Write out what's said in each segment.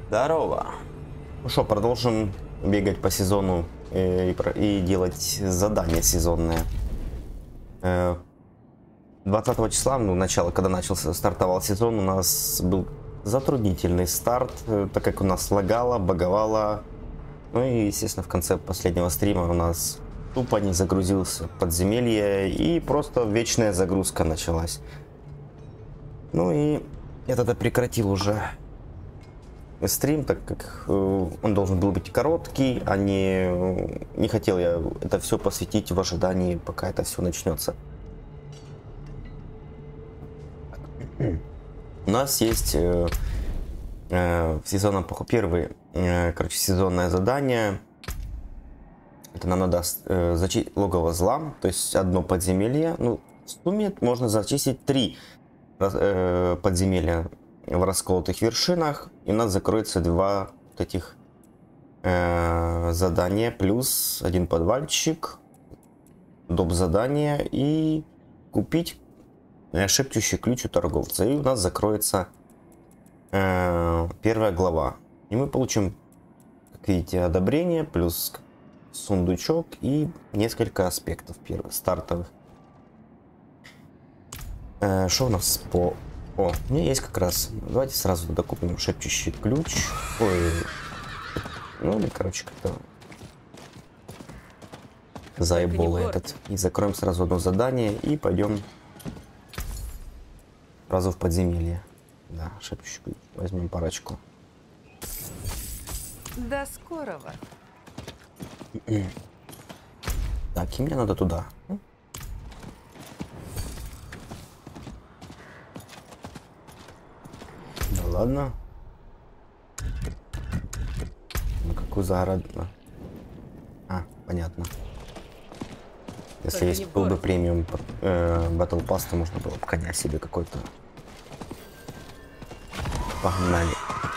Здорово. Ну что, продолжим бегать по сезону и делать задания сезонные. 20 числа, ну, начало, когда стартовал сезон, у нас был затруднительный старт, так как у нас лагало, баговало. Ну и, естественно, в конце последнего стрима у нас тупо не загрузился подземелье, и просто вечная загрузка началась. Ну и я тогда прекратил уже стрим, так как он должен был быть короткий, а не хотел я это все посвятить в ожидании, пока это все начнется. У нас есть в сезоне первый, сезонное задание. Это нам надо зачистить логово зла, то есть одно подземелье. Ну, в сумме можно зачистить 3 подземелья в расколотых вершинах, и у нас закроется 2 этих задания, плюс 1 подвальчик, доп. Задание и купить шепчущий ключ у торговца. И у нас закроется первая глава. И мы получим, как видите, одобрение, плюс сундучок и несколько аспектов первых, стартовых. Что у нас по... О, у меня есть как раз. Давайте сразу докупим шепчущий ключ. Ой. Ну, короче, как-то заебол этот. И закроем сразу одно задание и пойдем сразу в подземелье. Да, шепчущий ключ. Возьмем парочку. До скорого. Так, и мне надо туда. Да ладно. Ну, какую загород... А, понятно. Если есть был бы премиум Battle Pass, то можно было бы коня себе какой-то. Погнали.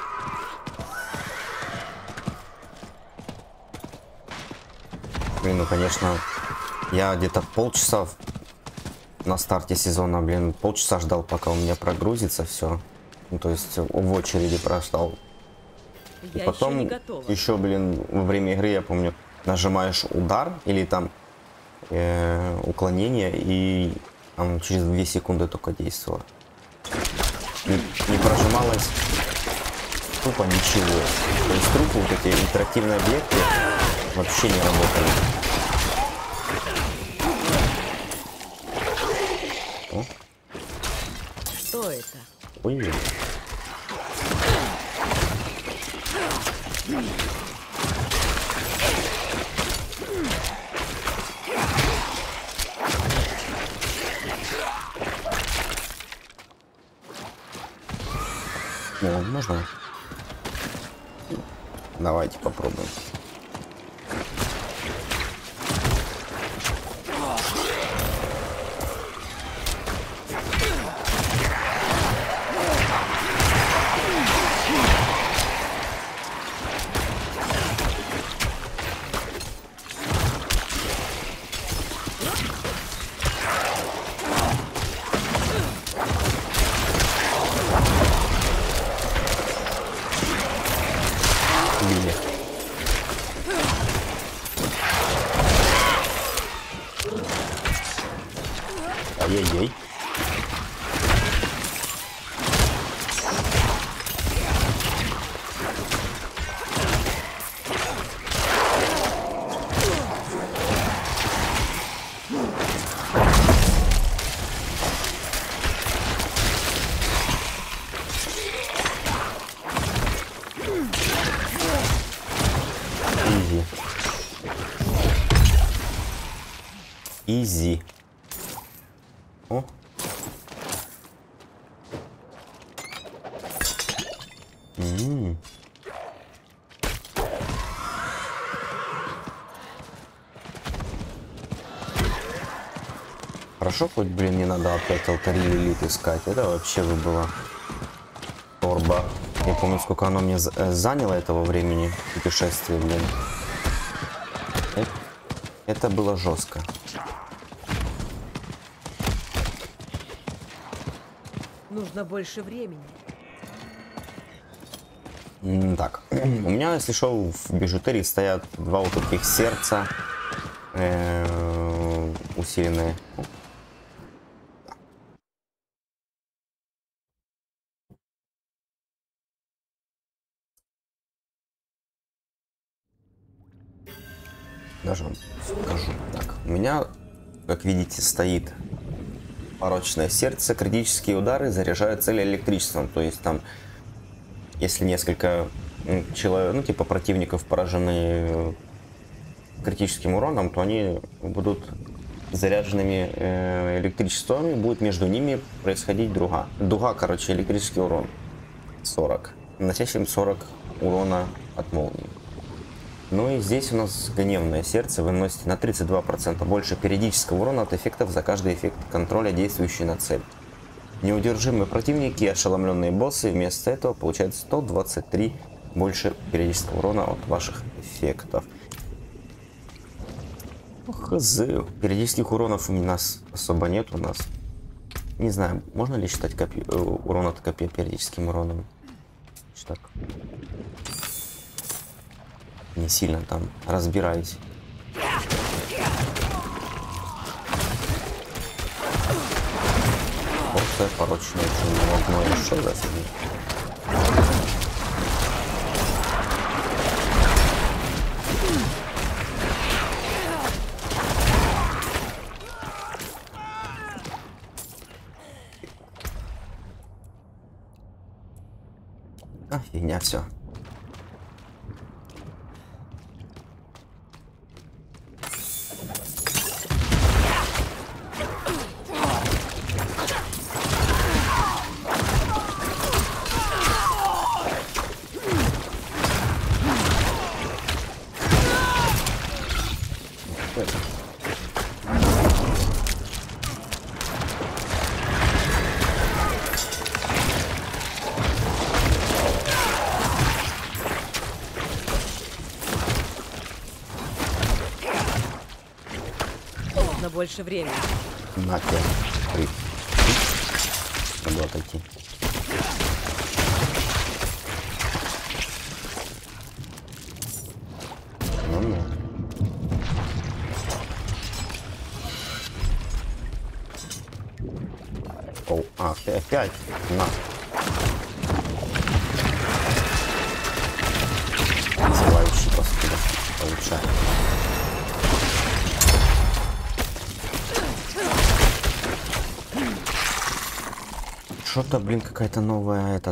Блин, ну конечно, я где-то полчаса на старте сезона, блин, полчаса ждал, пока у меня прогрузится все. Ну, то есть в очереди прождал. И потом еще, блин, во время игры, я помню, нажимаешь удар или там уклонение, и там через 2 секунды только действовало. Не прожималось тупо ничего. То есть трупы, вот эти интерактивные объекты вообще не работали. О. Что это? Ой. Ну, можно? Давайте попробуем. Ай-яй-яй. Изи. О. Хорошо, хоть, блин, не надо опять алтари элит искать. Это вообще бы было торба. Я помню, сколько оно мне заняло этого времени, путешествие, блин. Это было жестко. Нужно больше времени. Так, у меня, если шоу в бижутерии стоят два вот таких сердца усиленные. Даже вам скажу. Так, у меня, как видите, стоит порочное сердце. Критические удары заряжают цель электричеством. То есть там, если несколько человек, ну типа противников поражены критическим уроном, то они будут заряженными электричеством, будет между ними происходить дуга. Дуга, короче, электрический урон 40, наносящим 40 урона от молнии. Ну и здесь у нас гневное сердце, вы наносите на 32% больше периодического урона от эффектов за каждый эффект контроля, действующий на цель. Неудержимые противники и ошеломленные боссы вместо этого получают 123 больше периодического урона от ваших эффектов. Хз, периодических уронов у нас особо нет у нас. Не знаю, можно ли считать урон от копья периодическим уроном? Так. Не сильно там разбираюсь. Порция порочная, что не еще раз. А, фигня, все. На больше времени. На 5, 3. Надо отойти. Ну-ну. О, а, 5. На. Называющий паскуда. Получаем. Что-то, блин, какая-то новая,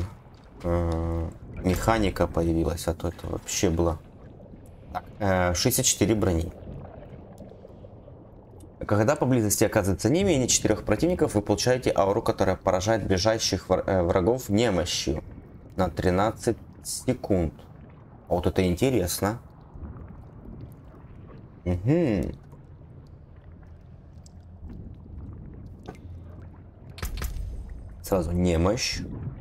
механика появилась, а то это вообще было. Так, 64 брони. Когда поблизости оказывается не менее 4 противников, вы получаете ауру, которая поражает ближайших врагов немощью на 13 секунд. А вот это интересно. Угу. Сразу немощь.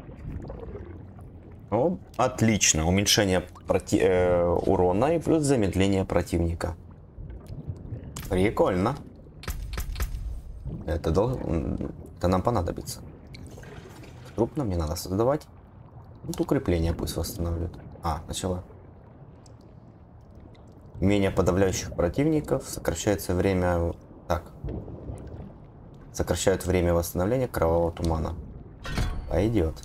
О, отлично. Уменьшение урона и плюс замедление противника. Прикольно. Это нам понадобится. Крупно мне надо создавать. Вот укрепление пусть восстанавливает. А, начала. Умение подавляющих противников. Сокращается время... Так. Сокращают время восстановления кровавого тумана. Пойдет.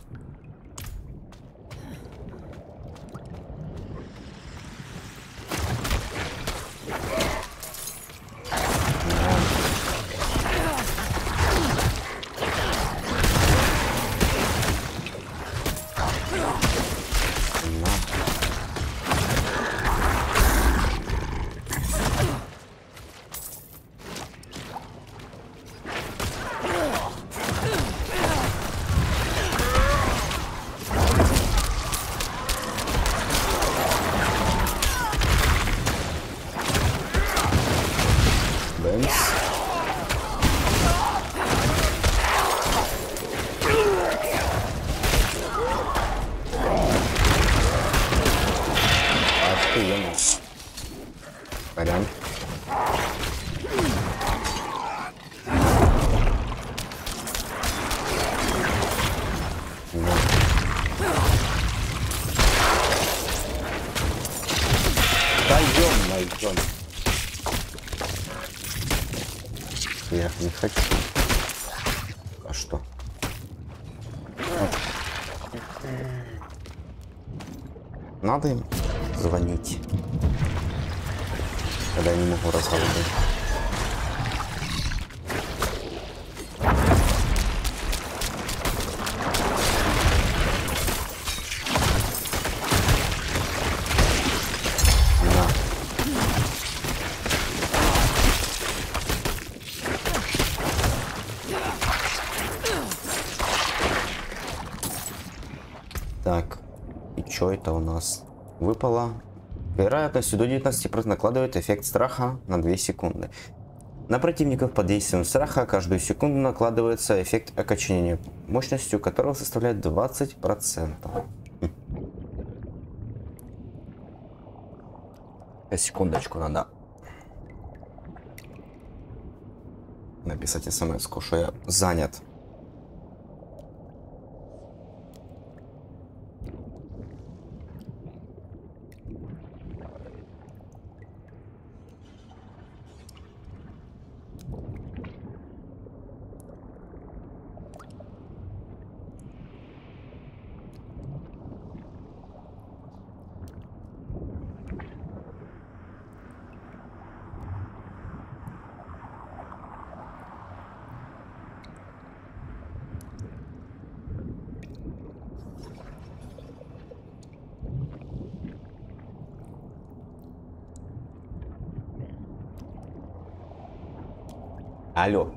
Джон. Я не хочу. А что? Надо им звонить, когда я не могу разговаривать. Так, и что это у нас? Выпало. Вероятностью до 19% накладывает эффект страха на 2 секунды. На противников под действием страха каждую секунду накладывается эффект окоченения, мощностью которого составляет 20%. Секундочку, надо написать смс-ку, что я занят. Алло.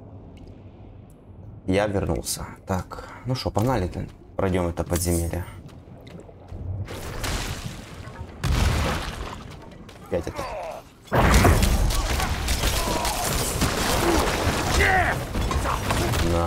Я вернулся. Так, ну что, погнали-то. Пройдем это подземелье. Опять это. На.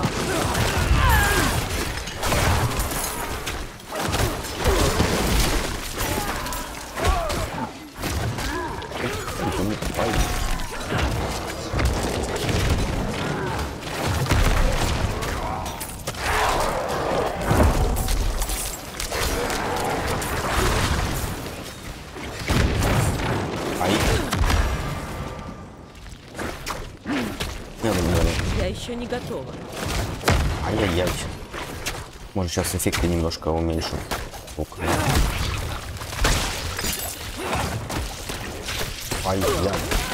Я еще не готова. Ай-яй-яй. Может, сейчас эффекты немножко уменьшим. Ай-яй.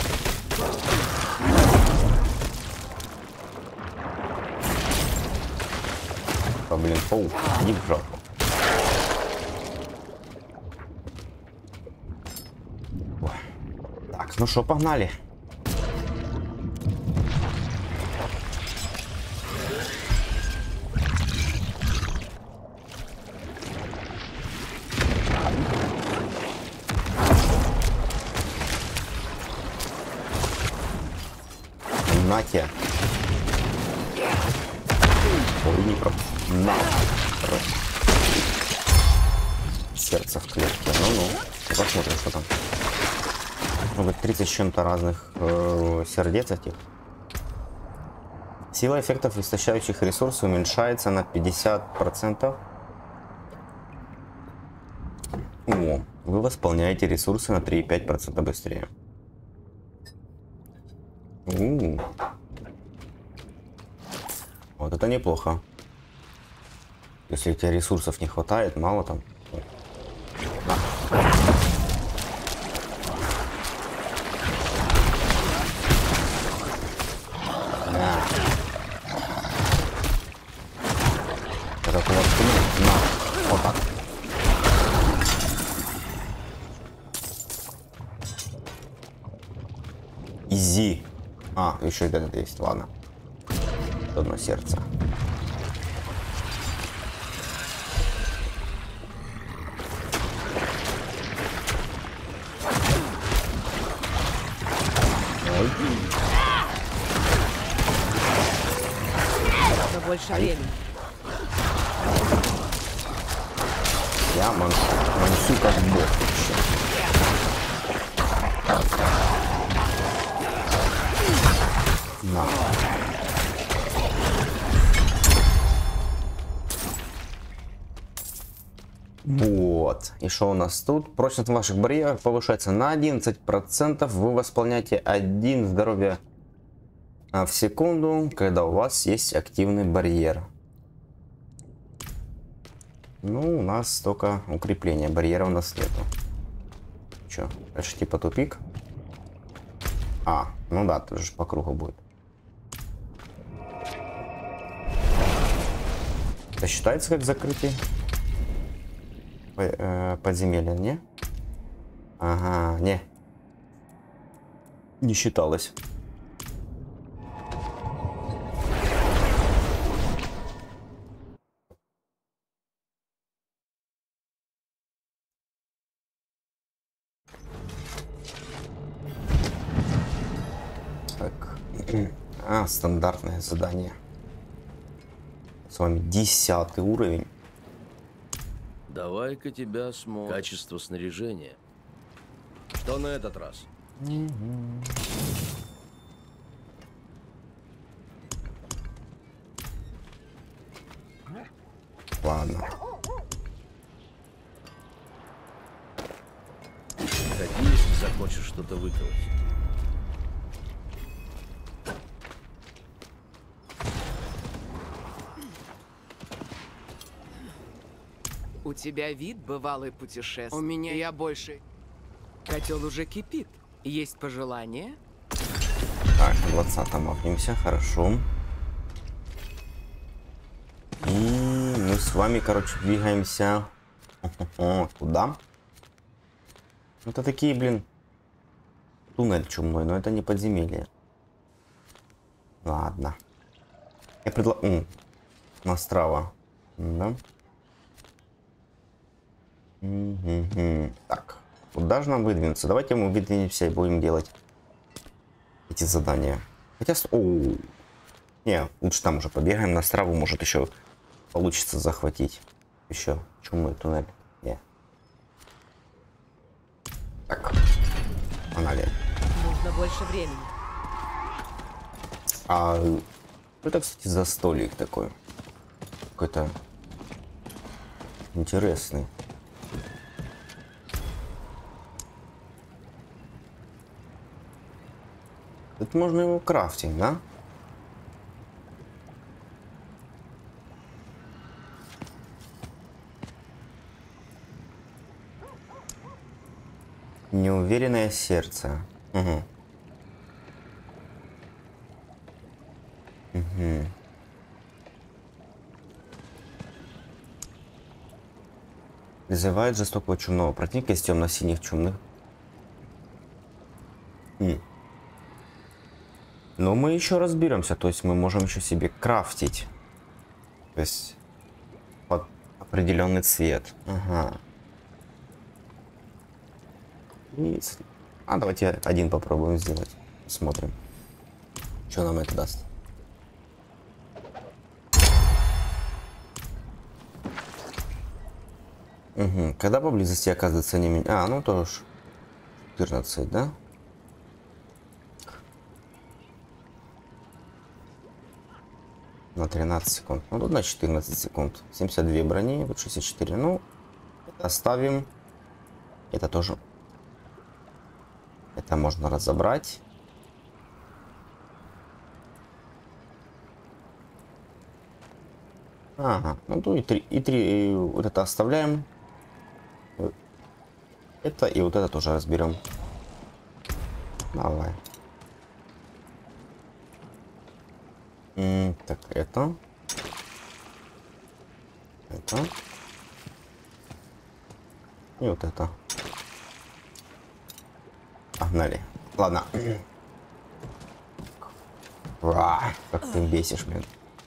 Блин, паук, иди в жопу. Так, ну что, погнали. На тебе. Ой, не про... На. Сердце в клетке. Ну-ну. Посмотрим, что там. Может быть, 30 с чем-то разных сердец этих. Сила эффектов, истощающих ресурсы, уменьшается на 50%. О, вы восполняете ресурсы на 3,5% быстрее. Вот это неплохо. Если у тебя ресурсов не хватает, мало там. На. Это куда скинуть? На. Вот так. Изи. А, еще и этот есть, ладно. Одно сердце. На больше времени. Я мансу как бог вообще. На. Вот. И что у нас тут? Прочность ваших барьеров повышается на 11%. Вы восполняете 1 здоровья в секунду, когда у вас есть активный барьер. Ну, у нас только укрепление. Барьера у нас нету. Че, дальше типа тупик? А, ну да, тут же по кругу будет. Это считается как закрытие подземелья, не? Ага, не. Не считалось. Так. А, стандартное задание. С вами 10 уровень. Давай-ка тебя осмотрим. Качество снаряжения. Что на этот раз? Ладно. Ходи, если захочешь что-то выковать. У тебя вид бывалый путешествие. У меня я больше. Котел уже кипит. Есть пожелания? Так, 20-м махнемся, хорошо. И мы с вами, короче, двигаемся. Куда? Это такие, блин, туннель чумной, но это не подземелье. Ладно. Я предлагаю... Настрава. Да? Так, куда же нам выдвинуться? Давайте мы выдвинемся и будем делать эти задания. Хотя... Оу. Не, лучше там уже побегаем на страву, может еще получится захватить. Еще чумной туннель. Не. Так, погнали. Нужно больше времени. А это, кстати, за столик такой. Какой-то интересный. Тут можно его крафтить, да? Неуверенное сердце. Угу. Угу. Призывает жестокого чумного противника из темно-синих чумных. Но мы еще разберемся, то есть мы можем еще себе крафтить. То есть под определенный цвет. Ага. И... А давайте один попробуем сделать. Смотрим, что нам это даст. Угу. Когда поблизости оказывается не меня. А, ну тоже 14, да? На 13 секунд. Ну тут на 14 секунд. 72 брони, вот 64. Ну, оставим. Это тоже. Это можно разобрать. Ага, ну тут и 3 вот это оставляем. Это и вот это тоже разберем. Давай. Так, это. И вот это. Погнали. Ладно. Как ты бесишь, блин.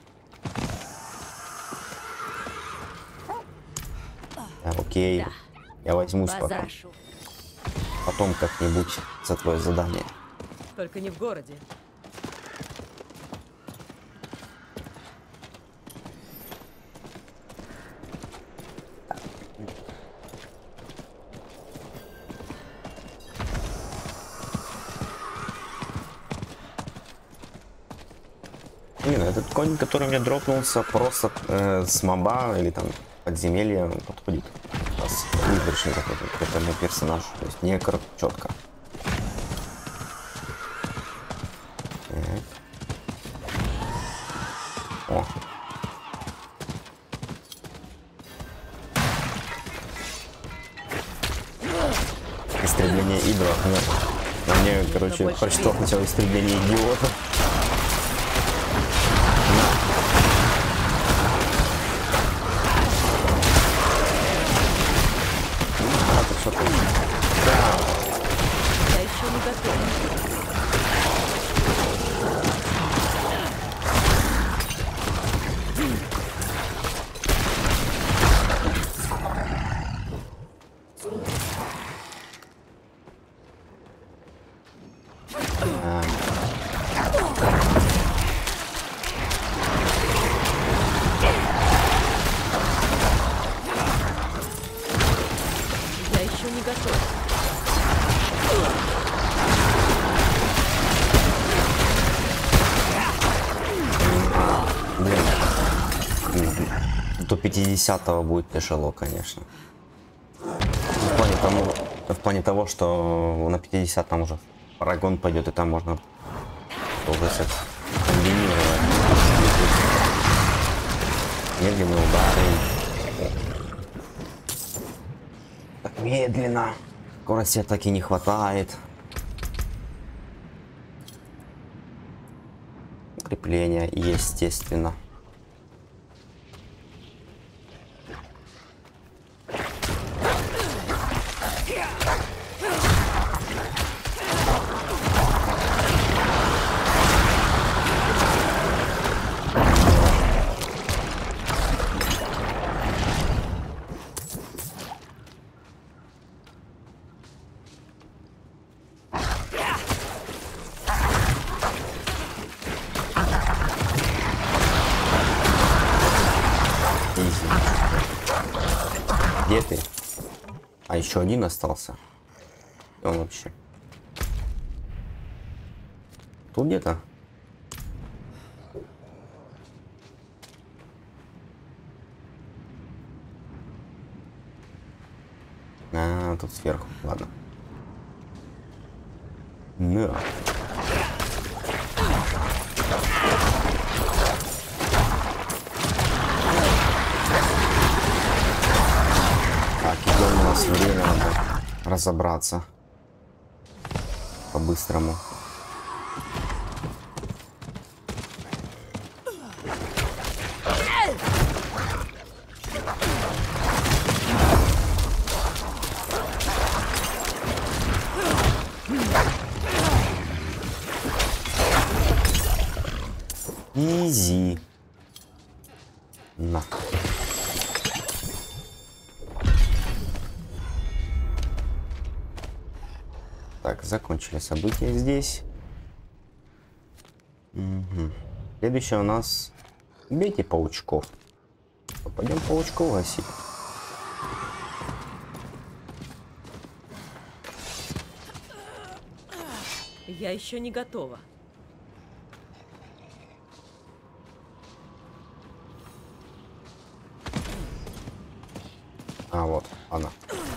Окей. Да. Я возьмусь потом. Потом как-нибудь за твое задание. Только не в городе. Блин, этот конь, который мне дропнулся просто с моба или там подземелье подходит выборочно к этому персонажу. То есть не четко. О. Истребление идолов. А мне, короче, прочитал сначала истребление идиота. Я еще не готова. Я еще не готова. До 50-го будет тяжело, конечно. В плане того, что на 50-м уже парагон пойдет, и там можно комбинировать. Медленные удары. Так медленно. Скорости атаки не хватает. Укрепление, естественно. Где ты? А еще один остался. И он вообще. Тут где-то? А, тут сверху. Ладно. Да. Так, идем, у нас время, надо разобраться по-быстрому. Изи. На. Так, закончили события здесь. Угу. Следующее у нас убейте паучков. Пойдем паучков гасить. Я еще не готова. А, вот она.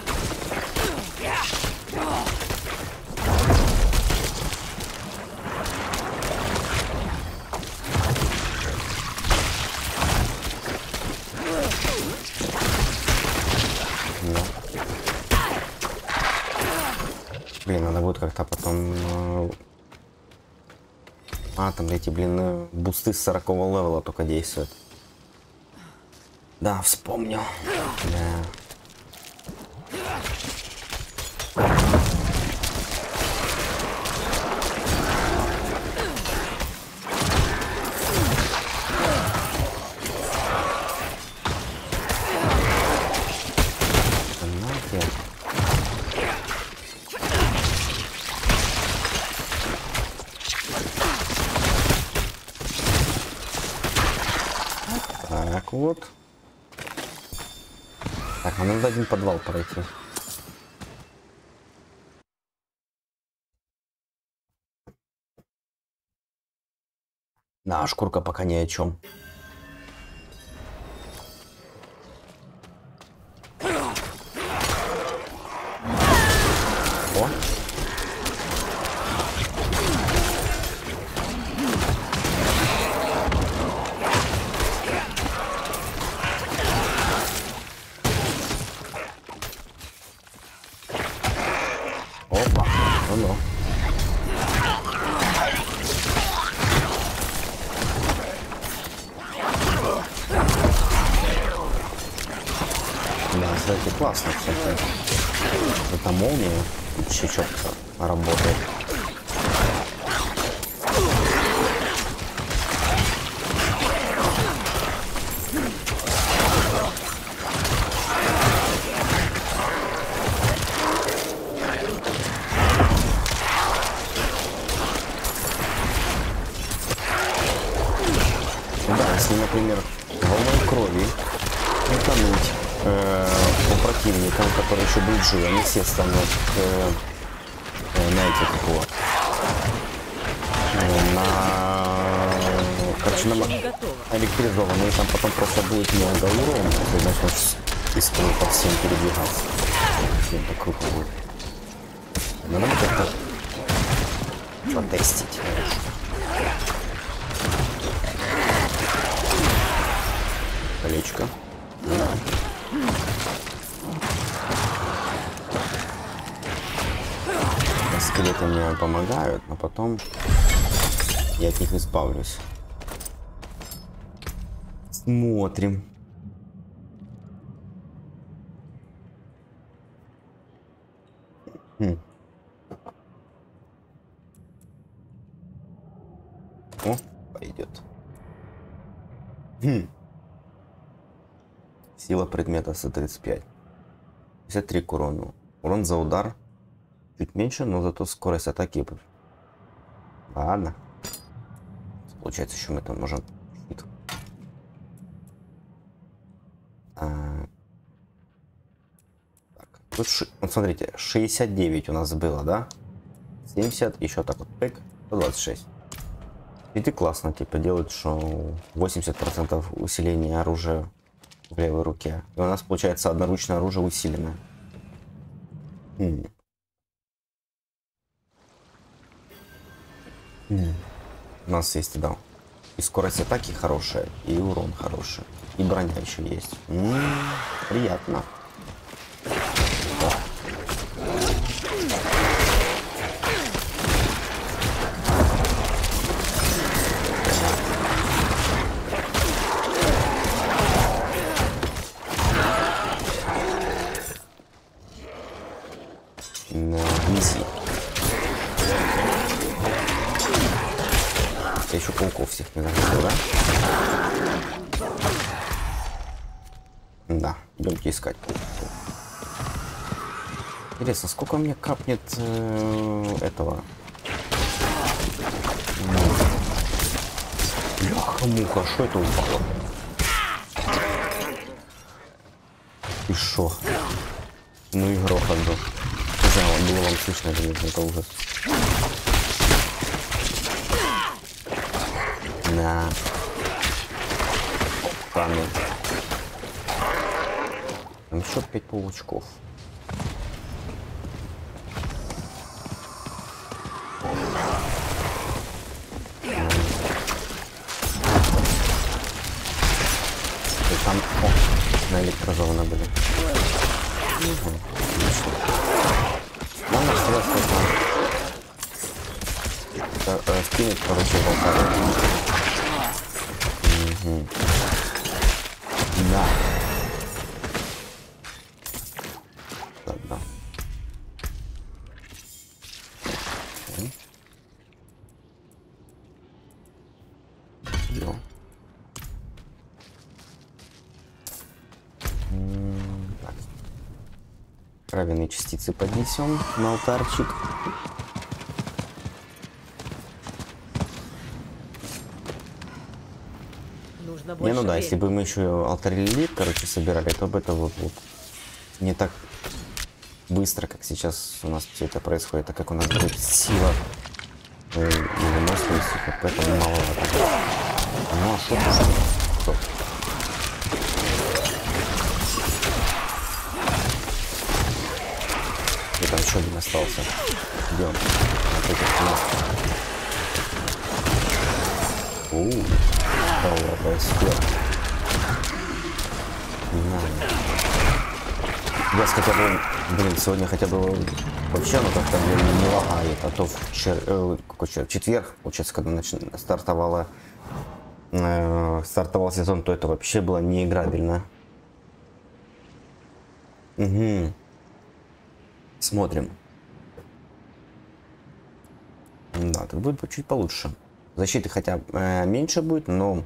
Да. Блин, надо будет как-то потом... А, там эти, блин, бусты с 40-го левела только действуют. Да, вспомнил. Да. Так вот. Так, а надо один подвал пройти. Да, шкурка пока ни о чем. О. Опа, ну-ну. Да, кстати, классно, кстати. Это молния, еще четко работает. Да, если, например, волной крови утонуть у противника, который еще будет жив, они все станут на эти какого? Короче, на электризованные, там потом просто будет много урона, ты начнешь искрой по всем передвигаться. Всем так круто будет. Надо как-то потестить. Колечко. Скелеты мне помогают, но потом я от них избавлюсь. Смотрим. О, пойдет. Сила предмета 135. 53 к урону. Урон за удар чуть меньше, но зато скорость атаки. Ладно. Получается, еще мы там можем... Так, тут вот смотрите, 69 у нас было, да? 70, еще так вот, пэк, 126. И ты классно, типа, делает, что 80% усиления оружия в левой руке. И у нас получается одноручное оружие усиленное. У нас есть, да, и скорость атаки хорошая, и урон хороший, и броня еще есть. Приятно. Неси. Я еще пауков всех не заметил, да? Да, идемте искать пауков. Интересно, сколько мне капнет этого? Бляха-муха, что это упало? И шо? Ну и грохот был. Не знаю, было вам слышно, это ужас. На. Камень. Там еще 5 паучков. И там, наэлектрозованы были. Отлично. Нам осталось только скинуть, короче, волкары. Да. Да. Йо. Так. Кровяные частицы поднесем на алтарчик. Не, ну да, если бы мы еще алтарь Лилит, короче, собирали, то бы это вот не так быстро, как сейчас у нас все это происходит, так как у нас будет сила и выносливость, поэтому маловато. Ну а что? И там еще один остался. Где он? Я хотя бы, блин, сегодня хотя бы вообще, ну как-то не лагает, а то в четверг, получается, когда стартовал сезон, то это вообще было неиграбельно. Угу. Смотрим. Да, тут будет чуть получше. Защиты хотя меньше будет, но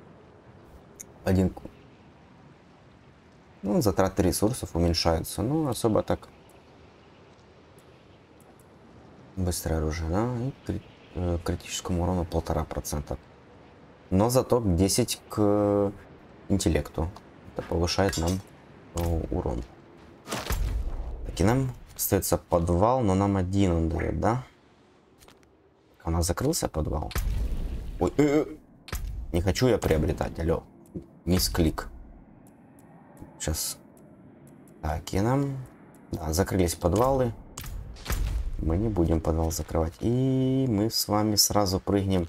затраты ресурсов уменьшаются. Ну, особо так. Быстрое оружие, да? И критическому урону 1,5%. Но зато 10 к интеллекту. Это повышает нам урон. Так, и нам остается подвал, но нам один он дает, да? У нас закрылся подвал. Ой, не хочу я приобретать, алло. Мисклик. Сейчас. Так, и нам... Да, закрылись подвалы. Мы не будем подвал закрывать. И мы с вами сразу прыгнем.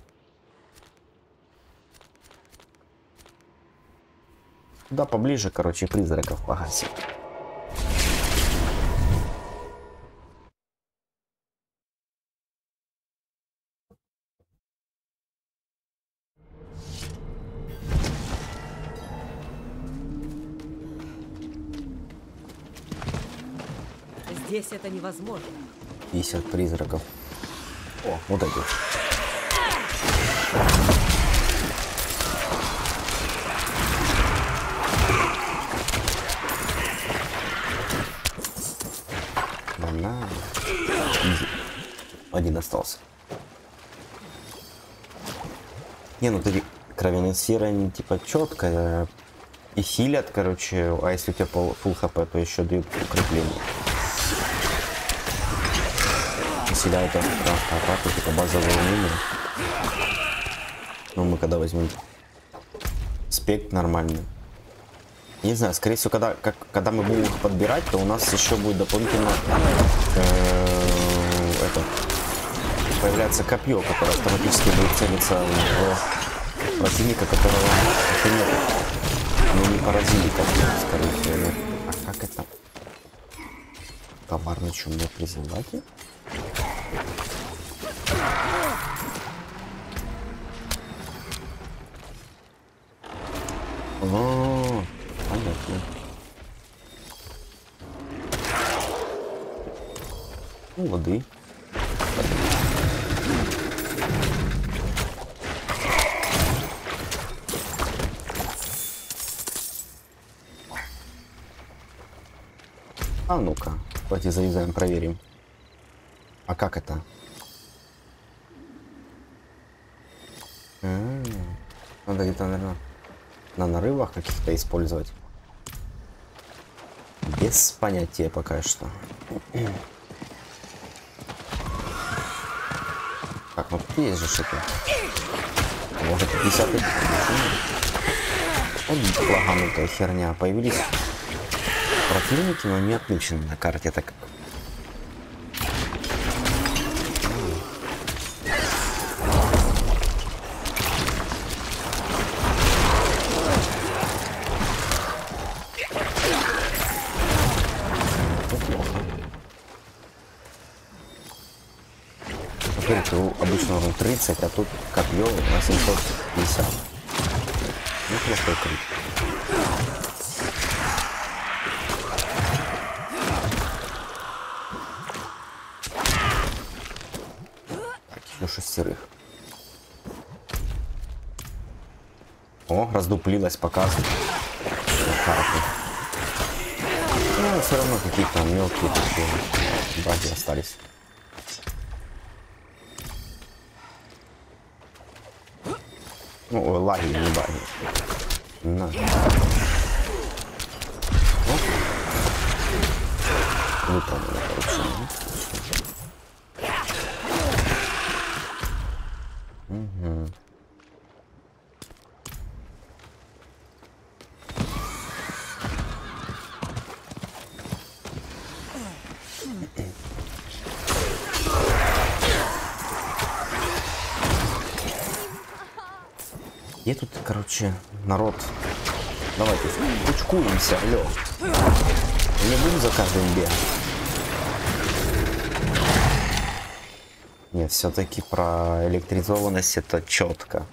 Туда поближе, короче, призраков погасим. Здесь это невозможно. 50 призраков. О, вот эти. На. Один остался. Не, ну ты кровяные сферы, они типа четко и хилят, короче, а если у тебя full хп, то еще дают укрепление. Усиляют атаку, типа базовое умение. Ну, мы когда возьмем спект нормальный. Не знаю, скорее всего, когда мы будем их подбирать, то у нас еще будет дополнительно появляется копье, которое автоматически будет целиться в противника, которого еще нет. Мы не поразили копье, скорее всего. А как это? Коварный чумной призыватель? О, понятно. Ну, воды. А ну-ка, давайте завязаем, проверим. А как это? Надо где-то, наверное, на нарывах каких-то использовать. Без понятия пока что. Так, ну тут есть же что-то. Может, 50 -й? Вот лаганутая херня. Появились противники, но не отмечены на карте, так как... Обычно он 30, а тут копье на 750. Неплохой крит. Так, еще 6. О, раздуплилась, показывает на карту. Но все равно какие-то мелкие такие баги остались. Ну, лаги, не баги. На. Выполнено, короче. Угу. Где тут, короче, народ? Давайте кучкуемся, алло. Не буду за каждым бегать. Нет, все-таки про электризованность это четко.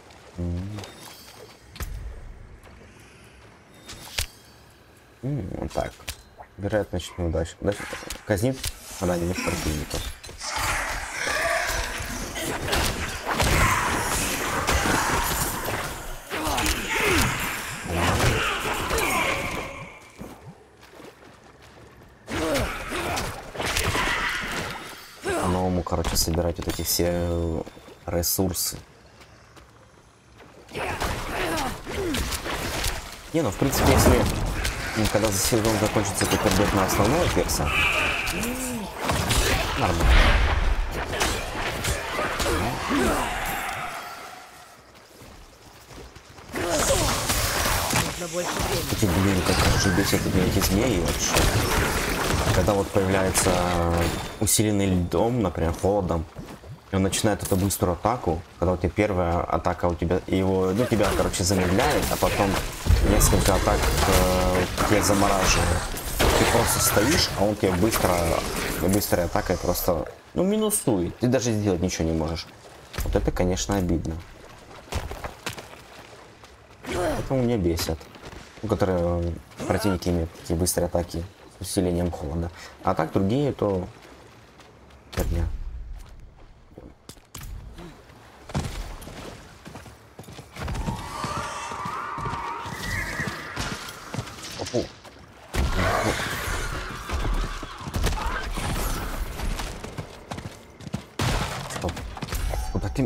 Вот так. Вероятность неудачи. Казнит раненых противников. По-новому, короче, собирать вот эти все ресурсы. Не, ну в принципе, если когда за сезон закончится, то перейдет на основного перса. Нормально. Нужно больше времени. Эти, блин, как же бесят эти змеи вообще. Когда вот появляется усиленный льдом, например, холодом, и он начинает эту быструю атаку, когда у тебя первая атака у тебя, его, ну, тебя, короче, замедляет, а потом несколько атак тебя замораживает. Ты просто стоишь, а он тебя быстрой атакой просто, ну, минусует. Ты даже сделать ничего не можешь. Вот это, конечно, обидно. Это меня бесит. Которые противники имеют такие быстрые атаки с усилением холода. А так другие, то херня. Опу. Стоп. Куда ты?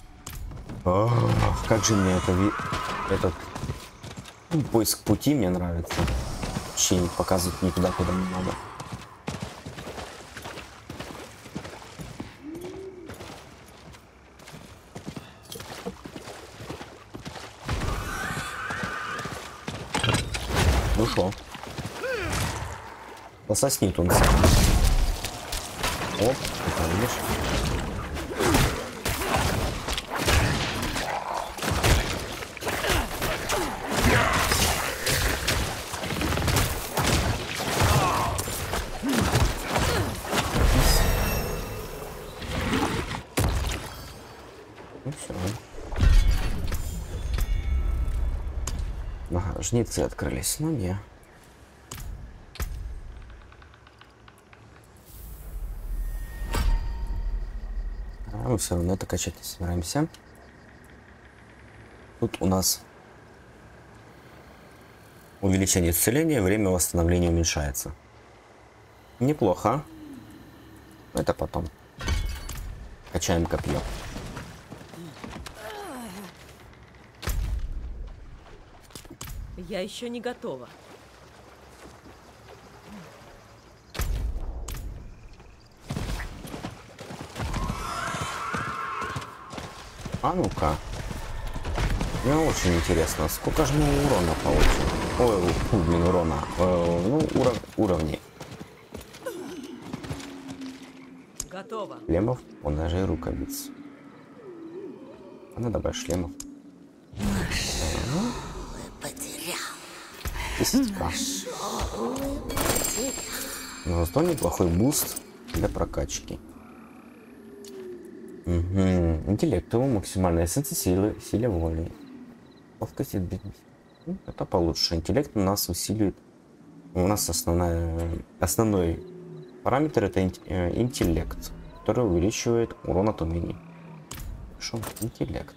Ах, как же мне этот поиск пути мне нравится. Вообще не показывать никуда, куда не надо. Ну что? Пососнит он. Оп, это видишь? Ну все. Ага, жнецы открылись, но не. А мы все равно это качать не собираемся. Тут у нас увеличение исцеления, время восстановления уменьшается. Неплохо. Это потом. Качаем копье. Я еще не готова. А ну-ка. Мне очень интересно, сколько же мы урона получим. Ой, блин, урона. Ну, уровней. Готово. Шлемов, он даже и рукавиц. А ну давай шлемов. 10к. Но зато неплохой буст для прокачки. Угу. Интеллект его максимальная эссенция силе воли. Ловкость. Это получше. Интеллект у нас усиливает. У нас основной параметр это интеллект, который увеличивает урон от умений. Хорошо, интеллект.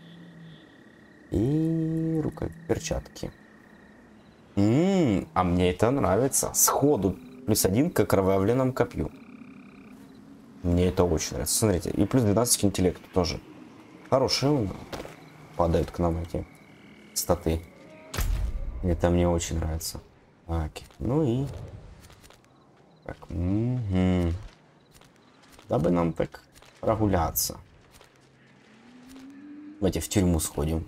И перчатки. А мне это нравится. Сходу +1 к окровавленному копью. Мне это очень нравится. Смотрите, и плюс 12 к интеллекту тоже. Хорошие падают к нам эти статы. Это мне очень нравится. Так, ну и... Так, дабы нам так прогуляться. Давайте в тюрьму сходим.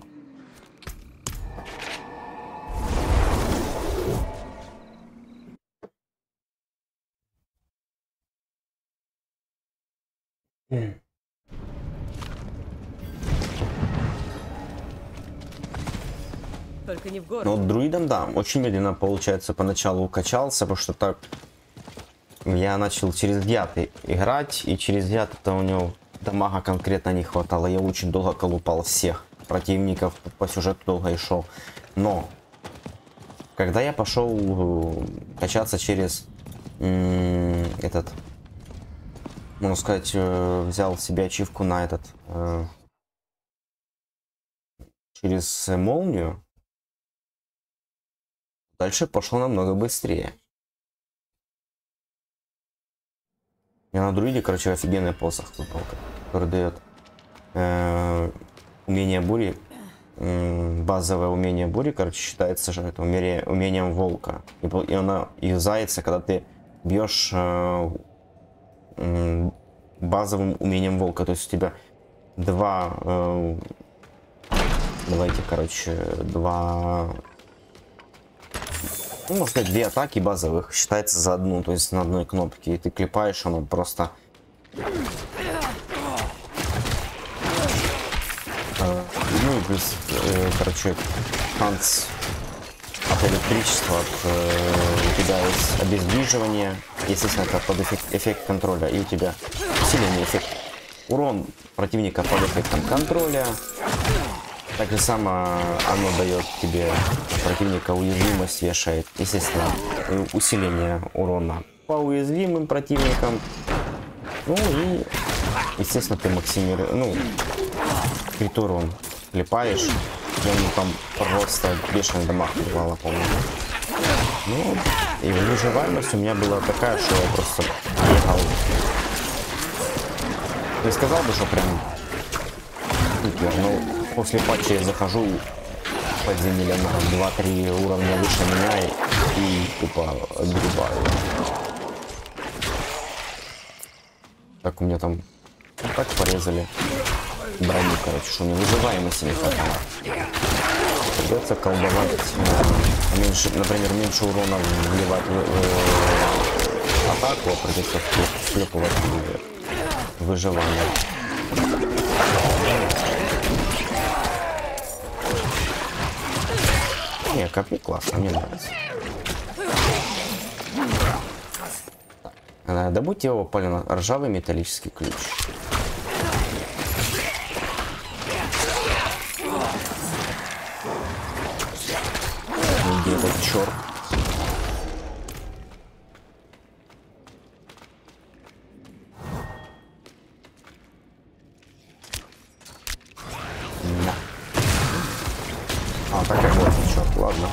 Только не в город. Но вот друидом, да, очень медленно, получается, поначалу укачался, потому что так я начал через яд играть, и через яд-то у него дамага конкретно не хватало. Я очень долго колупал всех противников, по сюжету долго и шел. Но когда я пошел качаться через этот, можно сказать, взял себе ачивку на этот через молнию, дальше пошло намного быстрее. Я на друиде, короче, офигенный посох выпал, который дает умение бури. Базовое умение бури, короче, считается же это умением волка. И она из зайца, когда ты бьешь базовым умением волка, то есть у тебя ну, можно сказать, две атаки базовых считается за одну, то есть на одной кнопке, и ты клепаешь, оно просто ну и плюс, короче, шанс от электричества, у тебя есть обездвиживание, естественно, это под эффект контроля, и у тебя усиленный эффект, урон противника под эффектом контроля. Так же само оно дает тебе противника уязвимость, вешает, естественно, усиление урона по уязвимым противникам. Ну и, естественно, ты максимируешь, ну, крит урон клепаешь, и он там просто бешеный дамаг бывало, помню. Ну, и выживаемость у меня была такая, что я просто ехал. Не сказал бы, что прям супер, но после патча я захожу подземелья на 2-3 уровня выше меня и тупо отгребаю. Так у меня там так порезали броню, короче, что мне выживаемости не хватало. Придется колдовать, меньше, например, меньше урона вливать в атаку, а придется вклепывать выживание. Не, копи классно, мне нравится. Добудьте его, Полина, ржавый металлический ключ. Где этот черт? Да. А, так и вот черт, ладно.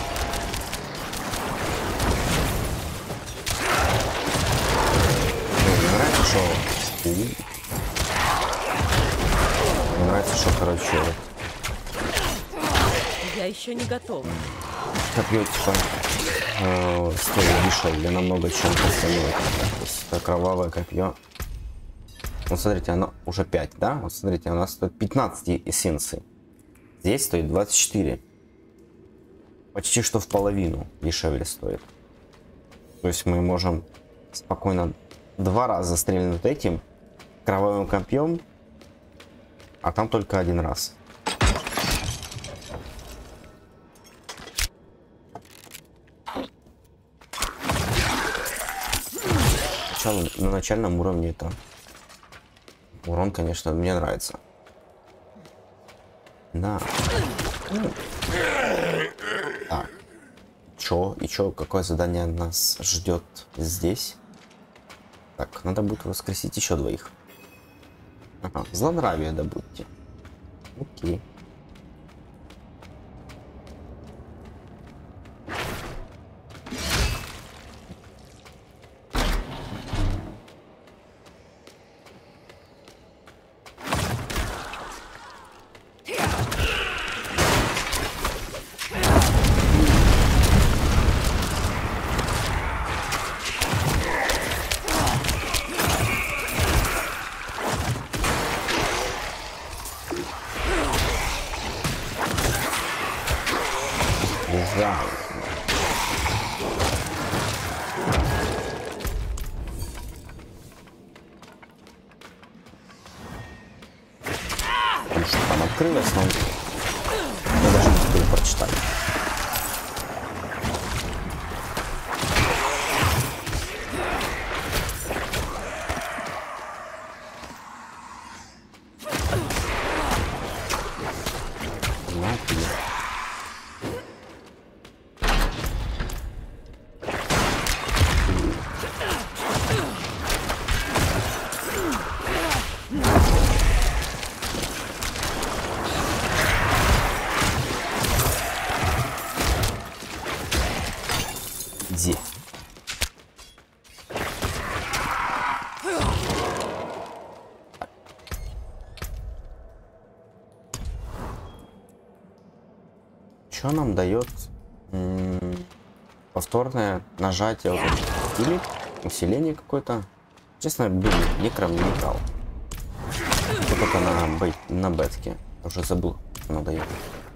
Мне нравится, что... Мне нравится, что, короче... Я еще не готова. Копье, типа, стоит дешевле намного, чем остальное. То есть это кровавое копье. Вот смотрите, оно уже 5, да? Вот смотрите, у нас стоит 15 эссенций. Здесь стоит 24. Почти что в половину дешевле стоит. То есть мы можем спокойно 2 раза стрельнуть этим кровавым копьем, а там только 1 раз. На начальном уровне это урон, конечно, мне нравится. Да. Так. Чё? И чё? Какое задание нас ждет здесь? Так, надо будет воскресить еще 2. Ага, злонравие добудьте. Окей. Потому что там открылось, но я даже не успел прочитать. Зи. Что нам дает повторное нажатие или усиление какое-то? Честно, блин, некром не метал. Только на бетке. Уже забыл, что она дает.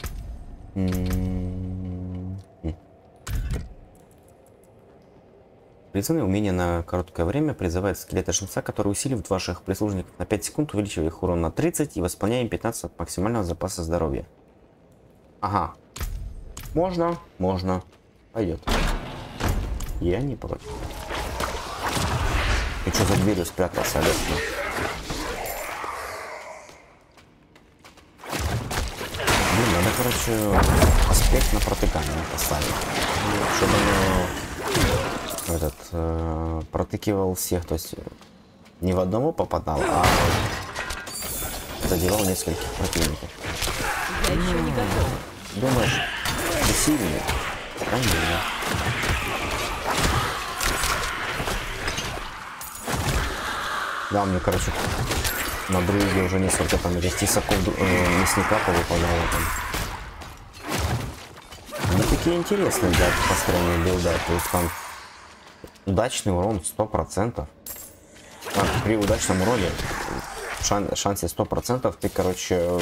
Призывное умение на короткое время призывает скелета жнеца, который усиливает ваших прислужников на 5 секунд, увеличивая их урон на 30 и восполняя им 15 от максимального запаса здоровья. Ага. Можно. Пойдет. Я не против. Ты что за дверью спрятался, Олег? Блин, надо, короче, аспект на протыкание поставить. Чтобы он протыкивал всех, то есть не в одного попадал, а задевал нескольких противников. Я еще не готова. Думаешь, ты сильный? Да нет. Да, мне, короче, на друиде уже несколько там из тесаков мясника повыпадало там. Они такие интересные для построения билда, то есть там удачный урон 100%. При удачном уроне шансе 100% ты, короче,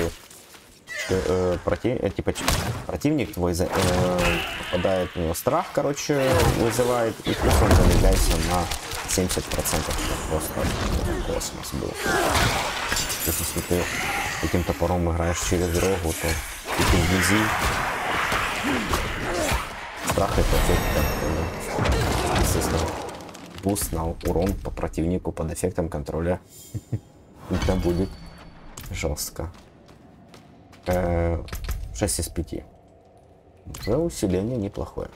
противник твой попадает в него страх, короче, вызывает, и плюс он замедляется на 70%. Просто космос был. То есть, если ты этим топором играешь через дорогу, то и ты вблизи. Страх это естественно, буст на урон по противнику под эффектом контроля. Это будет жестко. 6 из 5. Уже усиление неплохое.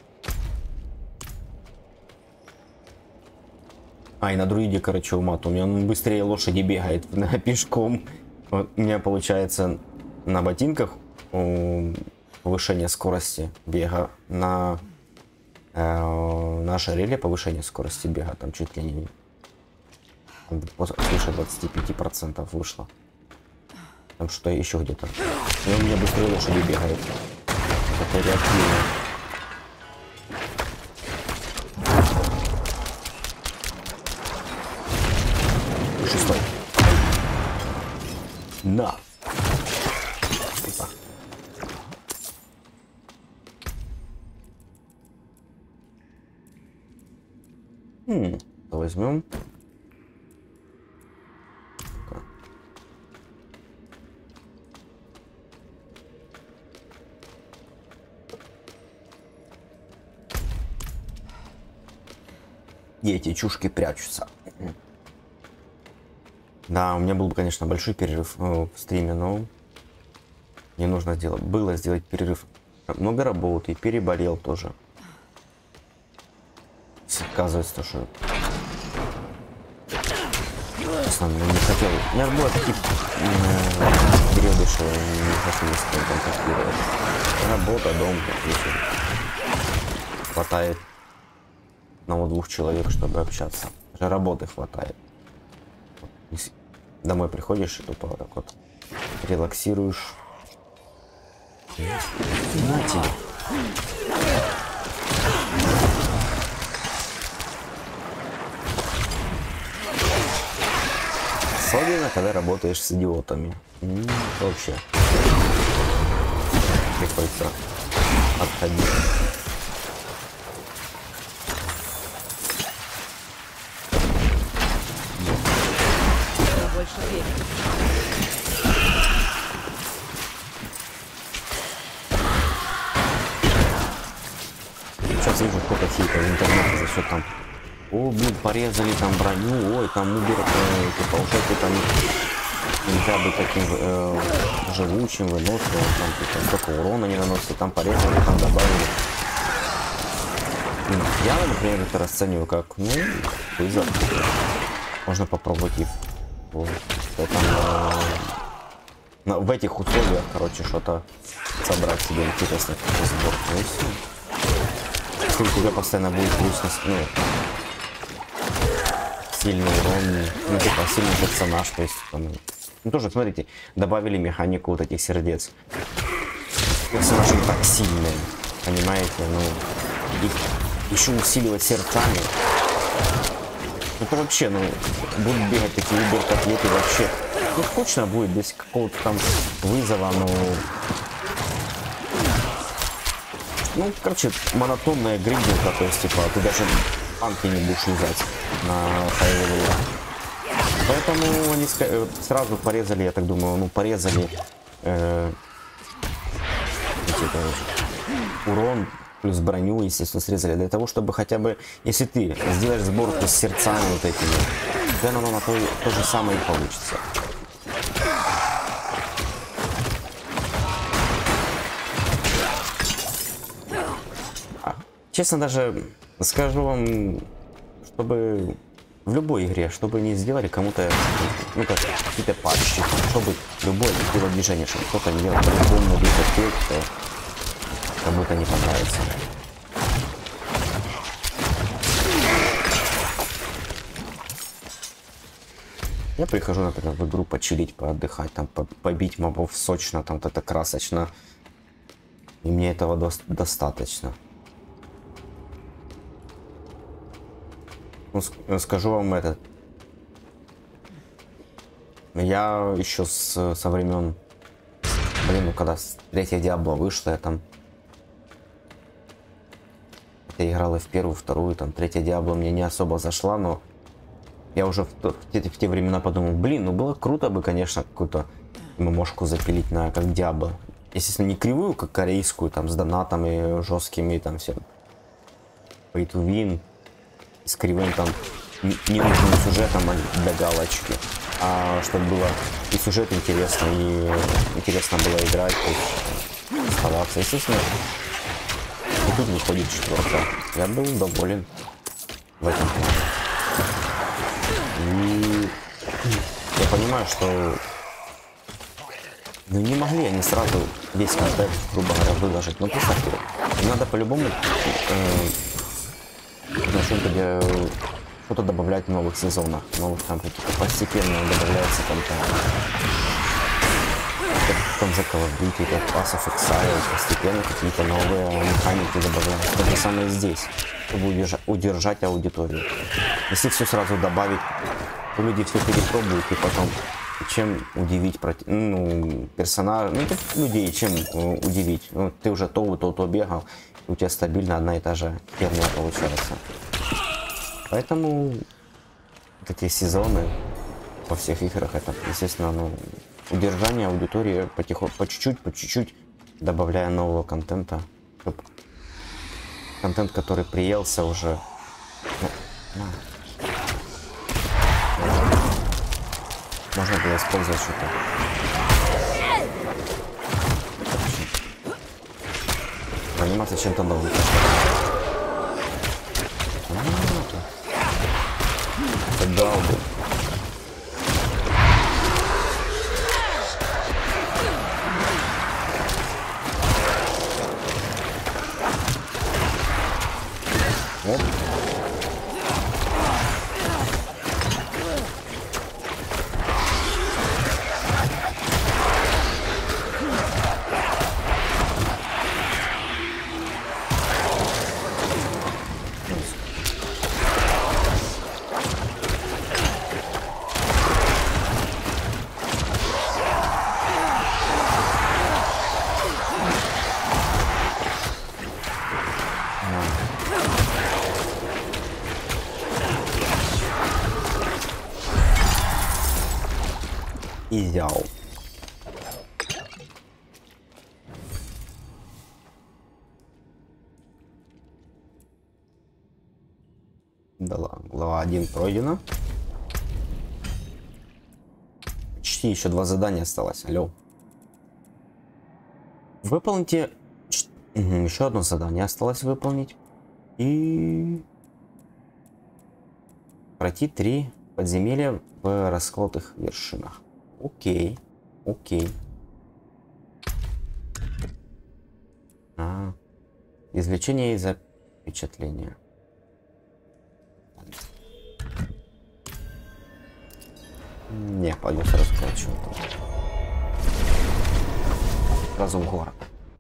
А, и на друиде, короче, умат. У меня он быстрее лошади бегает пешком. Вот, у меня получается на ботинках повышение скорости бега. На ожерелье повышение скорости бега. Там чуть ли не свыше 25% вышло. Там что еще где-то. И у меня быстрее лошади бегает. Это реактивно. Шестой. На. Возьмем. Где эти чушки прячутся? Да, у меня был бы, конечно, большой перерыв в стриме, но мне нужно сделать перерыв. Много работы, переболел тоже. Оказывается, что честно, не хотел. У меня было такие периоды, что не хочу ни с кем контактировать. Работа, дом, отлично. Хватает одного-двух человек, чтобы общаться. Даже работы хватает. Домой приходишь и тупо вот так вот релаксируешь. На тебе. Особенно, когда работаешь с идиотами. Вообще. Приходится отходить. Больше времени. Сейчас вижу кто-то хейта в интернете за счет там. О, блин, порезали там броню, ой, там типа уже типа нельзя быть таким живучим, выносливым, там типа столько урона не наносит, там порезали, там добавили. Я, например, это расцениваю как, ну, вызов. Можно попробовать и в этих условиях, короче, что-то собрать себе интересный сбор. Ну и все. если у тебя постоянно будет личность, ну, сильный урон, ну, типа, сильный персонаж, то есть, ну, тоже, смотрите, добавили механику вот этих сердец. Персонажи так сильные, понимаете, ну, их еще усиливать сердцами. Это вообще, ну, будут бегать такие убер-котлеты вообще. Ну, скучно будет без какого-то там вызова, ну, короче, монотонная гринделка, то есть, типа, ты даже танки не будешь юзать на хай-левеле. Поэтому они сразу порезали, я так думаю, ну, порезали урон плюс броню, естественно, срезали для того, чтобы хотя бы, если ты сделаешь сборку с сердцами вот этими, то оно на то же самое и получится. Честно, даже скажу вам, чтобы в любой игре, чтобы не сделали кому-то, ну, как какие-то патчи, чтобы любое телодвижение, чтобы кто-то не делал по-любому эффект, то кому-то не понравится. Я прихожу, например, в игру почилить, поотдыхать, там, побить мобов сочно, там, это красочно. И мне этого достаточно. Ну, скажу вам это. Я еще со времен, блин, ну когда третья Диабло вышла, я там я играл и в первую, вторую, там третья Диабло мне не особо зашла, но я уже в те времена подумал, блин, ну было круто бы, конечно, какую-то ММОшку запилить на как Диабло. Естественно, не кривую, как корейскую, там с донатами жесткими, там все pay to win, с кривым там ненужным сюжетом для галочки, а чтобы было и сюжет интересный, и интересно было играть, оставаться. Естественно, и тут выходит четвертая. Я был доволен в этом плане. И я понимаю, что ну, не могли они сразу весь контент, грубо говоря, выложить. Ну, представьте, надо по-любому что-то добавлять в новых сезонах, новых там каких-то постепенно добавляется контент. Как в том же Call of Duty, как Pass of Exile, постепенно какие-то новые механики добавляются. То же самое здесь, чтобы удержать аудиторию. Если все сразу добавить, то люди все перепробуют, и потом чем удивить персонажа, людей, чем удивить. Ну, ты уже то бегал, у тебя стабильно одна и та же херня получается. Поэтому такие сезоны во всех играх, это, естественно, удержание аудитории по чуть-чуть, добавляя нового контента. Контент, который приелся уже. Можно было использовать что-то. Заниматься чем-то новым. Дал бы. Оп. И взял. Да ладно, глава 1 пройдена. Почти еще 2 задания осталось. Алло. Выполните еще одно задание осталось выполнить. И пройти 3 подземелья в расколотых вершинах. Окей. Извлечение из впечатление. Не, пойду сразу плачу. Сразу в город.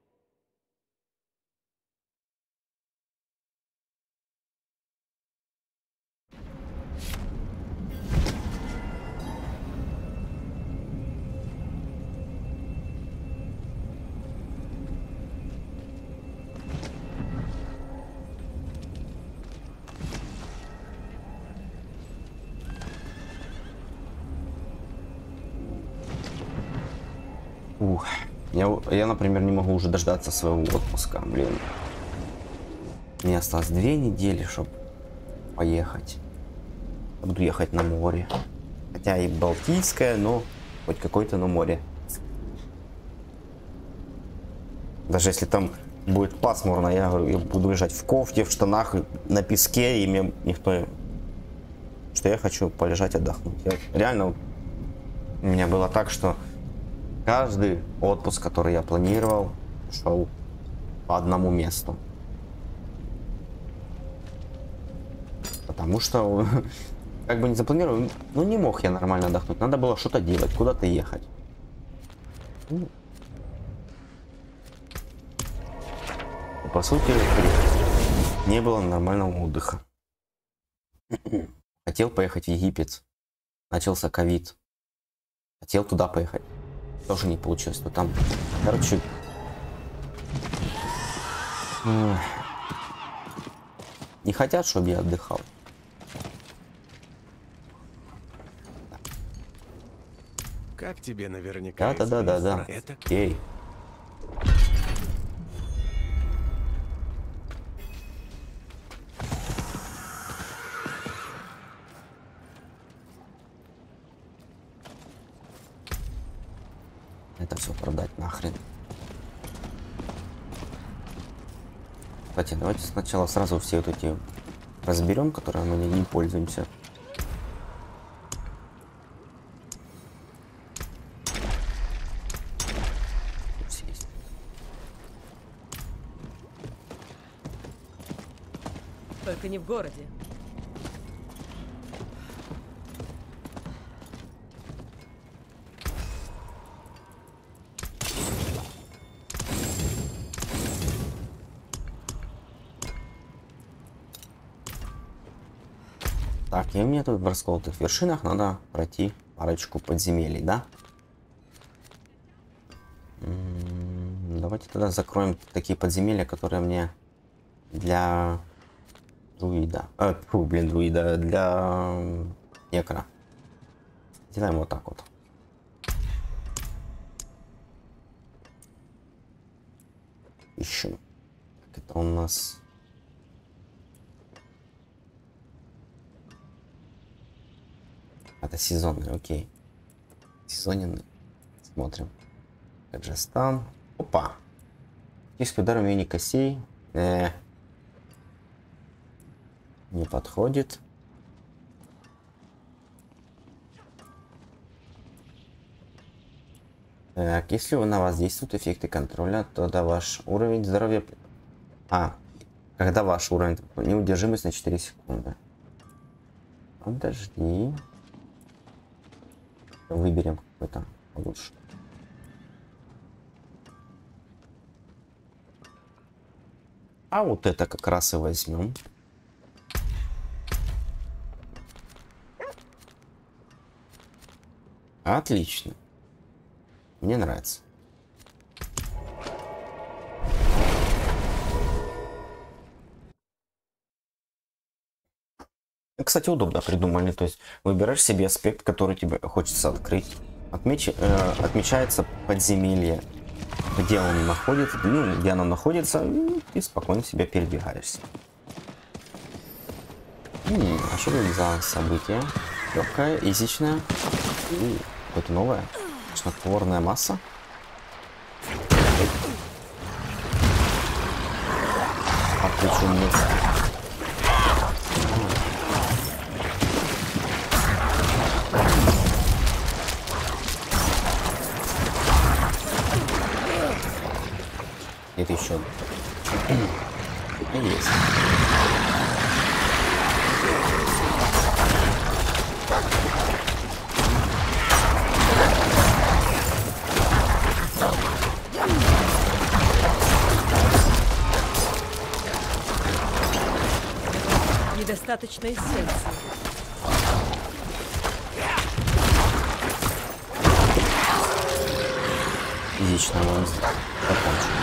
Ух, я, например, не могу уже дождаться своего отпуска, блин. Мне осталось 2 недели, чтобы поехать. Буду ехать на море. Хотя и Балтийское, но хоть какое-то на море. Даже если там будет пасмурно, я говорю, я буду лежать в кофте, в штанах, на песке, и мне никто... Что я хочу полежать, отдохнуть. Реально, у меня было так, что каждый отпуск, который я планировал, шел по одному месту. Потому что, как бы не запланировал, ну не мог я нормально отдохнуть. Надо было что-то делать, куда-то ехать. По сути, не было нормального отдыха. Хотел поехать в Египет. Начался ковид. Хотел туда поехать. Тоже не получилось. Но там, короче... Не хотят, чтобы я отдыхал. Как тебе наверняка Да. Это... Окей. Это все продать нахрен. Кстати, давайте сначала сразу все вот эти разберем, которые мы не пользуемся. Все есть. Только не в городе. Так, и мне тут в расколотых вершинах надо пройти парочку подземелий, да? Давайте тогда закроем такие подземелья, которые мне для друида. Друида, для некра. Делаем вот так вот. Ищем. Это у нас... Это сезонный, окей. Сезонный. Смотрим. Каджастан. Опа. Фактически удар умение косей. Не подходит. Так, если на вас действуют эффекты контроля, то да, ваш уровень здоровья... когда ваш уровень неудержимость на 4 секунды. Подожди. Выберем какой-то лучше. А вот это как раз и возьмем. Отлично. Мне нравится. Кстати, удобно придумали. То есть выбираешь себе аспект, который тебе хочется открыть. Отмечается подземелье, где он находится, где оно находится, и спокойно себя передвигаешься. А что это за событие? Легкое, изичное. Какое-то новое. Снотворная масса. Отключу место. Это еще есть. Недостаточно эссенции. Физично монстр. Закончим.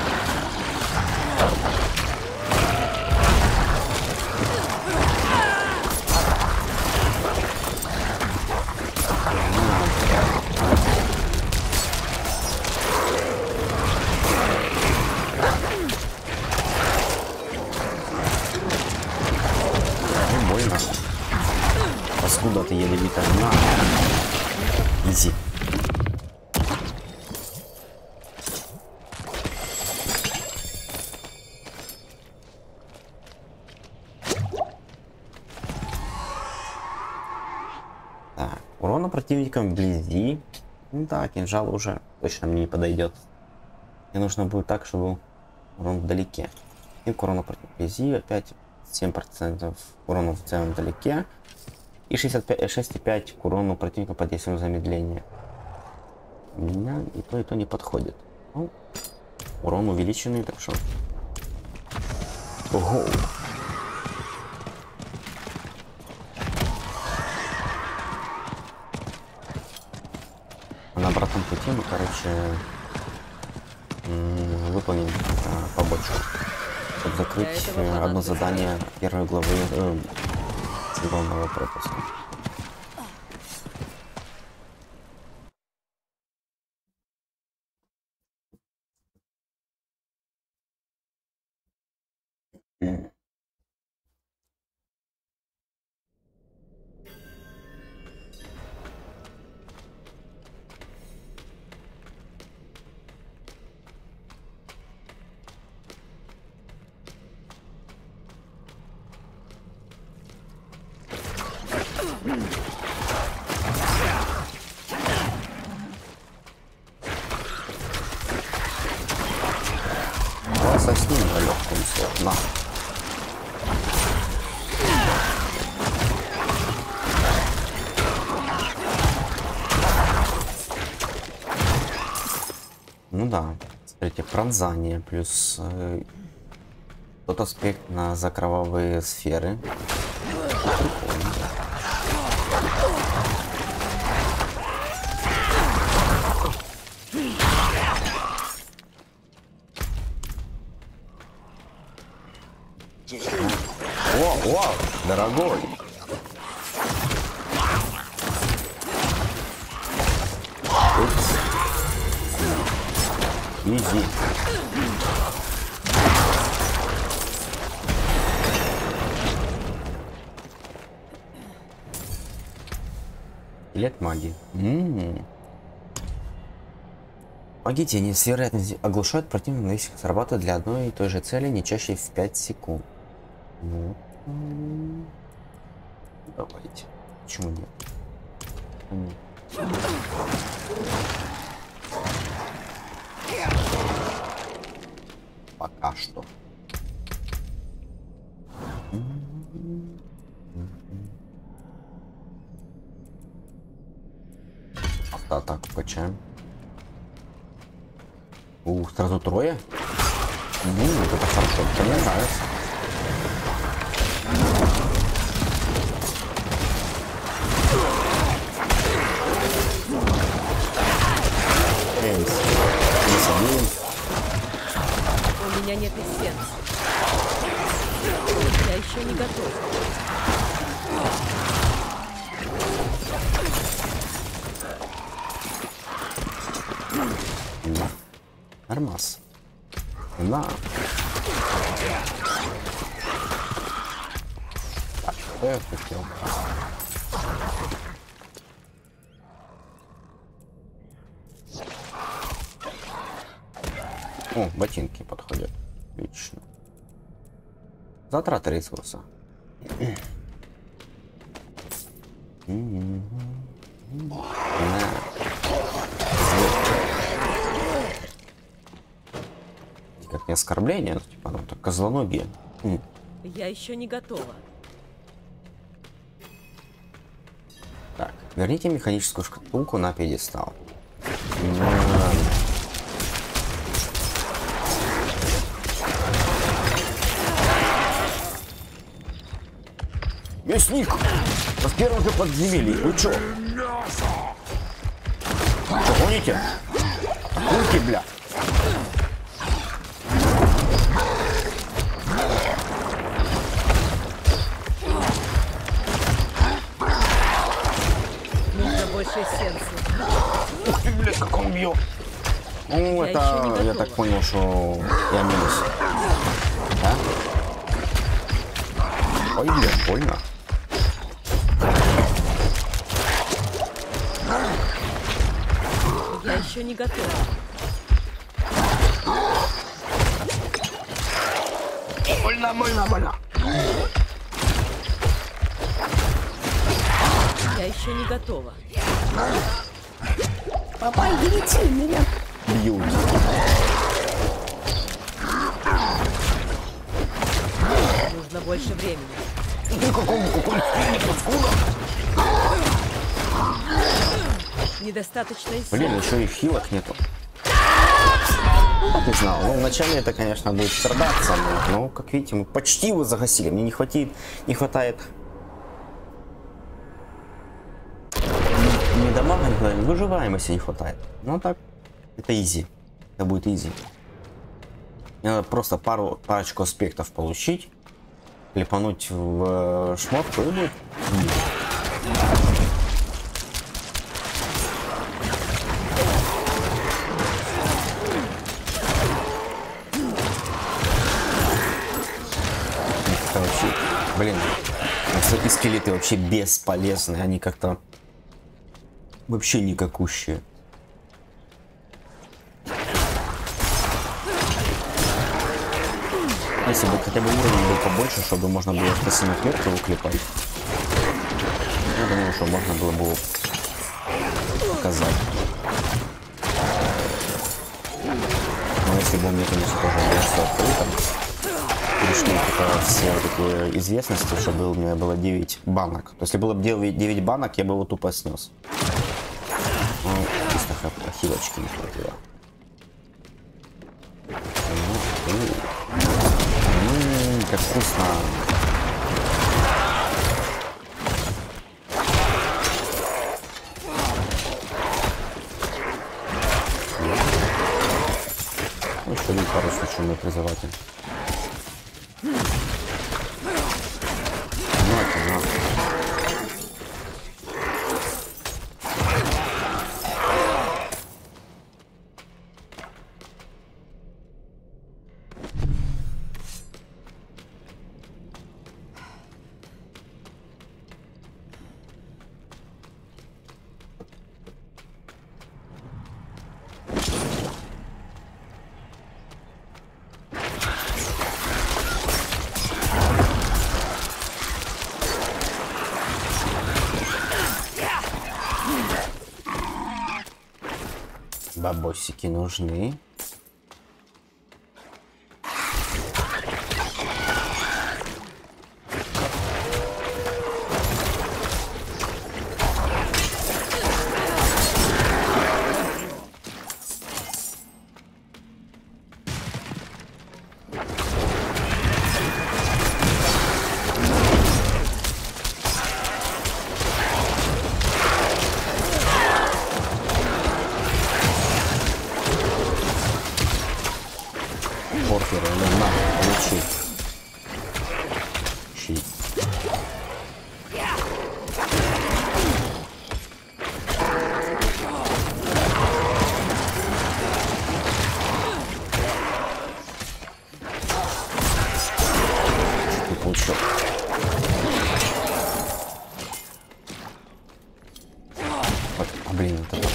Ну, больно. Паскуда ты ядовитая. На. Изи. Так, урона противникам вблизи. Ну да, кинжал уже точно мне не подойдет. Мне нужно будет так, чтобы урон вдалеке. И урона против вблизи, опять 7% урона в целом вдалеке. И 6,5 к урону противника под действием замедления. У меня и то не подходит. Ну, урон увеличенный, так что... Ого! На обратном пути мы, короче, выполним побочку, чтобы закрыть одно задание первой главы сезонного пропуска. Со с ним на легком слот, на. Ну да, смотрите, пронзание плюс тот аспект на закровавые сферы. О, дорогой. Упс. Изи. Скелет магии. Магия тени с вероятностью оглушают противника, если срабатывает для одной и той же цели не чаще в 5 секунд. Ну, давайте. Почему нет? Пока что. Автоатаку качаем. Сразу трое? Это хорошо, это мне нравится. У меня нет эссенции. Я еще не готов. Нормас. На. Так, что я хотел? О, ботинки подходят. Отлично. Затраты ресурса. Как не оскорбление, но типа ну, так козлоногие. Я еще не готова. Так, верните механическую шкатулку на пьедестал. Мясник! В первом же подземелье. Вы чё? Что, гоните? Кульки, бля. Нужно больше эссенции. Ух ты, блядь, как он бьет. Ну, Я это, еще не я готова. так понял, что я минус. Да? Ой, блядь, больно. Я еще не готова. Больно, больно, больно. Я еще не готова. Помогите меня. Бьют. Нужно больше времени. Ты какой паскуда. Недостаточно эссенции. Блин, еще и хилок нету. Как не знал. Ну, вначале это, конечно, будет страдаться, но, как видите, мы почти его загасили. Мне не хватает не дамага, не выживаемости не хватает. Ну так, это изи. Это будет изи. Мне надо просто парочку аспектов получить, клепануть в шмотку и будет. Это вообще, блин, эти скелеты вообще бесполезны, они как-то вообще никакущие. Если бы хотя бы уровень был побольше, чтобы можно было в косину кверху уклепать, я думаю, что можно было бы показать. Но если бы у меня, конечно, тоже было все открыто, пришли все вот эти известности, чтобы у меня было 9 банок. То есть, если было бы 9 банок, я бы его тупо снес. Ну, чисто хилочки не хватило. Как вкусно. Ну, еще один пару случаев мой призыватель. Бабосики нужны. Поркеры, ну на, получи. Щит. Что ты получил? Вот, блин, это...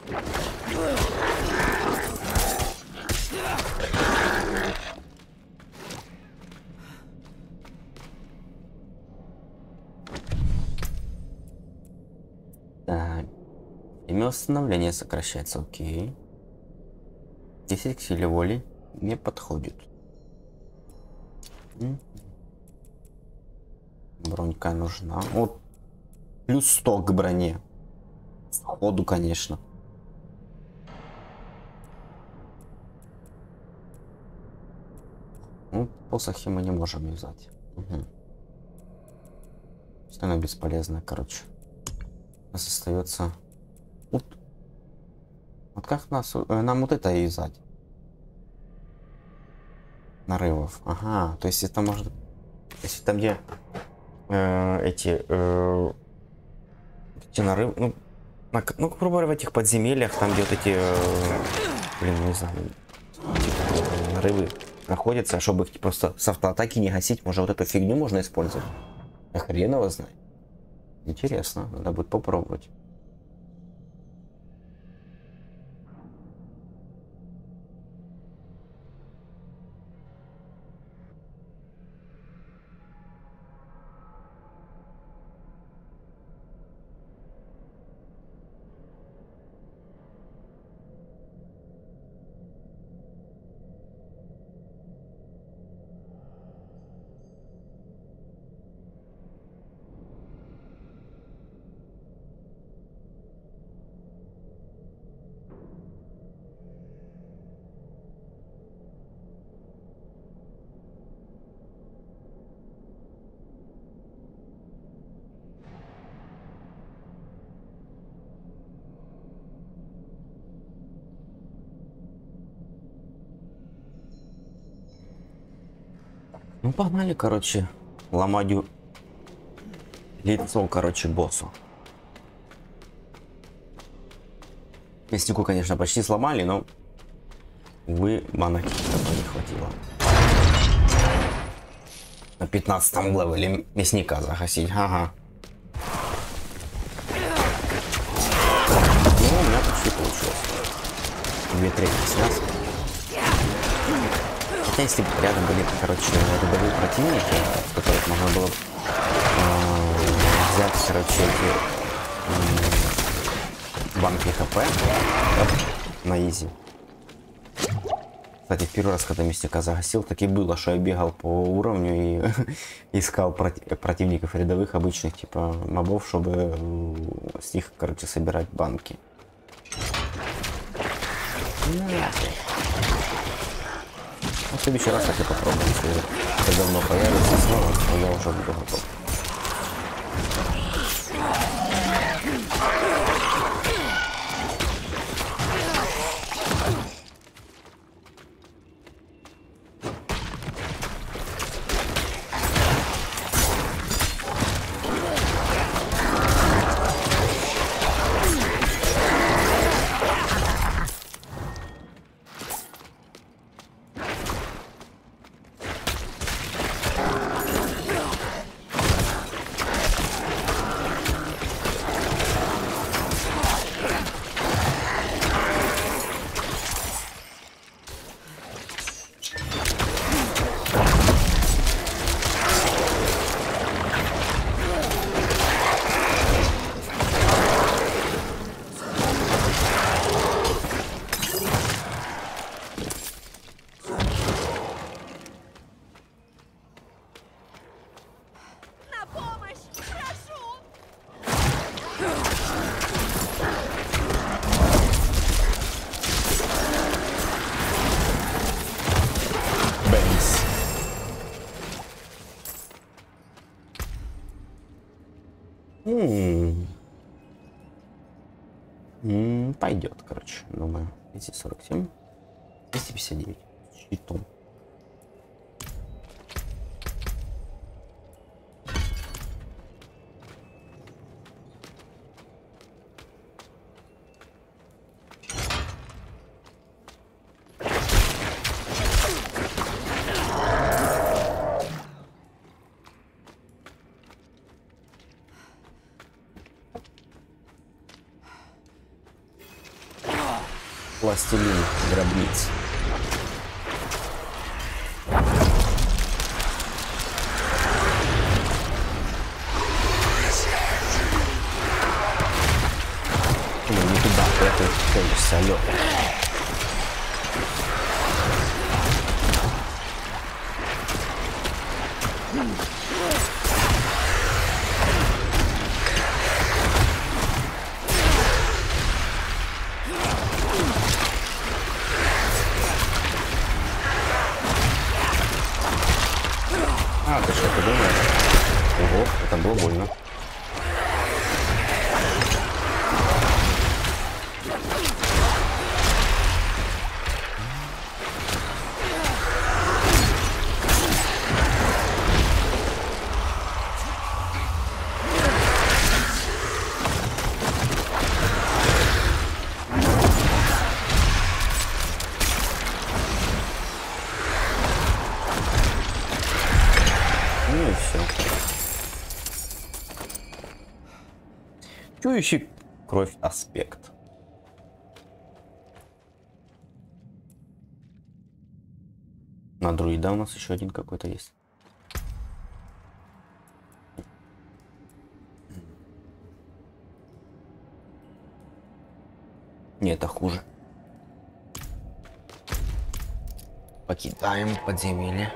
Так. Время восстановления сокращается, окей. 10 к силе воли не подходит. Бронька нужна. Вот. Плюс 100 к броне. Сходу, конечно. Ну, посохи мы не можем взять. Угу. Она бесполезная, короче. У нас остается... Вот как нас... Нам вот это и сзади. Нарывов. Ага, то есть это может... Если там где эти нарывы... Ну, грубо говоря, в этих подземельях, там где вот эти... блин, не знаю... нарывы находятся, чтобы их просто с автоатаки не гасить. Может, вот эту фигню можно использовать? А хрен его знает. Интересно, надо будет попробовать. Ну погнали, короче, ломать лицо, короче, боссу. Мяснику, конечно, почти сломали, но увы, банок не хватило. На 15 левеле мясника загасить, ага. Ну, у меня почти получилось. 2/3 снялся. Хотя если бы рядом были, короче, рядовые противники, с которых можно было взять, короче, эти банки хп, да, на изи. Кстати, первый раз, когда мясника загасил, так и было, что я бегал по уровню и искал противников рядовых, обычных, типа мобов, чтобы с них, короче, собирать банки. В следующий раз так и попробуем, если это давно появится снова, то я уже буду готов. Пойдет, короче, думаю. 247, 259 щитом. Пластилин гробниц. Ну, не туда, это целишься, алё. А, ты что, ты думаешь? Ого, это было больно. Чующий кровь аспект. На друида у нас еще один какой-то есть. Не, это хуже. Покидаем подземелье.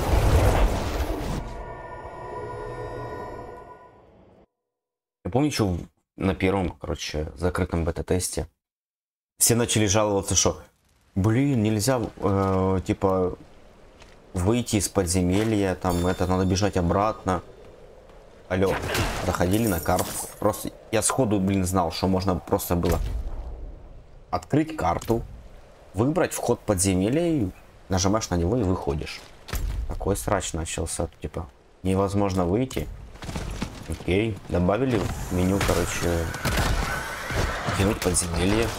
Я помню, что на первом, короче, закрытом бета-тесте все начали жаловаться, что, блин, нельзя, типа, выйти из подземелья, там, это, надо бежать обратно. Алло, заходили на карту. Просто я сходу, блин, знал, что можно просто было открыть карту, выбрать вход подземелья и нажимаешь на него и выходишь. Такой срач начался, типа, невозможно выйти. Окей, добавили в меню, короче, кинуть подземелье.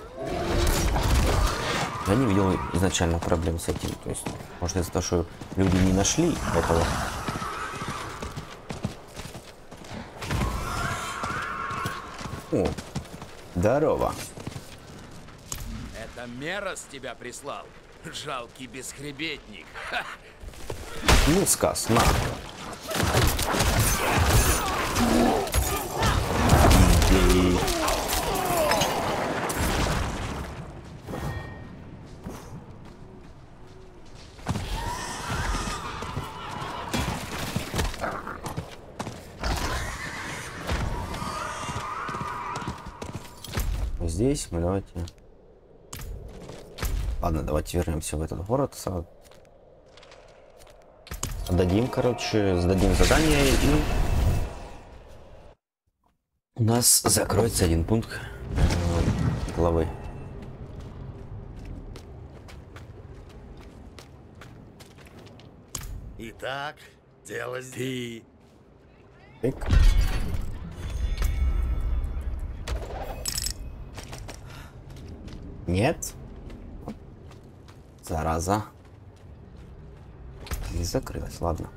Я не видел изначально проблем с этим. То есть, может, из-за того, что люди не нашли этого. О, здорово. Это Мерос тебя прислал? Жалкий бесхребетник. Ха! Ну, сказ, на. Иди. Здесь мы давайте. Ладно, давайте вернемся в этот город. Отдадим, короче, сдадим задание и у нас закроется один пункт главы. Итак, дело здесь. Так. Нет. Зараза. Не закрылась, ладно.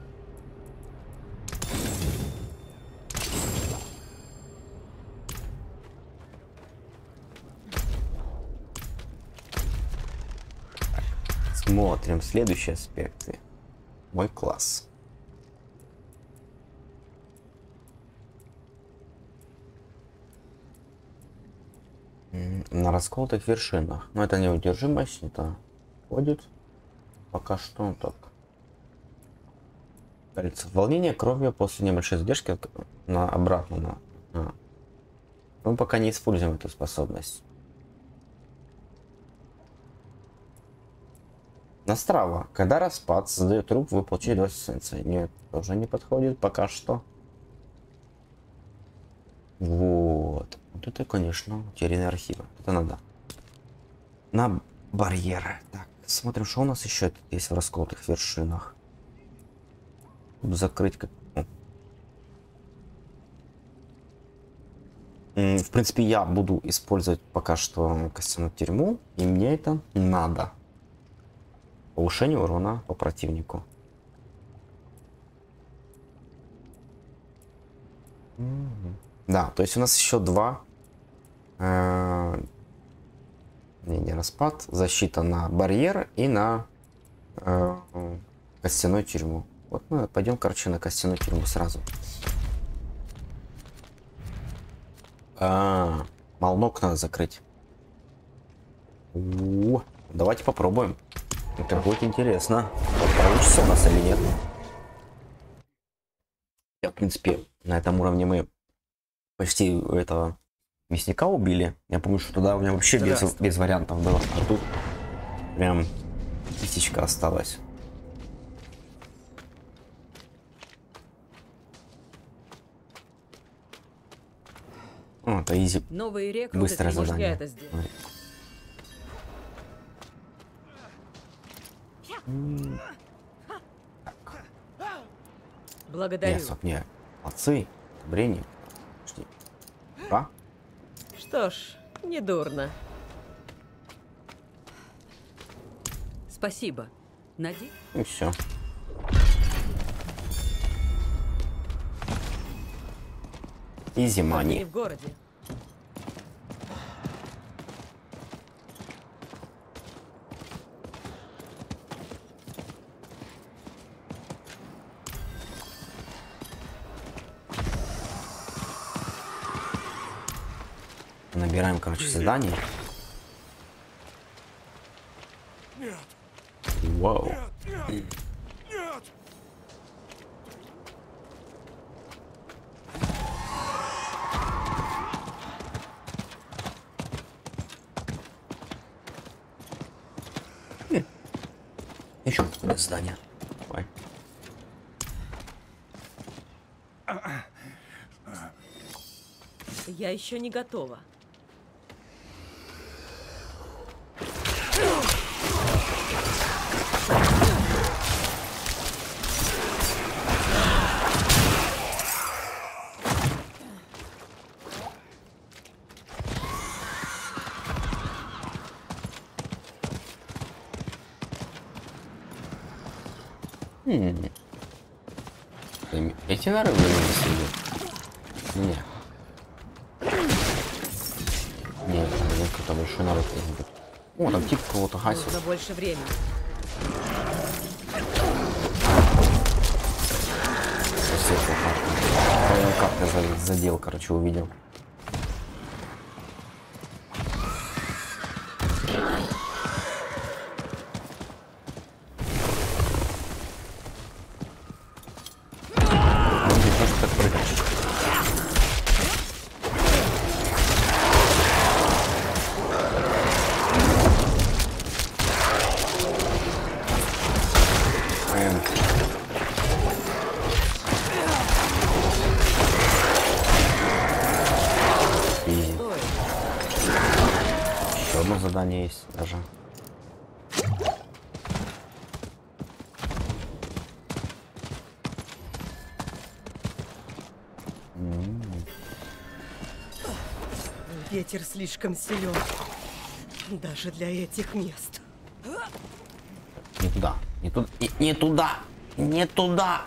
Смотрим следующие аспекты. Мой класс. На расколотых вершинах. Но это неудержимость, это ходит. Пока что так. Волнение кровью после небольшой задержки на обратно. Мы пока не используем эту способность. Настрава. Когда распад создает труп, вы получили 20 эссенций. Нет, тоже не подходит пока что. Вот. Вот это, конечно, утерянные архивы. Это надо. На барьеры. Так, смотрим, что у нас еще есть в расколотых вершинах. Закрыть как... В принципе, я буду использовать пока что костяную тюрьму, и мне это надо. Повышение урона по противнику. Да, то есть у нас еще два. Не распад, защита на барьер и на костяную тюрьму. Вот мы пойдем, короче, на костяную тюрьму сразу. Молнок надо закрыть. Давайте попробуем. Это будет интересно. Получится у нас или нет. В принципе, на этом уровне мы почти этого мясника убили. Я помню, что туда у меня вообще без вариантов было. А тут прям тысячка осталась. О, это изи. Новые рекруты Быстрое тревожат, задание. я это сделаю. Благодарю. Нет, не. Молодцы. Одобрение. Что ж, недурно. Спасибо. Надеюсь. И все. Изи Не мани. в городе. Набираем, короче, задание. Вау. Еще какое задание. Давай. Я еще не готова. Эти нары вылезли? Не. Нет, там еще народ есть. О, там тип кого-то гасит. Нужно больше времени. Как я задел, короче, увидел. Задание есть даже. Ветер слишком силен. Даже для этих мест. Не туда. Не туда. Не туда. Не туда.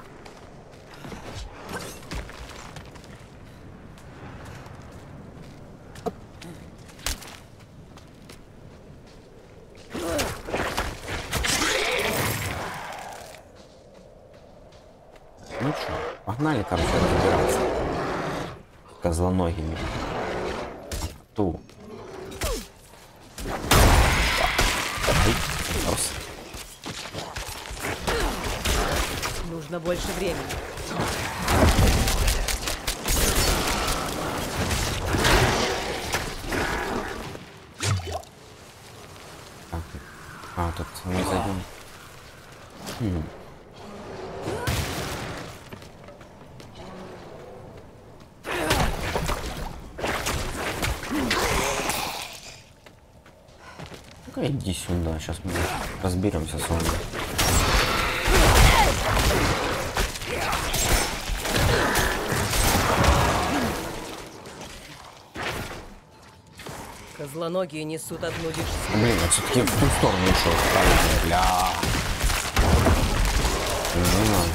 Ну что, погнали, короче, разбираться. Козлоногими. Ту. Нужно больше времени. А, тут мы зайдем. Иди сюда, сейчас мы разберемся с вами. Козлоногие несут одну лишь... Блин, я все-таки в ту сторону ушел. Бля. Не надо.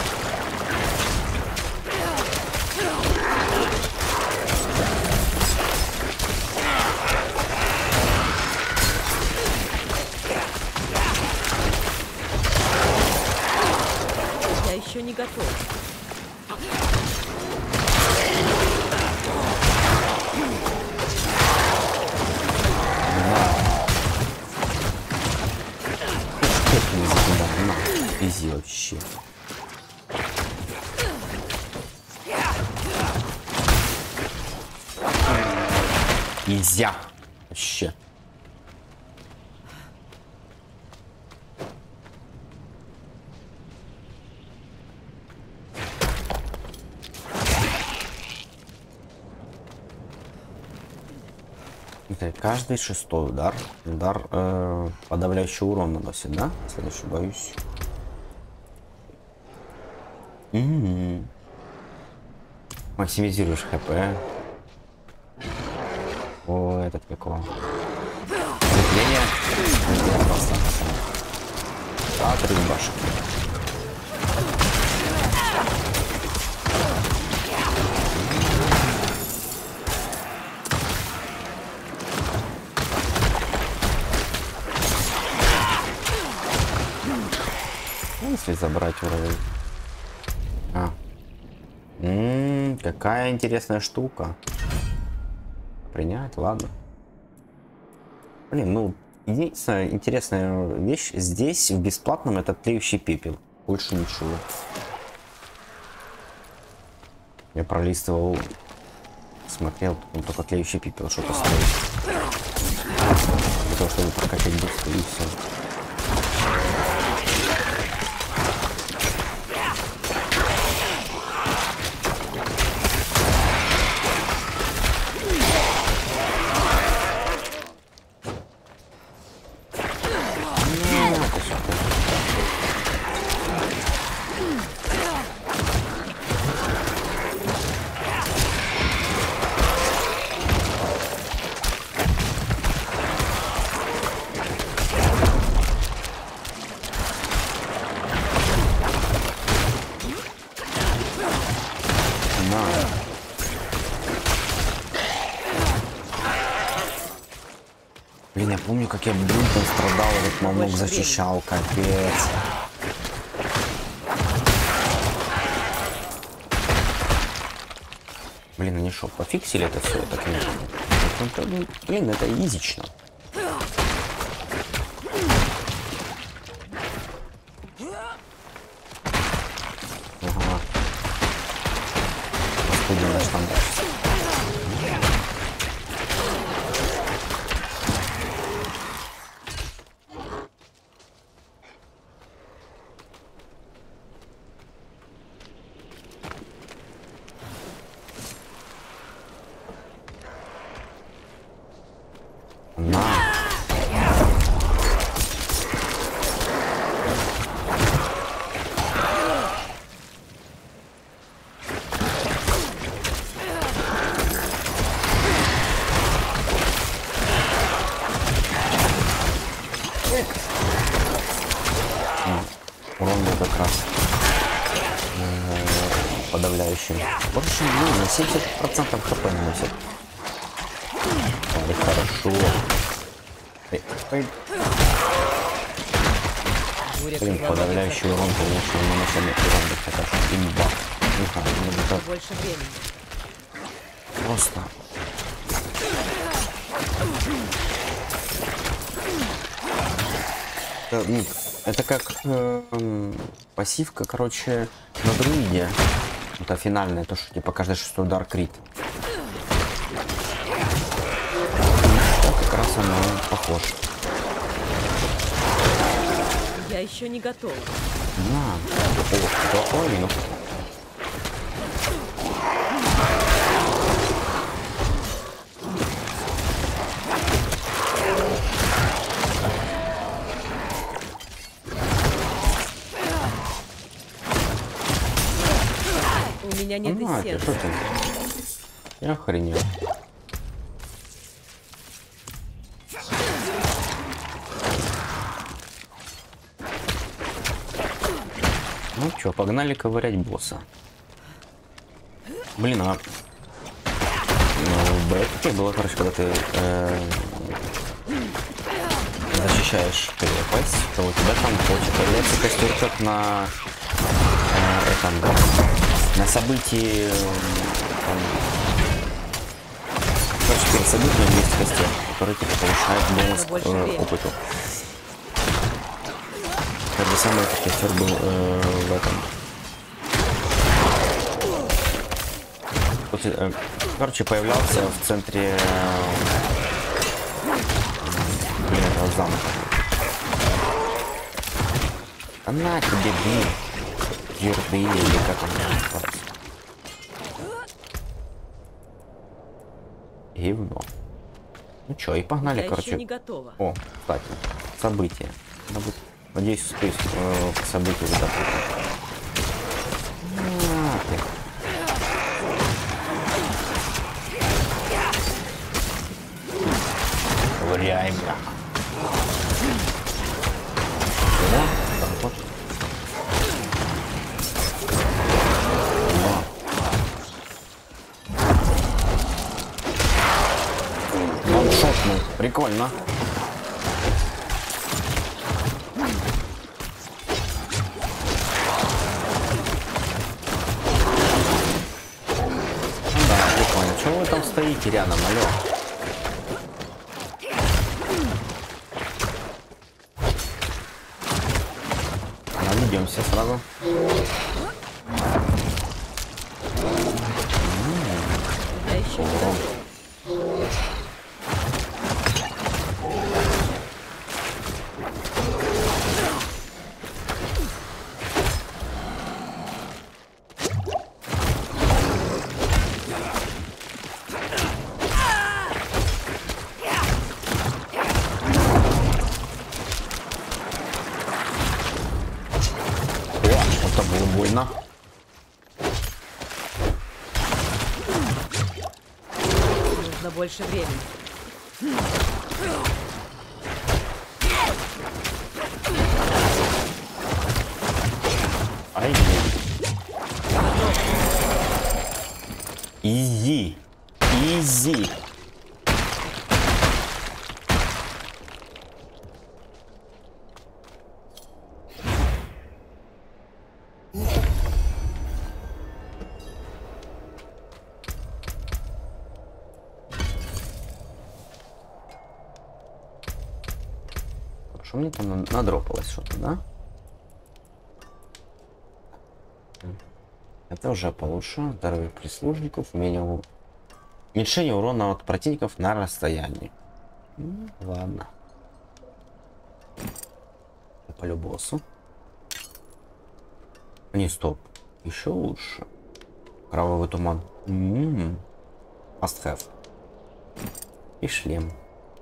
Еще не готов. Изи вообще. Нельзя. Вообще. Каждый шестой удар. Подавляющий урон наносит, да? Если не ошибаюсь. Максимизируешь хп. О, этот какого? Закрепление. Отрыв башки. Если забрать уровень. Какая интересная штука. принять, ладно. Блин, ну, единственная интересная вещь здесь, в бесплатном, это тлеющий пепел. Больше ничего. Я пролистывал, смотрел, он только тлеющий пепел, что-то стоит. Для того, чтобы прокачать быстро и все. Блин, я помню, как я блин страдал, этот мамок зачищал, капец. Блин, они что, пофиксили это все? Так нет. Блин, это изично. Ага. Господи, наш стандарт. Урон был как раз подавляющим. Больше на 70% хп наносит. Это хорошо. Блин, подавляющий урон, конечно, наносит урон, это ж имба. Это Больше времени. просто. Это как пассивка, короче, на друиде. Это финальное, то, что типа каждый шестой удар крит. Как раз оно похож. Я еще не готова. На. О, половину. У меня нет Что эссенции. ты? Я охренел. Ну чё, погнали ковырять босса. Блин, а в бэкке было, короче, когда ты защищаешь крепость, то у тебя там появляется костюрчик на этом, на событии, короче, перед событием есть костер, который типа повышает бонус опыту. Тот же самый этот костер был в этом. Короче, появлялся в центре этого замка. А на тебе, блин. Ерды или как он называется. Гивно. Ну чё, и погнали, Я короче. еще не готова. О, кстати, события. Надеюсь, успею к событию заготовить. Ковыряем, бля. Вот. Он шотнул. Прикольно. Да, прикольно. Чего вы там стоите рядом, алло? все сразу. Я еще не готов. Это было больно. Нужно больше времени. Ай. Изи. Изи. Что мне там надропалось что-то, да? Это уже получше. Здоровье прислужников, уменьшение урона от противников на расстоянии. Ну, ладно. По любоссу. Не, стоп. Еще лучше. Кровавый туман. Must have. И шлем.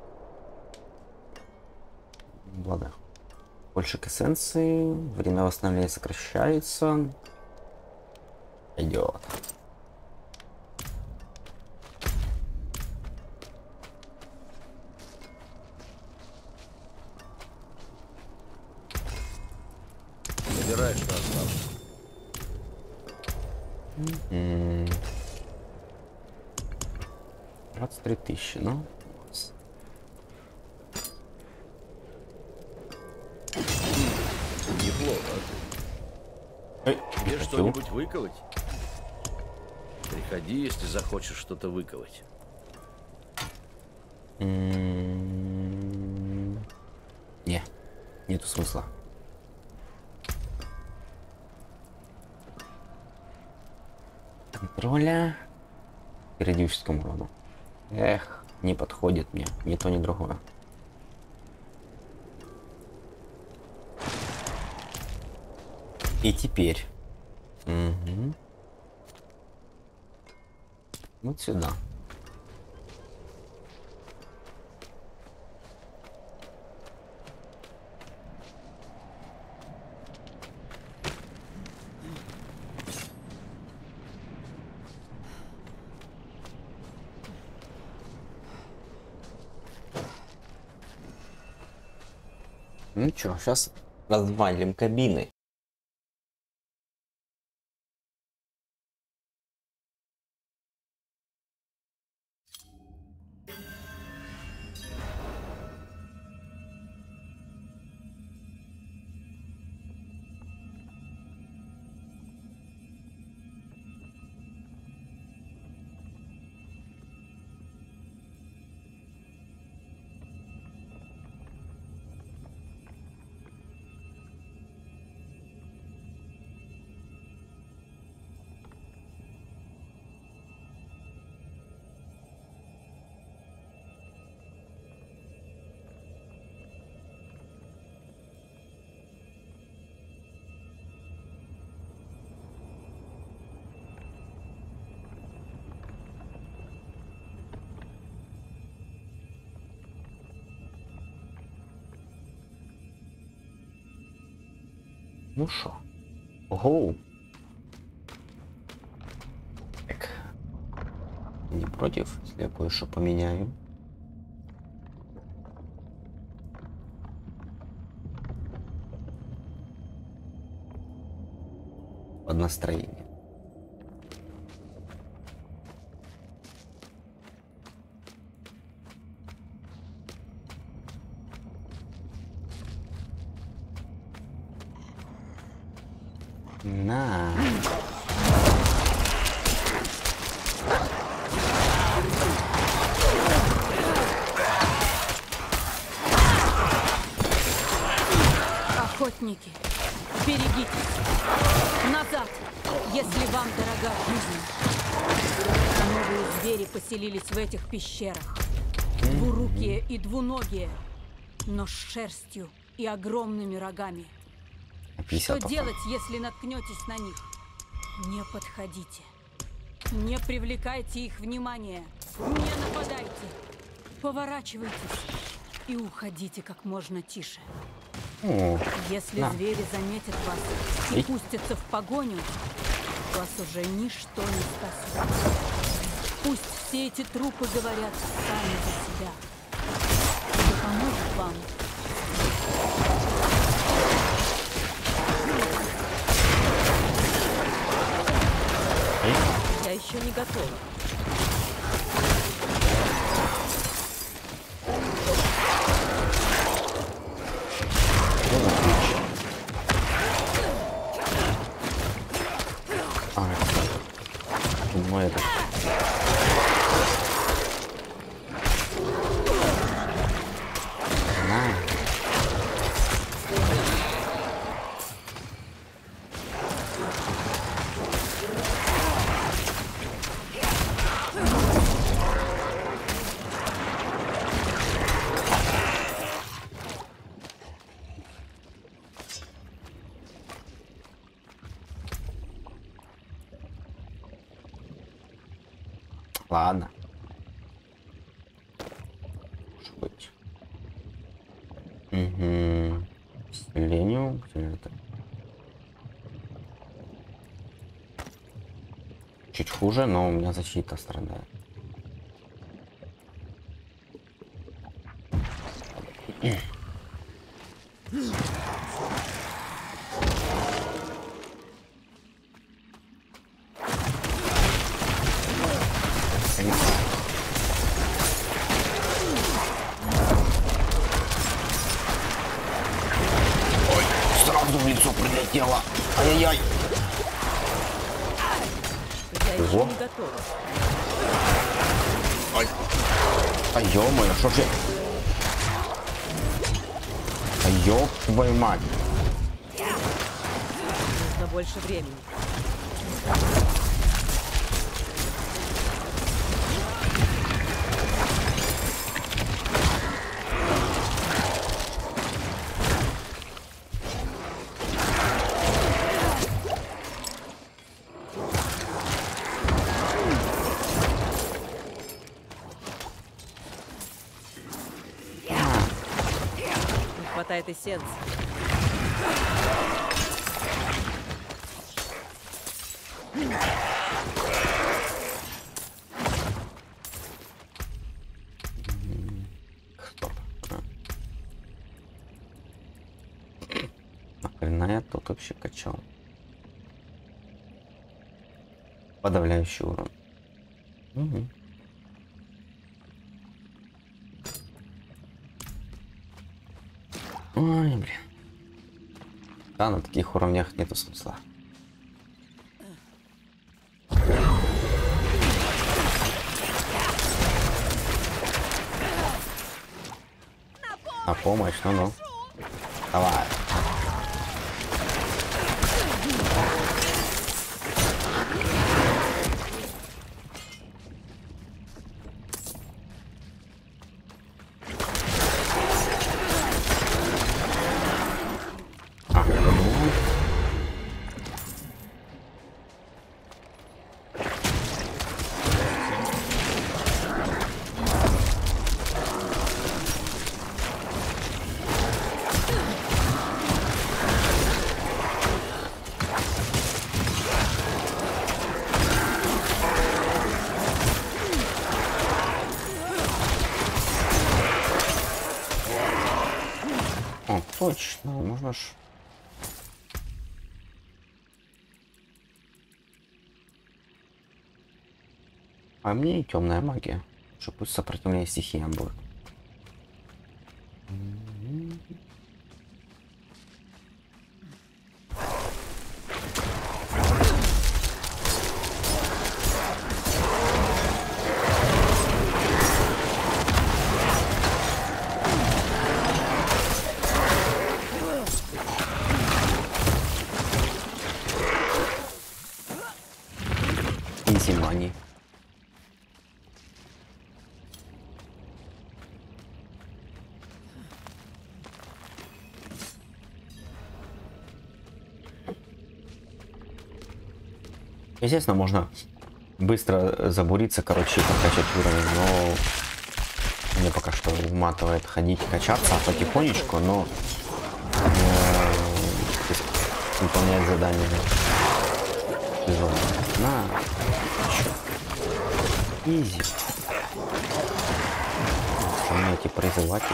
Благо. Больше к эссенции. Время восстановления сокращается. Идет. Забирай, что осталось. 23 тысячи, ну. Неплохо. Эй, Тебе хочу. что-нибудь выковать? Приходи, если захочешь что-то выковать. Не, нету смысла. Контроля периодическому урону. Эх, не подходит мне ни то, ни другое. И теперь вот сюда. Ну чё, сейчас развалим кабины. Ну шо? Ого! Так. Не против, если я кое-что поменяю? Под настроение. На. Охотники. Берегитесь! Назад, если вам дорога жизнь! Новые звери поселились в этих пещерах. Двурукие и двуногие, но с шерстью и огромными рогами. Что делать, если наткнетесь на них? Не подходите. Не привлекайте их внимание. Не нападайте. Поворачивайтесь и уходите как можно тише. Если звери заметят вас и пустятся в погоню, вас уже ничто не спасет. Пусть все эти трупы говорят сами за себя. Это поможет вам. Я еще не готова. Ну это. Ладно. Может быть. Угу. Селениум. Чуть хуже, но у меня защита страдает. В лицо прилетело. Ай-яй-яй. Я еще не готова. Ай. Ай, ё-моё, что же... Ай, ёб твою мать. Нужно больше времени. Хватает эссенции. Стоп. Нахрена я тут вообще качал? Подавляющий урон. Угу. Ой, блин. Да, на таких уровнях нету смысла. На помощь, ну-ну. Давай. О, точно, можно ж. А мне и темная магия, что пусть сопротивление стихиям будет. Естественно, можно быстро забуриться, короче, и прокачать уровень, но мне пока что вматывает ходить, качаться потихонечку, но выполнять задания сезона. На, изи. У меня эти призыватели.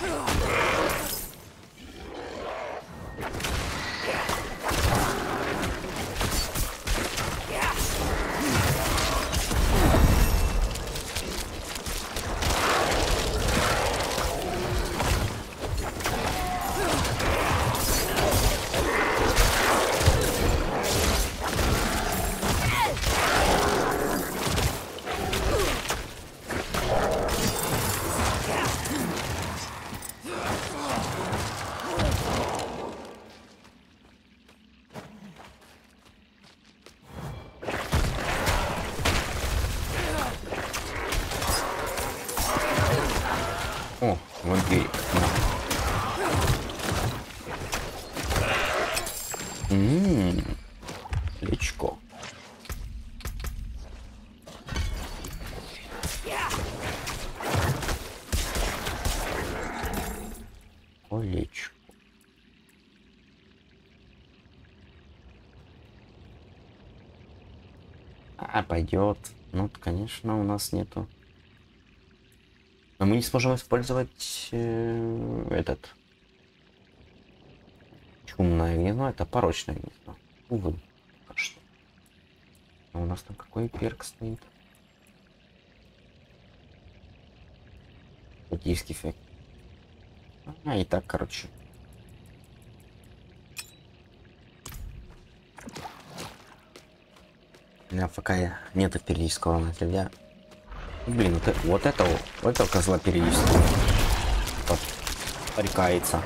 О, вампирик. Лечко. Лечко. Пойдет. Ну, конечно, у нас нету. Но мы не сможем использовать этот чумное гнездо, это порочное гнездо. Увы, пока что. А у нас там какой перк стоит? Критический эффект. И так, короче. У меня пока нету периодического награда. Блин, вот этого козла периодически вот, парикается.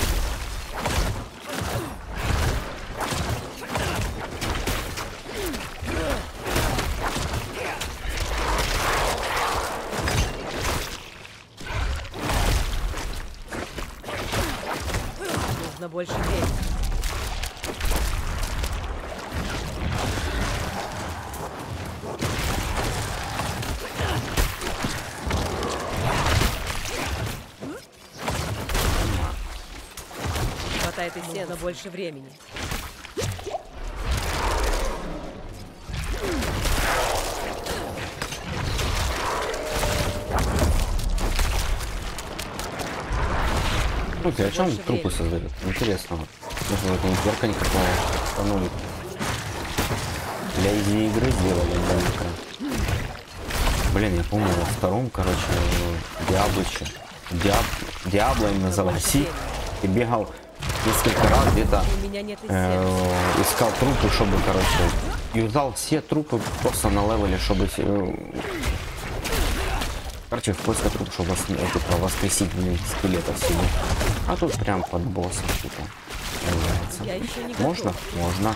Нужно больше времени. Хватает и сена больше времени. Слушайте, а чем трупы создают? Интересно. Можно это не перка никакого установить. Для изи игры сделали маленько. Блин, я помню во втором, короче, Диаблыче. Диабло им называлось. И бегал несколько раз где-то искал трупы, чтобы, короче, юзал все трупы просто на левеле, чтобы короче, в поисках трупов, чтобы типа, воскресить скелетов себе. А тут прям под боссом типа появляется. Можно? Можно.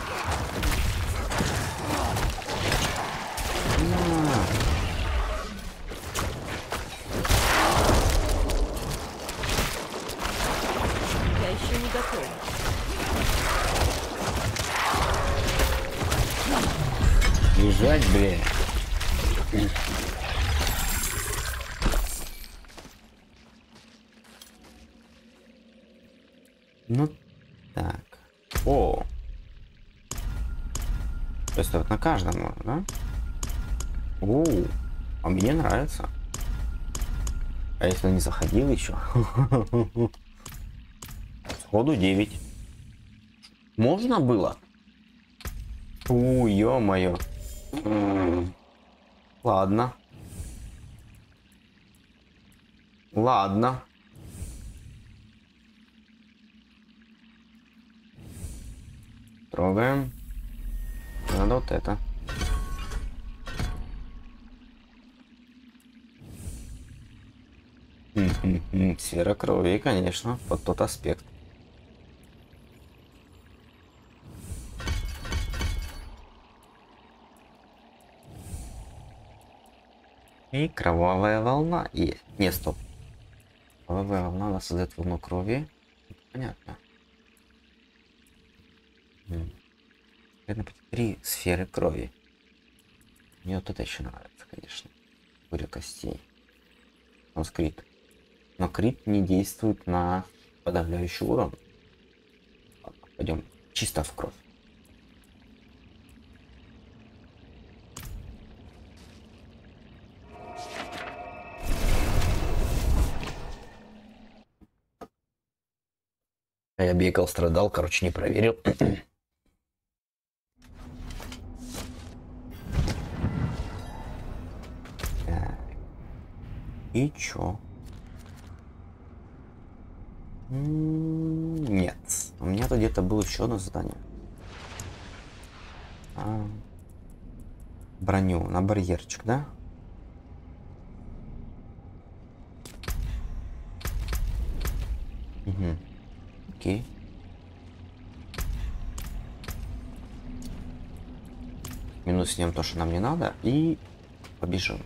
Я еще не готов. Бежать, бля. Ну так. О. То есть вот на каждом можно, да? А мне нравится. А если не заходил еще? Сходу 9. Можно было? Ё-моё. Ладно. Ладно. Трогаем. Надо вот это. Сфера крови, конечно, под тот аспект. И кровавая волна. И... Не, стоп. Кровавая волна, она создает волну крови. Понятно. 3 сферы крови. Мне вот это еще нравится, конечно. Буря костей. Он крит. Но крит не действует на подавляющий урон. Ладно, пойдем чисто в кровь. Я бегал, страдал, короче, не проверил. И чё? Нет. У меня тут где-то было еще одно задание. Броню на барьерчик, да? Угу. Окей. Минус снем то, что нам не надо, и побежим.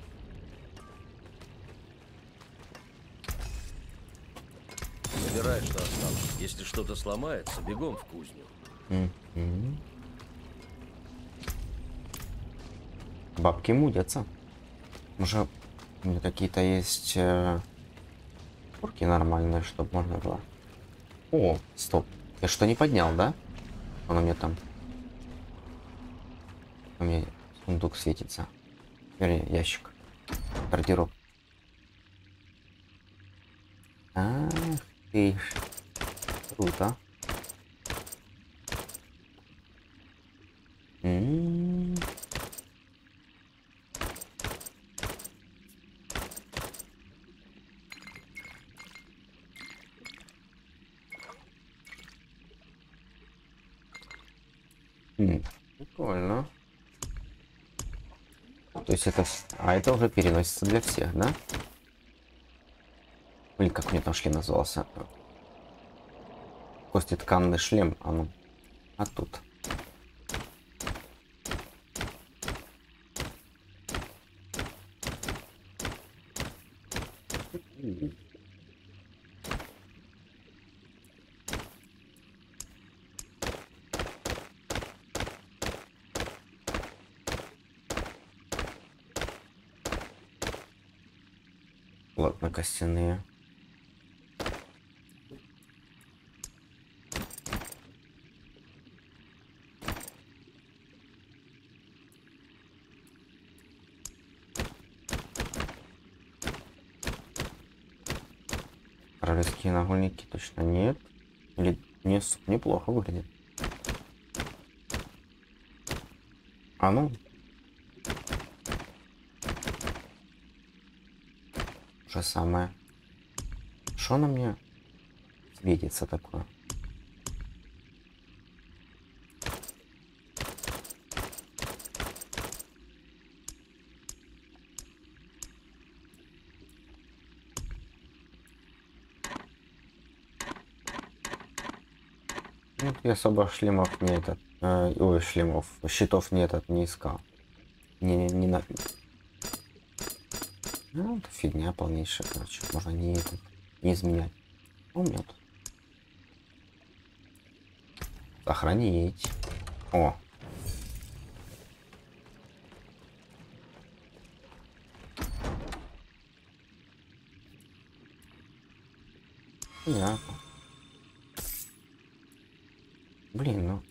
Забирай, что осталось. Если что-то сломается, бегом в кузню. Бабки мудятся. Уже у меня какие-то есть курки нормальные, чтобы можно было. О, стоп. Я что, не поднял, да? Он у меня там. У меня сундук светится. Вернее, ящик. Гардероб. Ах ты ж. Круто. Прикольно. То есть это... А это уже переносится для всех, да? Блин, как мне там шлем назывался? Костетканный шлем. А ну. А тут. Ладно, костяные. Королевские нагульники точно нет. Или не, неплохо выглядит. А ну. То же самое. Что на мне светится такое? Ну, и особо шлемов не этот, ой, шлемов, щитов не этот не искал. Не на. Ну, это фигня полнейшая, короче. Можно не изменять. Умет. Сохранить. О. Понятно. Блин, ну.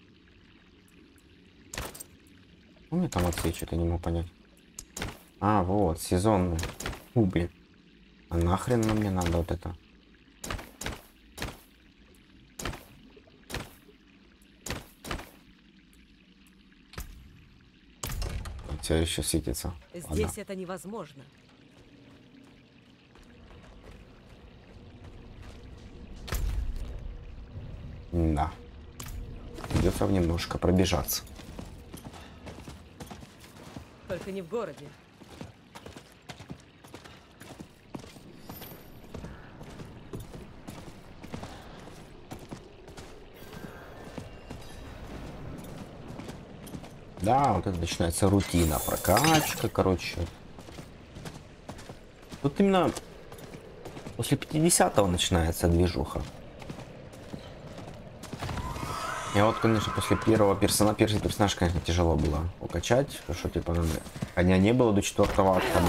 У меня там отсвечивает, я не могу понять. А, вот, сезонный. Блин. А нахрен мне надо вот это? Все еще светится. Здесь Ладно. это невозможно. Да. Придется немножко пробежаться. Только не в городе. Да, вот это начинается рутина, прокачка, короче. Тут именно после 50-го начинается движуха. И вот, конечно, после первый персонаж, конечно, тяжело было укачать, потому что, типа, огня не было до 4-го акта.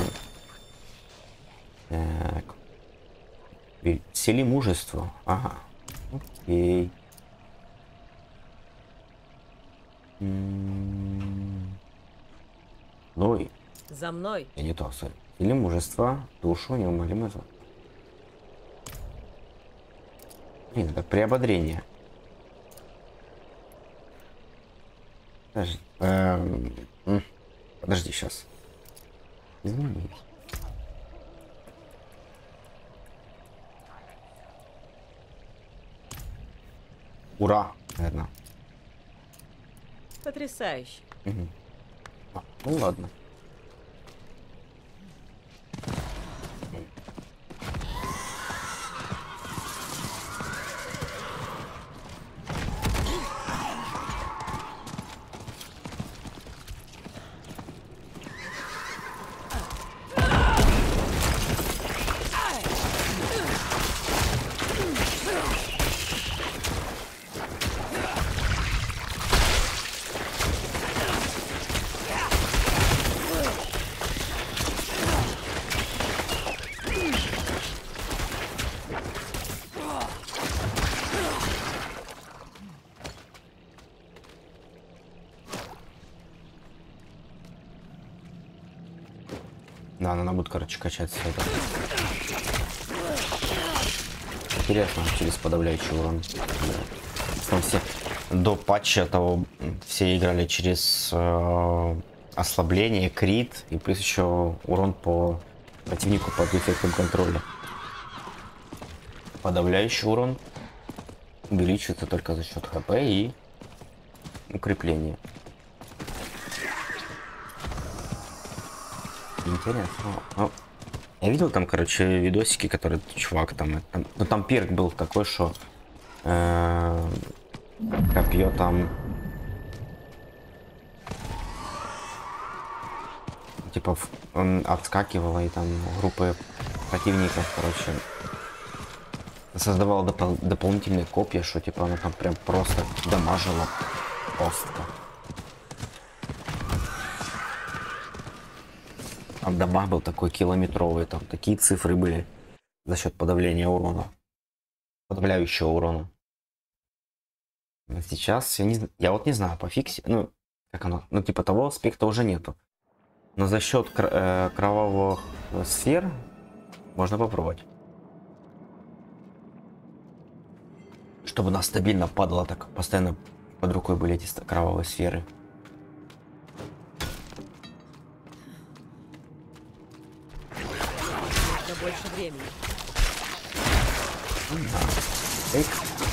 Так. Сели мужество. Ага. Окей. Ну и... За мной. Я не то, сори. Сели мужество, душу, неумолимое зло. Блин, это приободрение. Подожди, сейчас. Изменились. Ура, наверное. Потрясающе. Угу. Ну ладно. Да, надо будет, короче, качать все это. Интересно, через подавляющий урон. Там все до патча того все играли через ослабление, крит и плюс еще урон по противнику под эффектом контроля. Подавляющий урон увеличивается только за счет хп и укрепления. Интересно. Ну, я видел там, короче, видосики, которые чувак там, ну там перк был такой, что копье там типа он отскакивало и там группы противников, короче, создавало дополнительные копья, что типа оно там прям просто дамажило остро. Там дамаг был такой километровый, там такие цифры были за счет подавления урона, подавляющего урона. А сейчас я вот не знаю по фиксе, ну как оно, ну типа того аспекта уже нету, но за счет кровавых сфер можно попробовать, чтобы у нас стабильно падало, так постоянно под рукой были эти кровавые сферы. Больше времени. Эйк.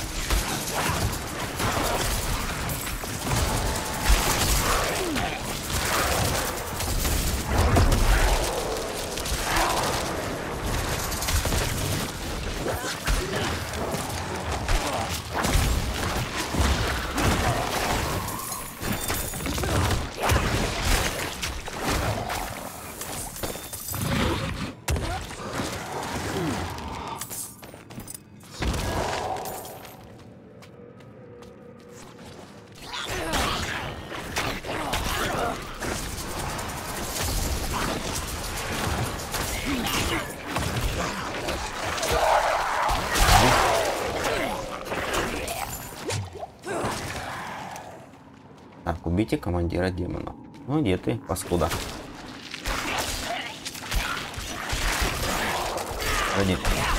Так, убейте командира демона. Ну где ты, паскуда? Ходи.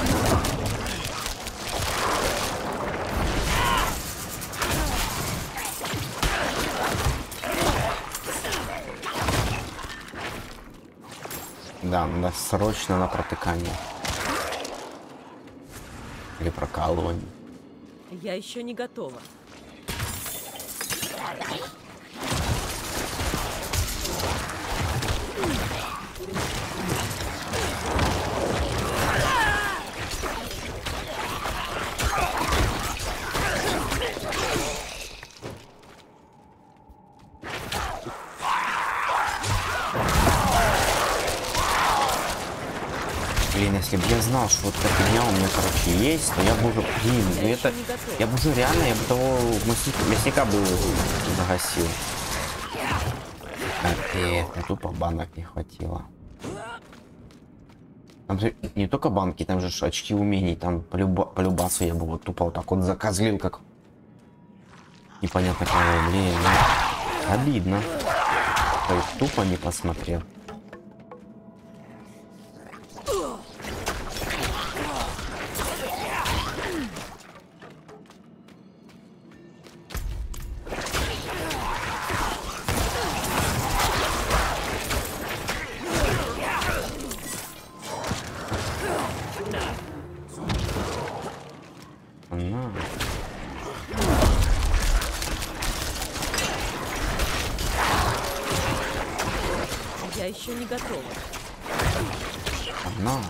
Да, надо срочно на протыкание. Или прокалывание. Я еще не готова. Блин, если бы я знал, что вот эта фигня у меня, короче, есть, то я бы уже, блин, ну это, я бы уже реально, я бы того мясника бы загасил. Опять, тупо банок не хватило. Там же не только банки, там же очки умений, там по любасу я бы вот тупо вот так вот закозлил, как непонятно кого, блин, ну, обидно. То есть тупо не посмотрел. Я еще не готова. На.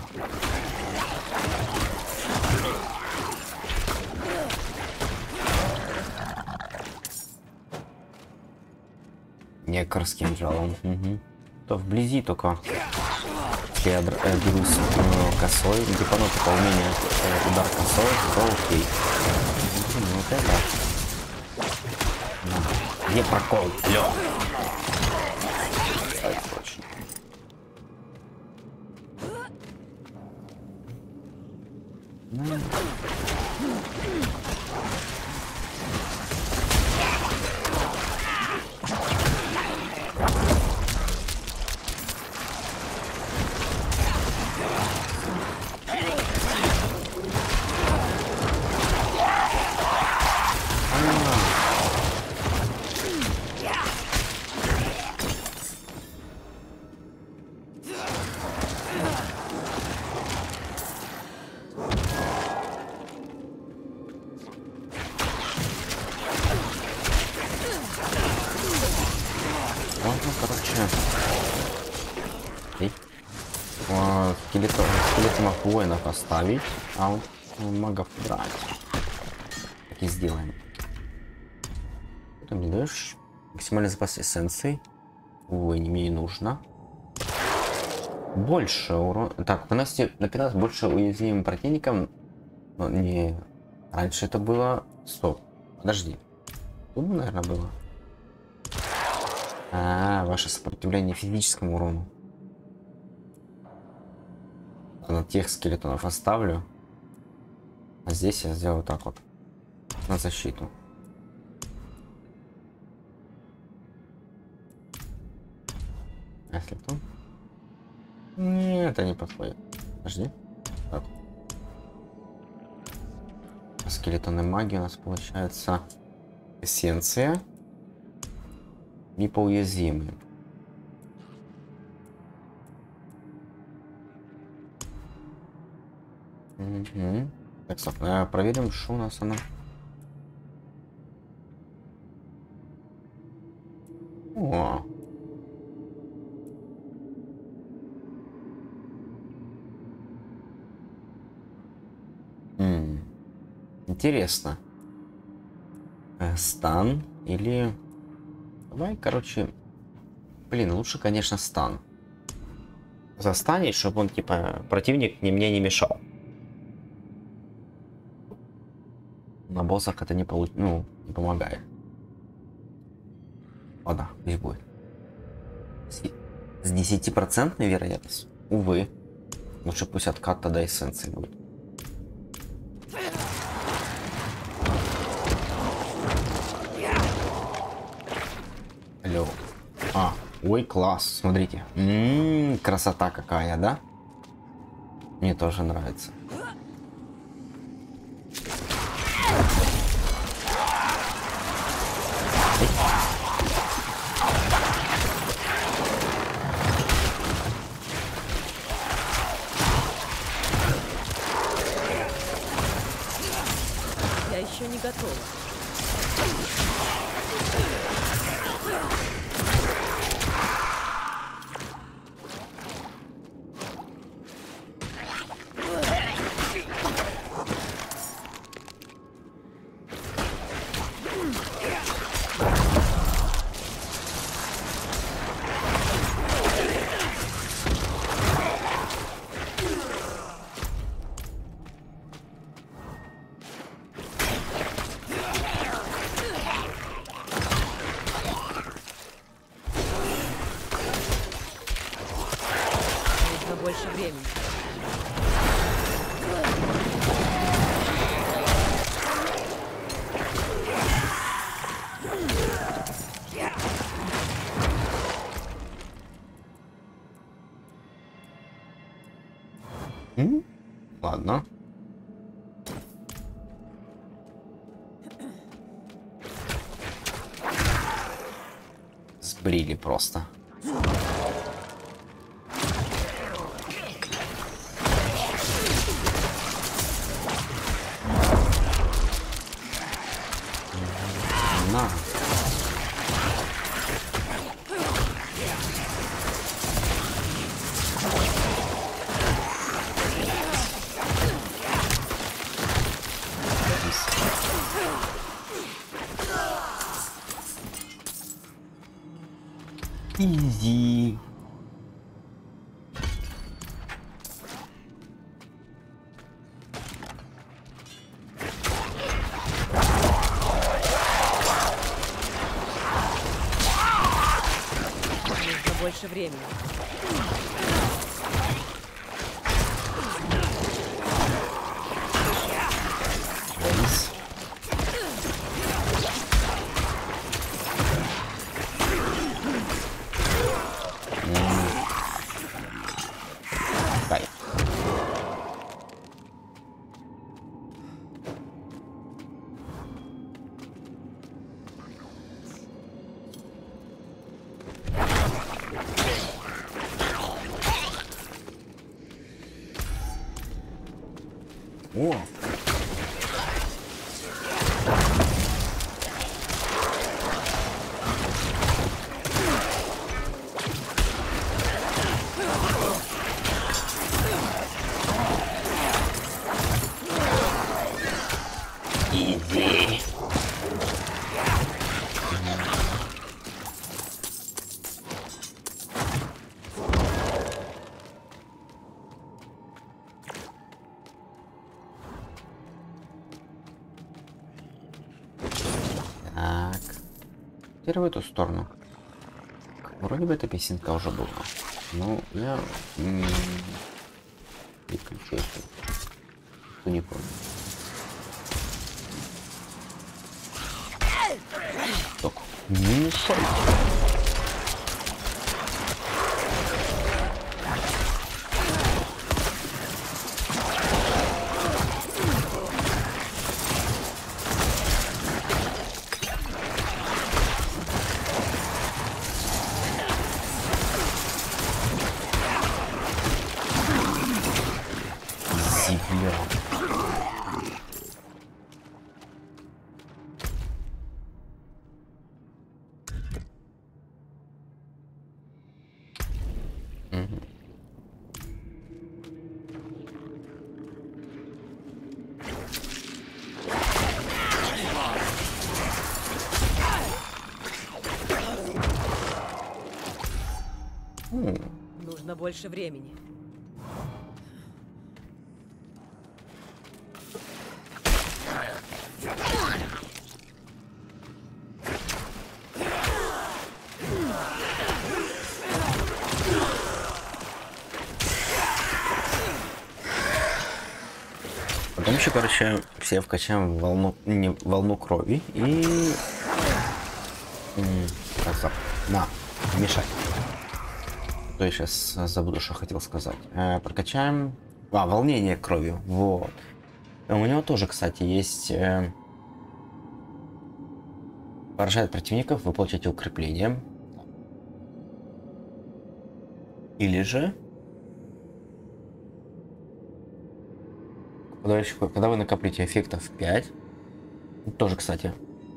Некор с кинжалом. Угу. То вблизи только. Я берусь косой, типа, ну, типа умение удар косой, то окей. Вот это. Где прокол? Алло. Скелетонов воинов оставить, а вот магов брать. Так и сделаем. Ты мне даешь максимальный запас эссенций. Увы, не мне не нужно. Больше урона. Так, наносите на 15 больше уязвимым противникам. Но не. Раньше это было. Стоп. Подожди. Тут, наверное, было. Ваше сопротивление физическому урону. На тех скелетонов оставлю, а здесь я сделаю так вот на защиту. Если кто? Нет, это не подходит. Подожди. Так. Скелетоны магии у нас получается эссенция и поуязвимые. Угу. Так, стоп, проверим, что у нас она. О. Интересно. Стан или... Давай, короче... Блин, лучше, конечно, стан. Застанет, чтобы он, типа, противник мне не мешал. На боссах это не не помогает. Ладно, здесь будет. С 10% вероятность. Увы. Лучше пусть откат тогда эссенции будет. Алло. Ой, класс, смотрите. Красота какая, да? Мне тоже нравится. Я еще не готова. больше времени. Ладно. Сбрили просто. На. Изи. Нужно больше времени. Рейс. Кайф. О! Иди. Так. Теперь в эту сторону. Вроде бы эта песенка уже была. Ну, я... переключаюсь. Не помню. Так, не мешайте. Земля. Нужно больше времени. Потом еще, короче, все вкачаем волну крови и... Так, стоп. На, мешай. То я сейчас забуду, что хотел сказать. Прокачаем... волнение кровью. Вот. У него тоже, кстати, есть... поражает противников, вы получаете укрепление. Или же... когда вы накопите эффектов 5, тоже, кстати,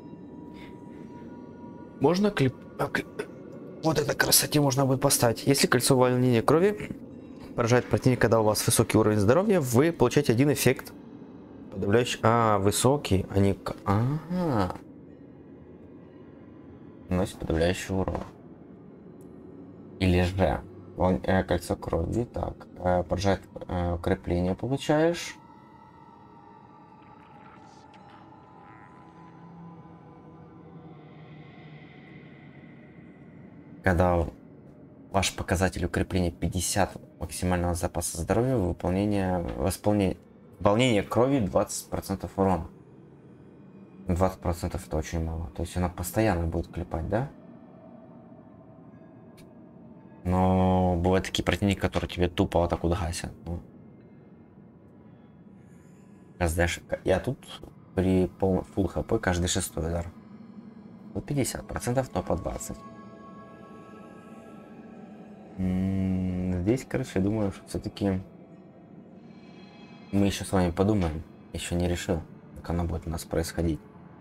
можно вот это красоте можно будет поставить. Если кольцо волнения крови поражает противника, когда у вас высокий уровень здоровья, вы получаете один эффект подавляющий. Высокий, а не... Ага. Наносит подавляющий урон. Или же кольцо крови, так, поражает укрепление получаешь. Когда Ваш показатель укрепления 50 максимального запаса здоровья, волнение крови 20% урона. 20% это очень мало. То есть она постоянно будет клепать, да? Но бывают такие противники, которые тебе тупо вот так вот гасят. Ну. Я тут при full хп каждый 6-й удар. Ну 50%, но по 20. Здесь, короче, я думаю, что все-таки мы еще с вами подумаем. Еще не решил, как она будет у нас происходить.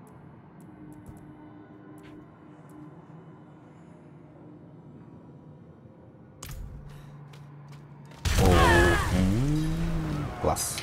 Класс.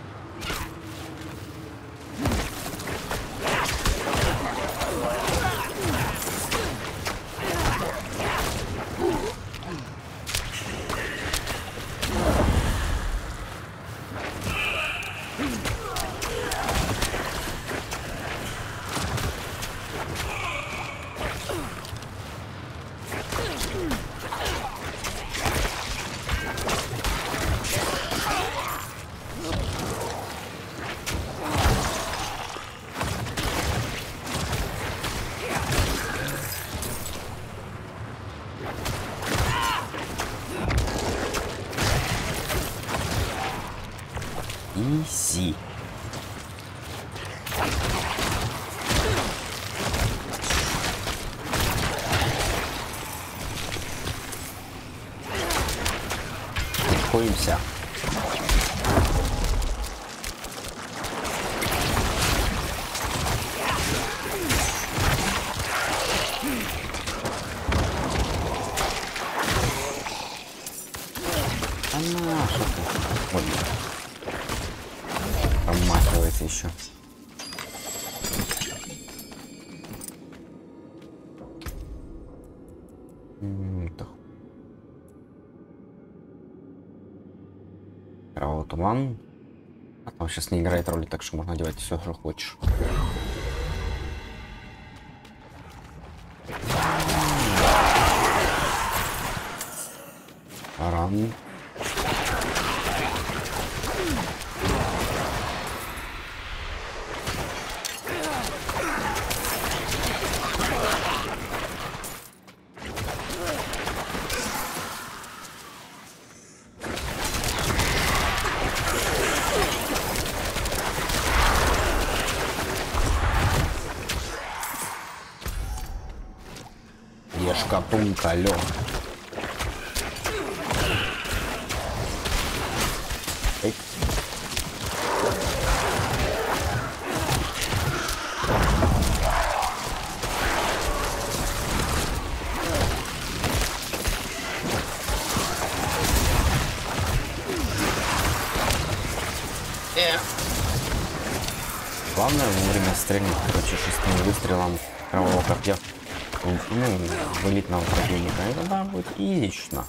Изи. Успокоимся. Она что-то. Ой. Промахивается еще. Кровавый туман. А там сейчас не играет роли, так что можно делать все, что хочешь. Ран. Шкатунка, лёг. Главное вовремя стрельнуть, короче, 6 выстрелом кровавого копья в элитного противника. Это да, будет изично.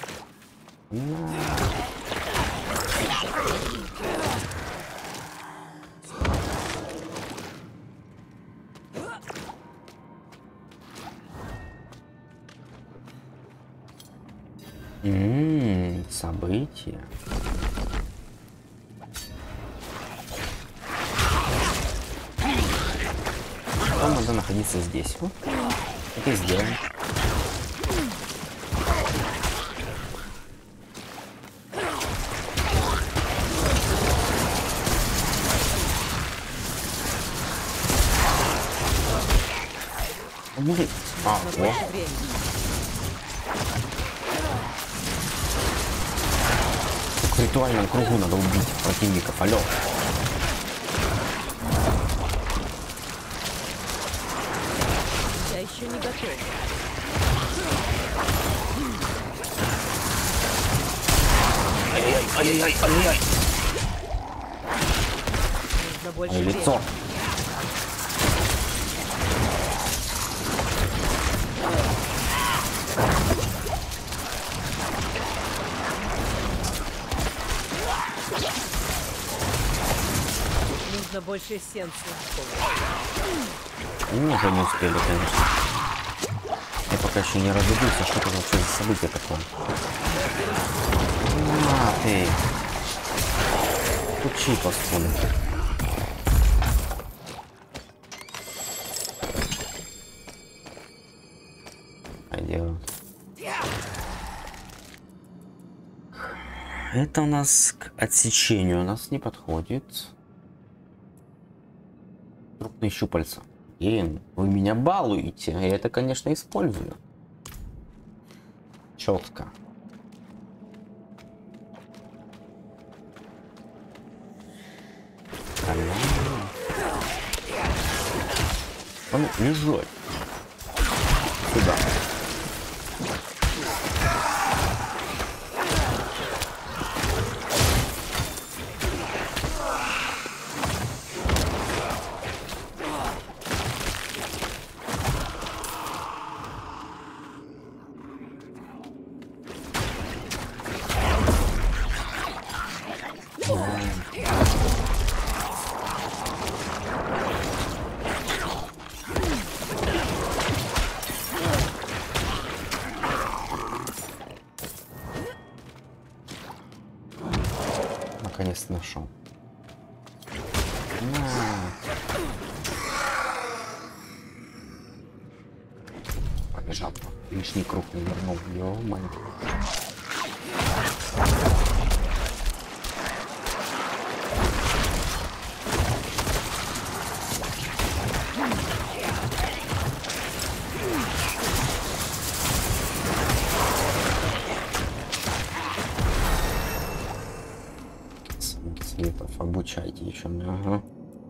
События. Нам надо находиться здесь. Вот. Это и сделаем. А, вот. В ритуальном кругу надо убить противников. Алло. Я еще не готов. Ай-яй-яй-яй-яй. Лицо. Нужно больше эссенции. Ну, уже не успели, конечно. Я пока еще не разубился, что это вообще за событие такое. На ты. Учи, паскуды. Пойдем. Это у нас к отсечению у нас не подходит. Крупные щупальца. Вы меня балуете. Я это, конечно, использую. Четко. Он лежит. Сюда. Наконец-то нашел. Побежал. Лишний круг не вернул. Ё-моё. Цветов обучайте еще мне. Ага.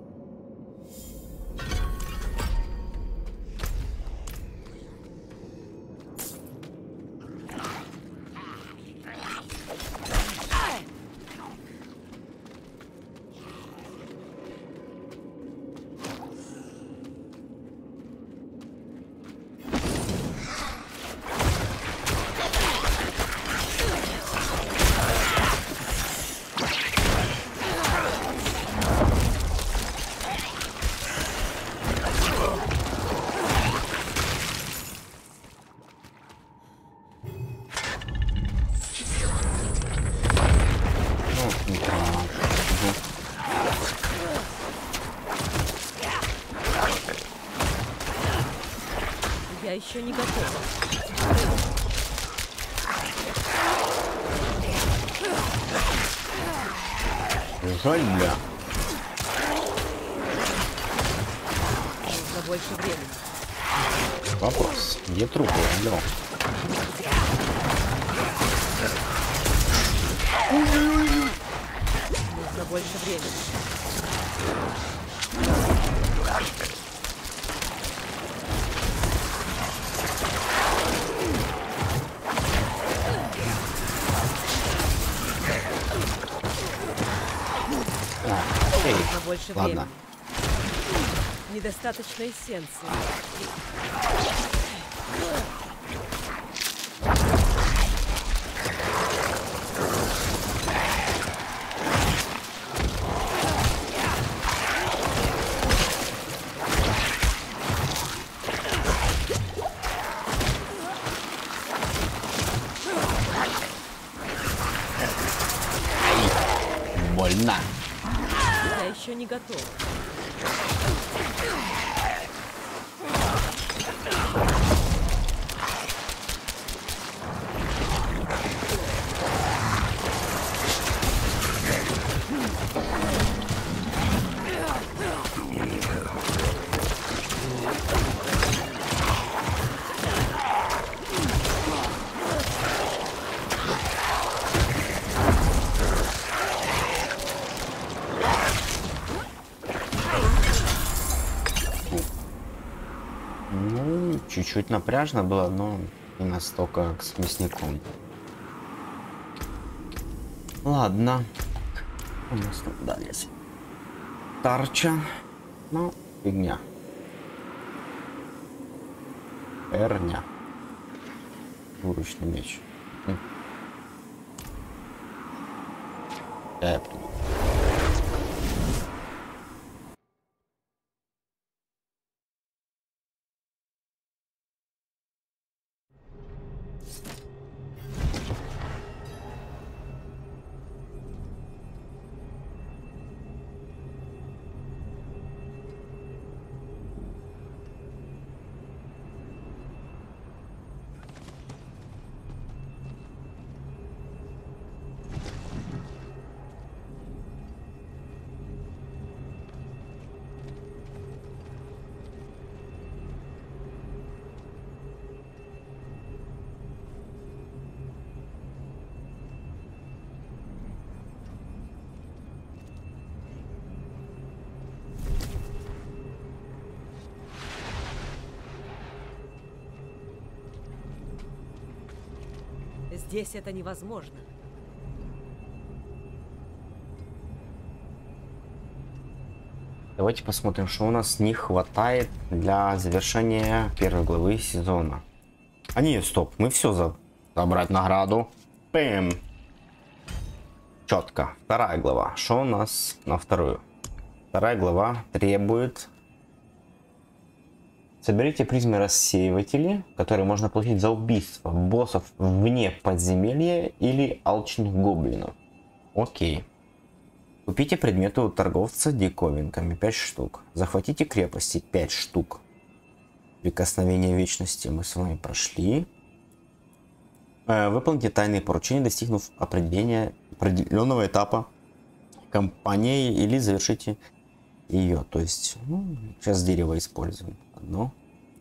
Я еще не готова. Жаль, бля. Нужно больше времени. Вопрос. Где трупы? Алло. Нужно больше времени. Нужно больше Ладно. времени. Недостаточно эссенции. Больно. Я еще не готова. Ну, чуть-чуть напряжно было, но не настолько, как с мясником. Ладно. У нас там далее. Тарча. Ну, фигня. Эрня. Двуручный меч. Здесь это невозможно. Давайте посмотрим, что у нас не хватает для завершения первой главы сезона. А не, стоп, мы все забрать награду. Пэм. Четко. Вторая глава. Что у нас на вторую? Вторая глава требует... Соберите призмы рассеиватели, которые можно получить за убийство боссов вне подземелья или алчных гоблинов. Окей. Купите предметы у торговца диковинками 5 штук. Захватите крепости 5 штук. Прикосновение вечности мы с вами прошли. Выполните тайные поручения, достигнув определенного этапа кампании, или завершите ее. То есть, ну, сейчас дерево используем. Одно.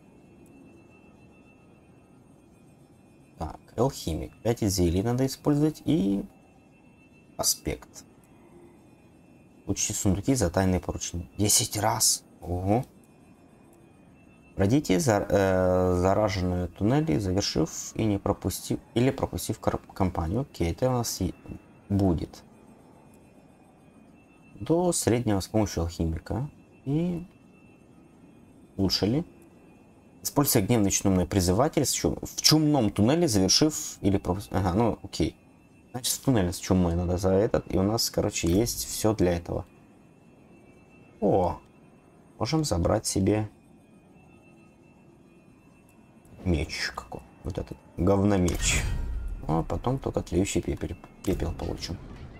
Так, алхимик. 5 зелий надо использовать и аспект. Учите сундуки за тайные поручения. 10 раз. Ого. Пройдите зараженные туннели, завершив и не пропустив, или пропустив кампанию. Окей, это у нас будет. До среднего с помощью алхимика. И лучше ли? Используйте гневный чумной призыватель в чумном туннеле, завершив или пропустив. Ага, ну окей. Значит, в туннеле с чумой надо за этот. И у нас, короче, есть все для этого. О! Можем забрать себе меч какой. Вот этот говномеч. А потом только тлеющий пепел получим.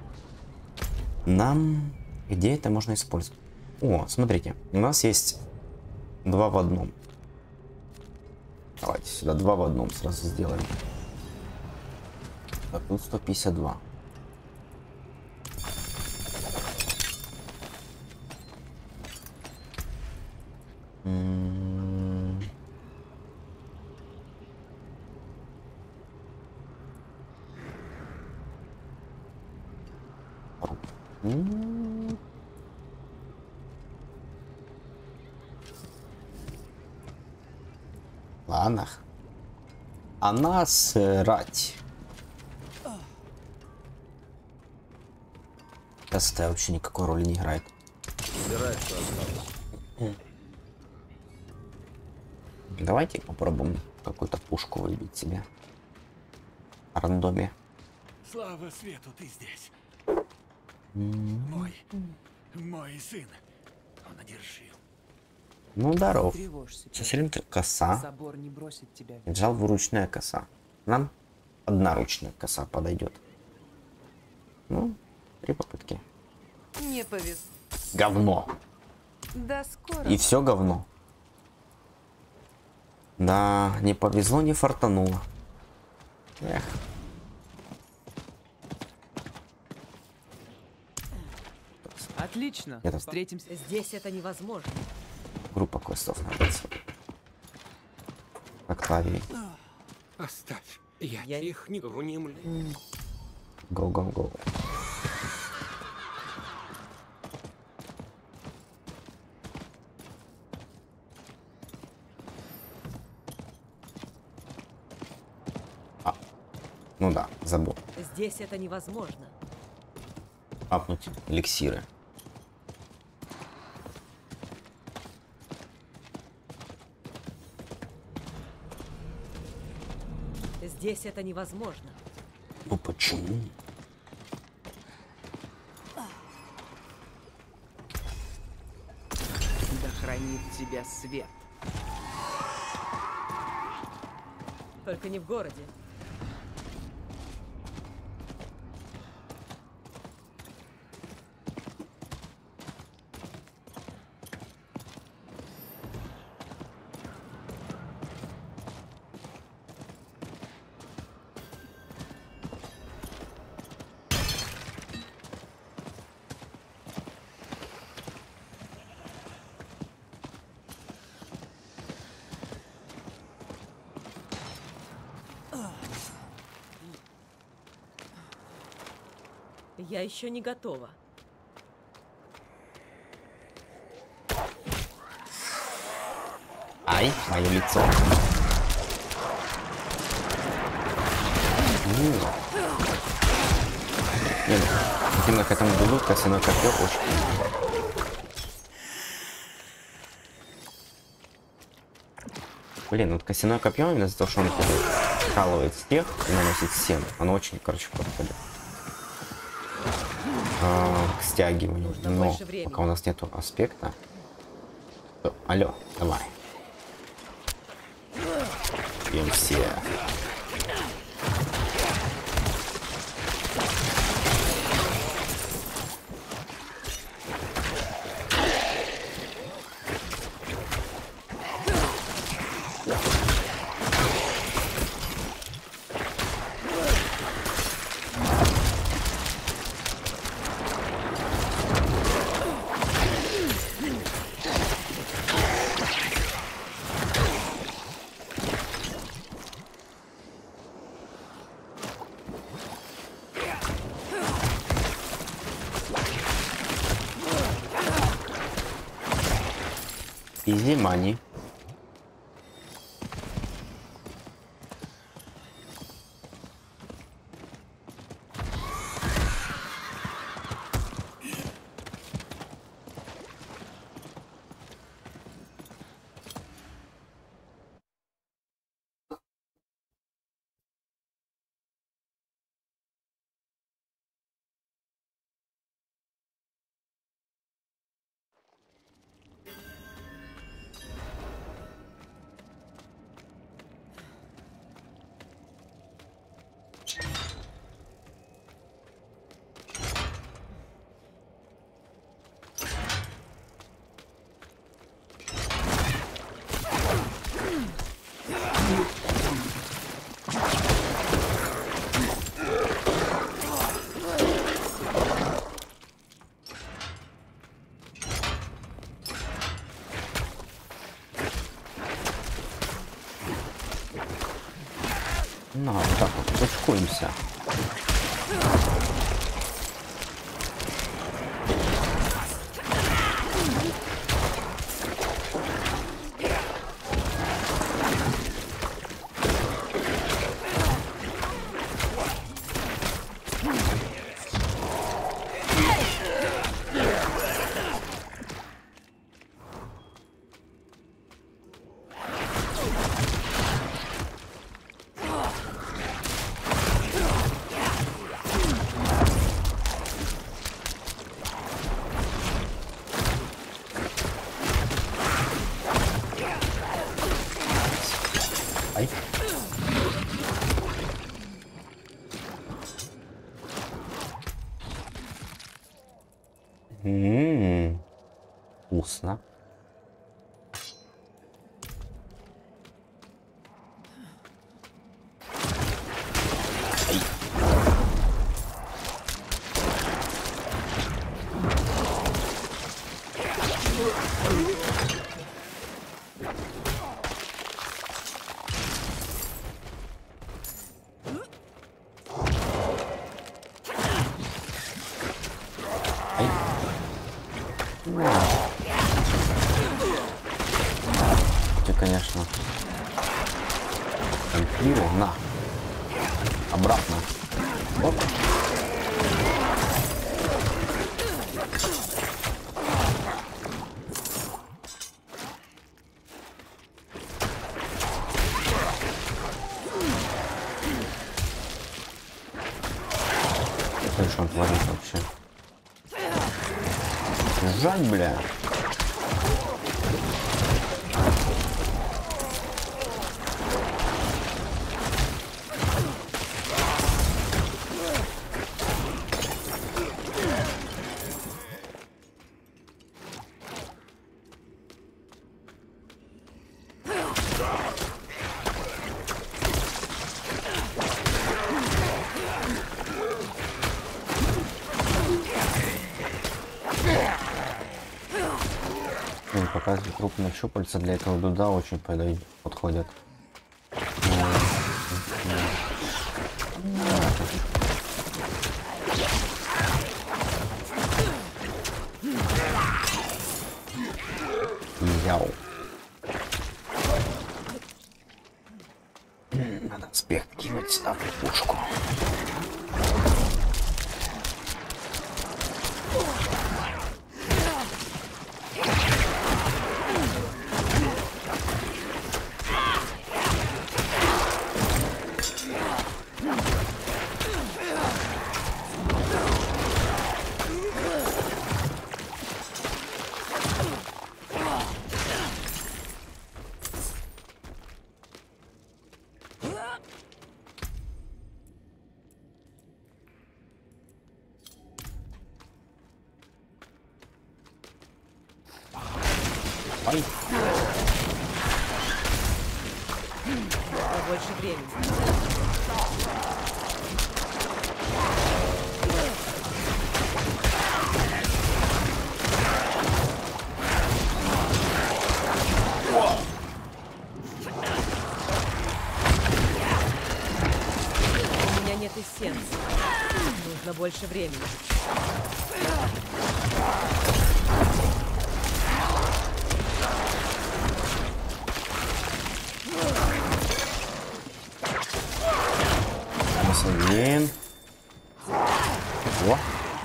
Нам... Где это можно использовать? О, смотрите. У нас есть 2 в 1. Давайте сюда 2 в 1 сразу сделаем. Так, тут 152. Ладно. А насрать. Сейчас это вообще никакой роли не играет. Собирай, что осталось. Давайте попробуем какую-то пушку выбить себе. В рандоме. Слава свету, ты здесь. Мой сын. Он одержим. Ну, здоров. Тревожься. Сестринка коса. Забор не бросит тебя. Кинжал двуручная коса. Нам одноручная коса подойдет. Ну, 3 попытки. Не повезло. Говно. До скоро. И все говно. Да, не повезло, не фартануло. Эх. Отлично. Это... Встретимся. Здесь это невозможно. Группа квестов нравится. Октавий. Оставь. Я их не внемлю. Go. Ну да, забыл. Здесь это невозможно. Апнуть эликсиры. Здесь это невозможно. Ну почему? Да хранит тебя свет. Только не в городе. Я еще не готова. Ай, мое лицо. Именно к этому буду, костяное копье очень. Блин, вот костяное копье, именно из-за того, что он вкалывает всех и наносит всем, оно очень, короче, подходит к стягиванию. Но пока у нас нету аспекта, то, алло, давай. Бьем все. Изи мани. На, вот так вот, точкуемся. Вкусно. Конечно. Вампиры, на. Обратно. Оп. Что он творит вообще? Жать, бля. Показывает крупные щупальца, для этого дуда очень подходят. Яу. Надо успех кинуть сюда пушку. Ай. Побольше времени. У меня нет эссенции. Нужно больше времени. Один. О.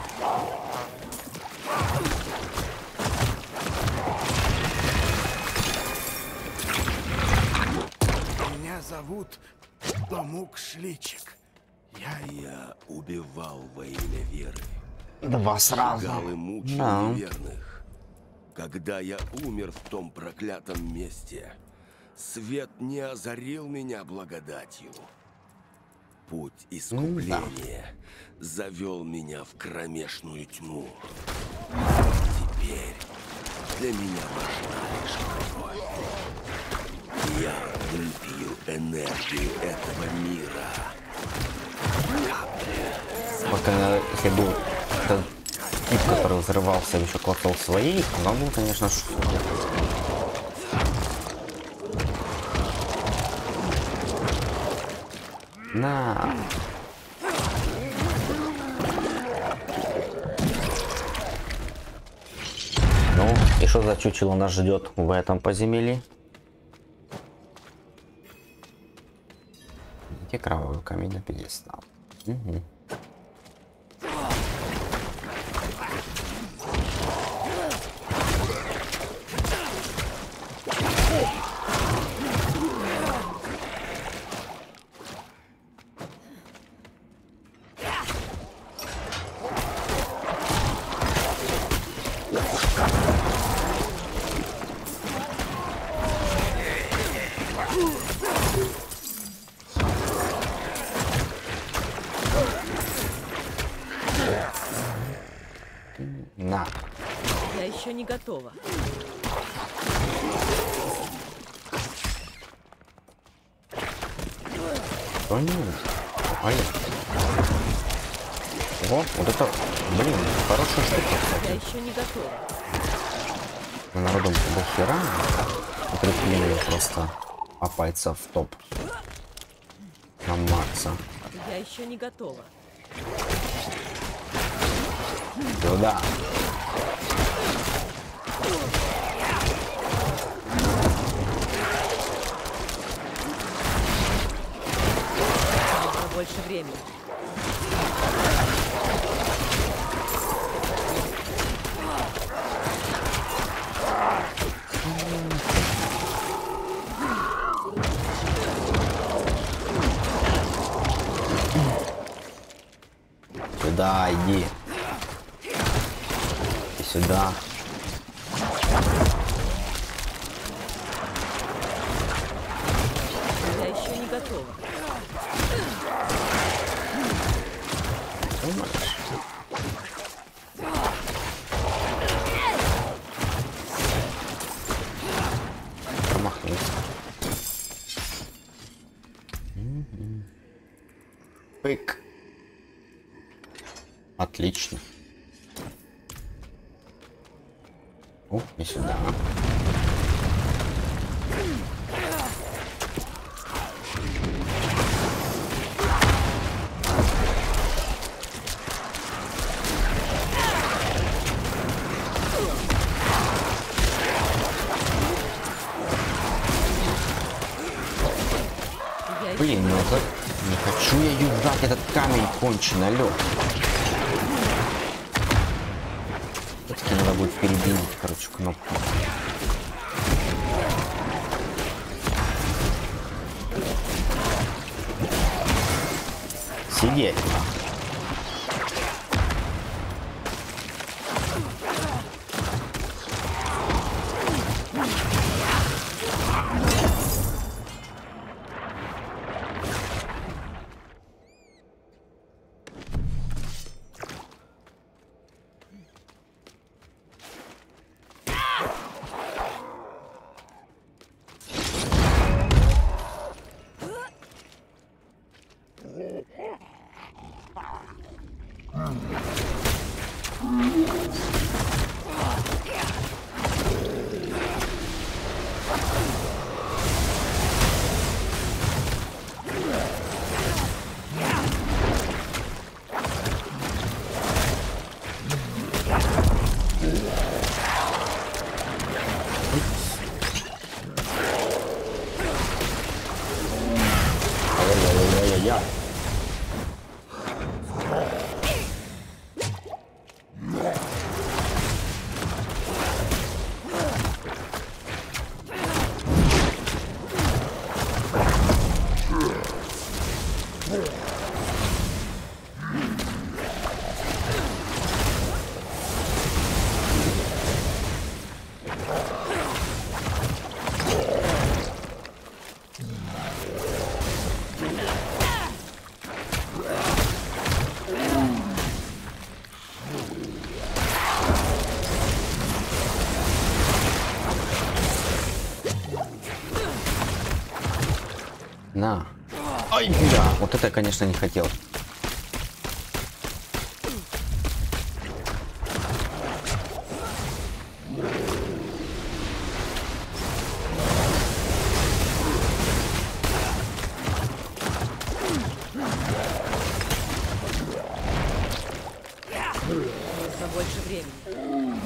Меня зовут Томук Шличик. Я убивал во имя веры. Два сразу. Сжигал и мучил Да. неверных. Когда я умер в том проклятом месте, свет не озарил меня благодатью. Путь искупления завел меня в кромешную тьму. Теперь для меня важна лишь кровь. Я выпью энергию этого мира. Пока, если был этот тип, который взрывался, еще клацал своих, но был, конечно, на. Ну, и что за чучело нас ждет в этом подземелье? Где кровавый камень на пьедестал? Угу. На. Я еще не готова. Что-нибудь? Ай. О, вот это, блин, хорошая штука, Я кстати. еще не готова. Народом до хера. Укрепление просто попается в топ. На Макса. Я еще не готова. Сюда. Нужно больше времени. Сюда иди. И сюда. Я еще не готова. Понимаешь? Промахнулся. Пык. Отлично. О, и сюда. Я еще Блин, ну это Хочу я юзать этот камень конченый, алло. Все-таки надо будет перебинить, короче, кнопку. Сидеть. Ай-яй-яй-яй-яй. На. Ай, бля. Вот это я, конечно, не хотел. Нужно больше времени.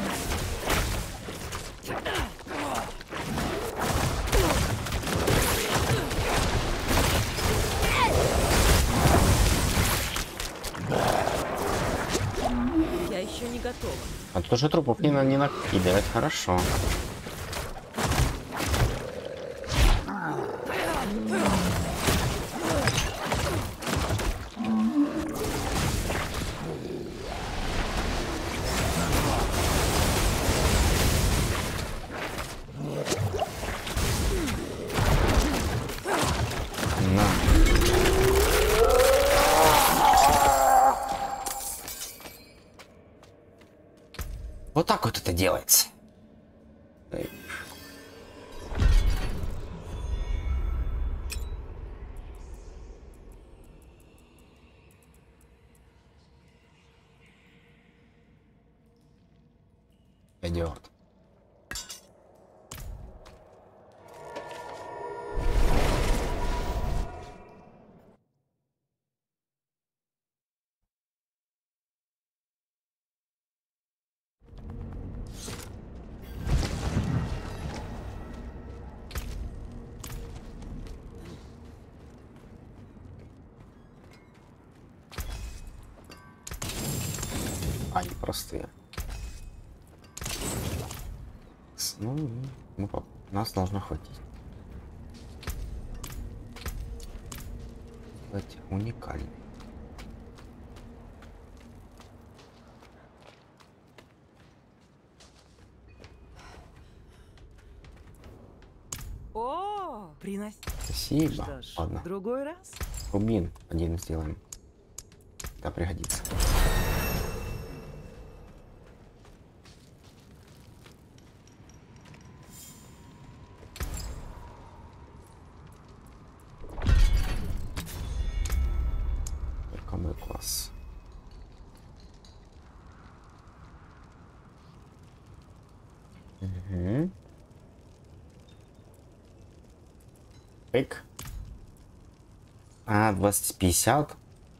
Я еще не готова. А тут уже трупов не накидывать, хорошо. На. Вот так вот это делается. Идет. Они простые. Ну, нас должно хватить. Кстати, уникальный. О, приноси. Спасибо. Что ж, Ладно. в другой раз. Рубин один сделаем. Да, пригодится. Только мой класс. Угу. Эк. А, 20-50.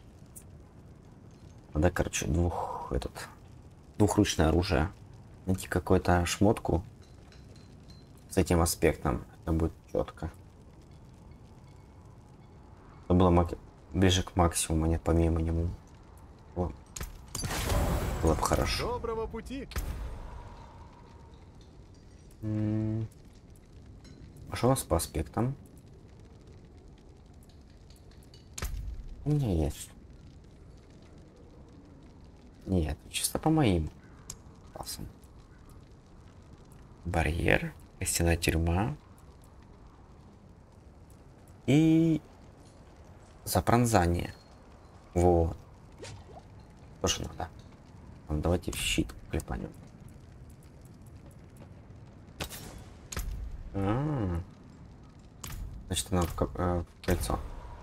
Надо, короче, двухручное оружие. Найти какую-то шмотку с этим аспектом. Это будет четко. Это было ближе к максимуму, а не помимо него. Вот. Было бы хорошо. Доброго пути. А что у нас по аспектам? У меня есть. Нет, чисто по моим классам. Барьер, костяная тюрьма и запронзание. Вот. Тоже надо. Давайте в щит клепанем. Значит, надо в кольцо.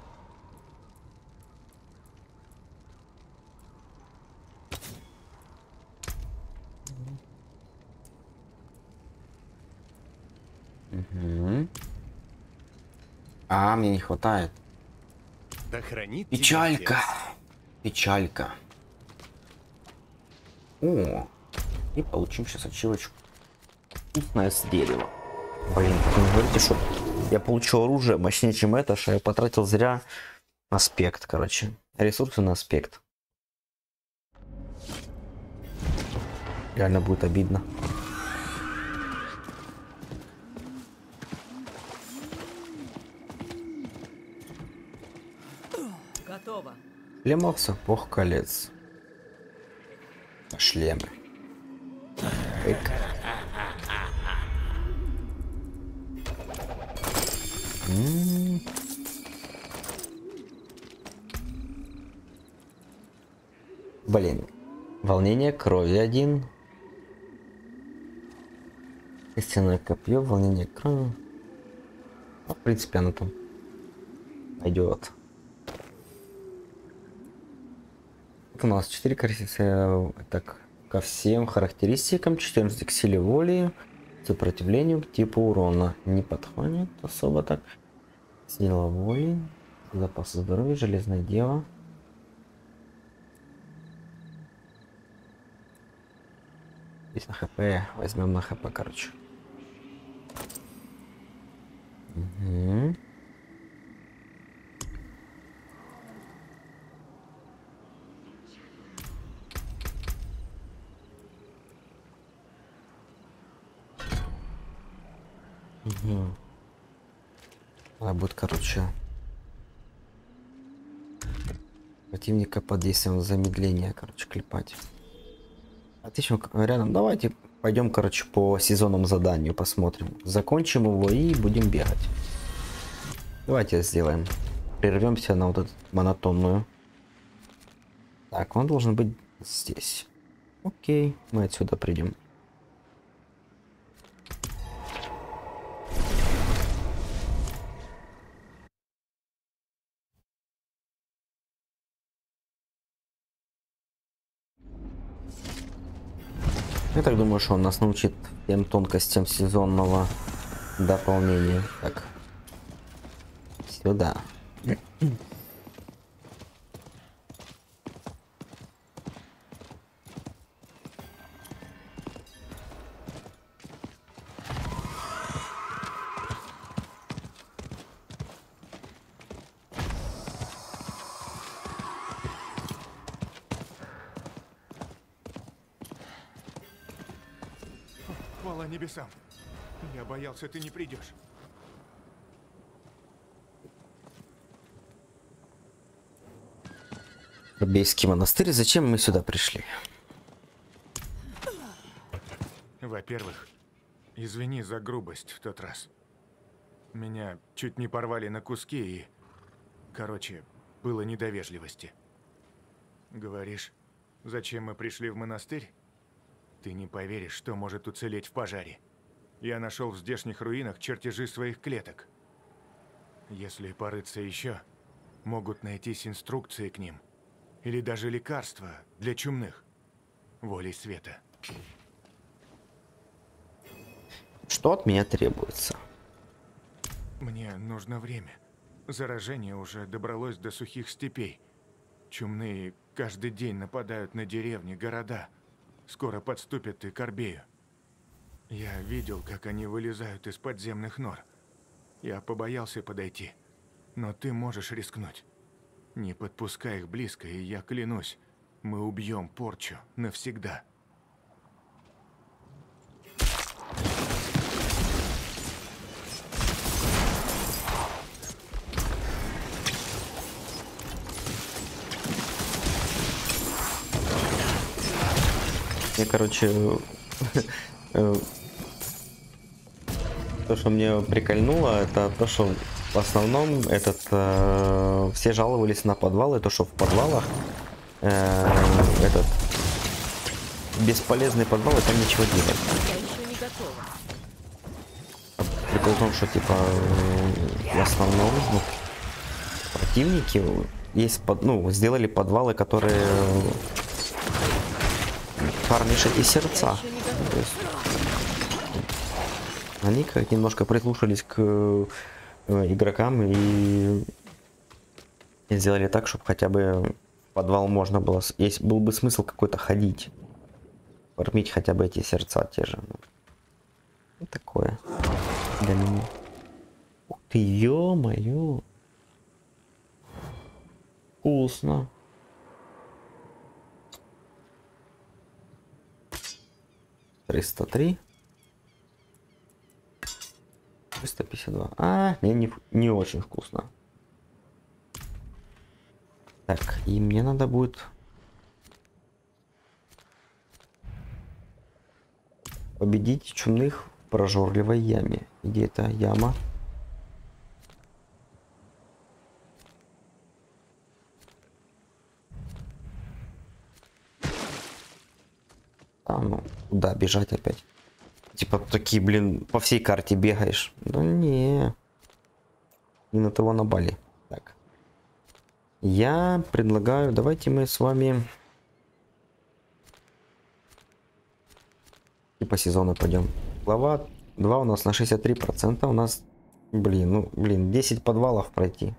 Угу. А, мне не хватает. Да хранит Печалька. тебя Печалька. О, и получим сейчас ачивочку. Вкусное с дерева. Блин, вы не говорите, что я получил оружие мощнее, чем это, что я потратил зря аспект, короче. Ресурсы на аспект. Реально будет обидно. Готово. Шлемов, сапог, колец. Шлемы. Эк. Блин. Волнение крови 1. Костяное копье, волнение крови. Ну, в принципе, оно там пойдет. Вот у нас 4 характеристики. Так, ко всем характеристикам 14 к силе воли, сопротивлению к типу урона. Не подходит особо так. Сила воли, запас здоровья, железная дева. Здесь на хп, возьмем на хп, короче. Угу. Угу. Надо будет, короче, противника под действием замедления, короче, клепать. Отлично, рядом. Давайте пойдем, короче, по сезонному заданию посмотрим. Закончим его и будем бегать. Давайте сделаем. Прервемся на вот эту монотонную. Так, он должен быть здесь. Окей, мы отсюда придем. Я так думаю, что он нас научит тем тонкостям сезонного дополнения. Так. Сюда. Хвала небесам. Я боялся, ты не придешь. Рубейский монастырь. Зачем мы сюда пришли? Во-первых, извини за грубость в тот раз. Меня чуть не порвали на куски и... Короче, было не до вежливости. Говоришь, зачем мы пришли в монастырь? Ты не поверишь, что может уцелеть в пожаре. Я нашел в здешних руинах чертежи своих клеток. Если порыться еще, могут найтись инструкции к ним. Или даже лекарства для чумных. Волей света. Что от меня требуется? Мне нужно время. Заражение уже добралось до сухих степей. Чумные каждый день нападают на деревни, города. Скоро подступят и к Орбею. Я видел, как они вылезают из подземных нор. Я побоялся подойти. Но ты можешь рискнуть. Не подпускай их близко, и я клянусь, мы убьем Порчу навсегда. Я, короче, то, что мне прикольнуло, это то, что в основном все жаловались на подвалы, то, что в подвалах этот бесполезный подвал, и там ничего делать. Я еще не готова. Прикол в том, что типа в основном противники есть сделали подвалы, которые фармишь эти сердца. То есть, они как немножко прислушались к игрокам и сделали так, чтобы хотя бы в подвал можно было, есть был бы смысл какой-то ходить, фармить хотя бы эти сердца те же. Вот такое для меня. Ух ты, ё-моё, вкусно. $303. 352. Не очень вкусно. Так, и мне надо будет победить чумных в прожорливой яме. Где эта яма? Ну, куда бежать опять? Типа такие, блин, по всей карте бегаешь. Да не на того напали. Так. Я предлагаю, давайте мы с вами и по сезону пойдем. Глава 2 у нас на 63%. У нас, блин, 10 подвалов пройти.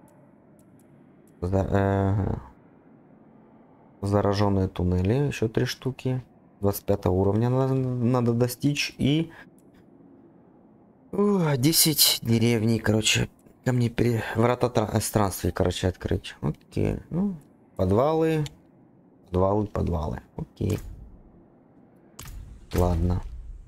Зараженные туннели, еще 3 штуки. 25 уровня надо достичь. И 10 деревней, короче, ко мне врата странствий, короче, открыть. Окей. Ну, подвалы. Окей. Ладно.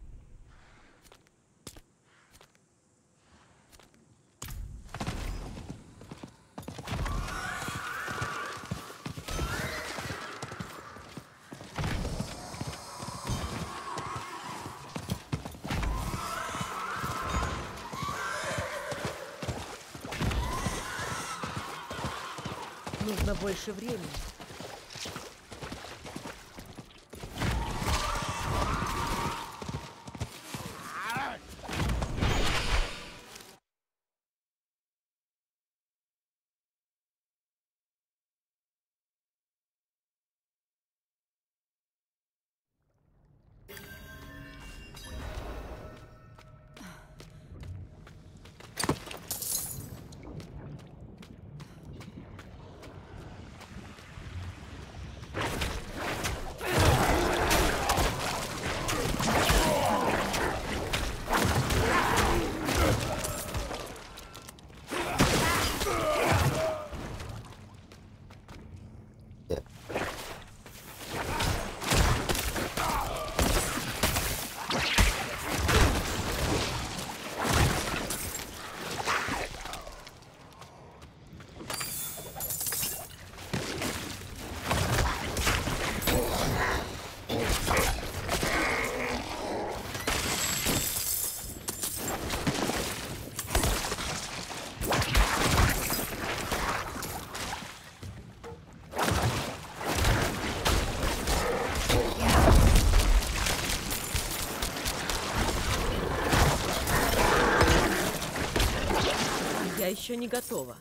Нужно больше времени. Я еще не готова.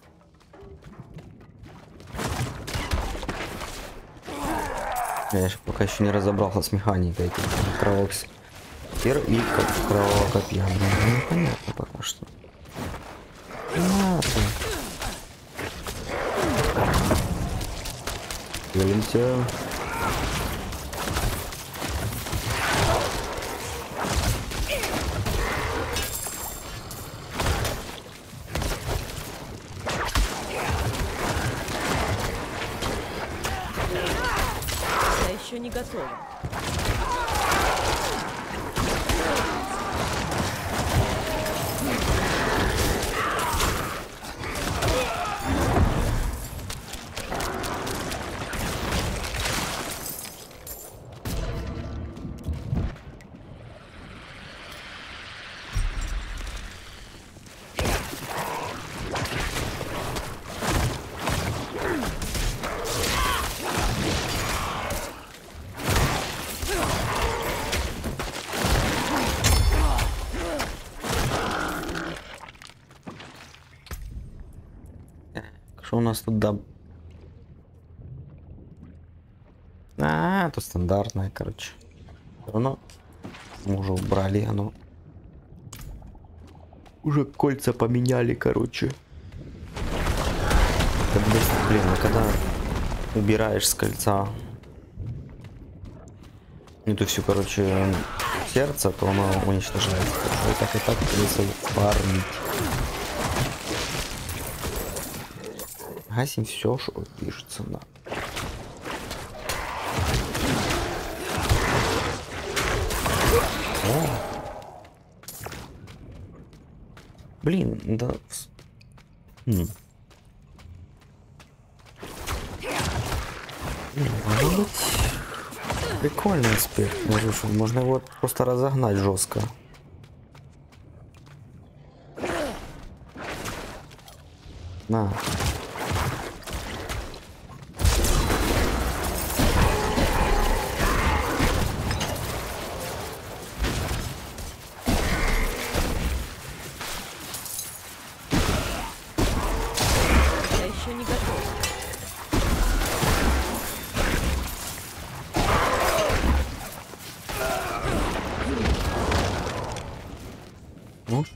Я пока еще не разобрался с механикой этих кровавых сфер и кровавого копья. Ну, непонятно пока что. Понятно. Делимся. готова. Что у нас тут, да? Это стандартное, короче. Все равно мы уже убрали, оно. Уже кольца поменяли, короче. Блин, ну когда убираешь с кольца эту всю, короче, сердце, то оно уничтожается. И так придется фармить. Гасим все, что пишется, да. О. Блин, да. Может быть прикольный аспект. Можно его просто разогнать жестко. На. Ну?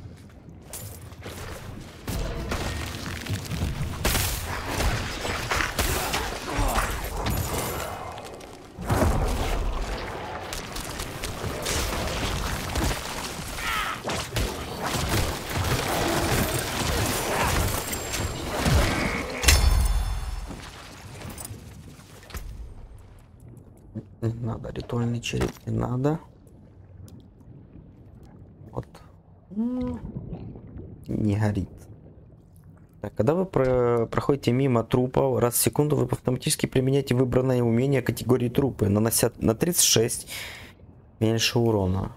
Не надо, ритуальный череп не надо. Вот. Не горит. Так, когда вы проходите мимо трупа, раз в секунду вы автоматически применяете выбранное умение категории трупы, нанося на 36 меньше урона.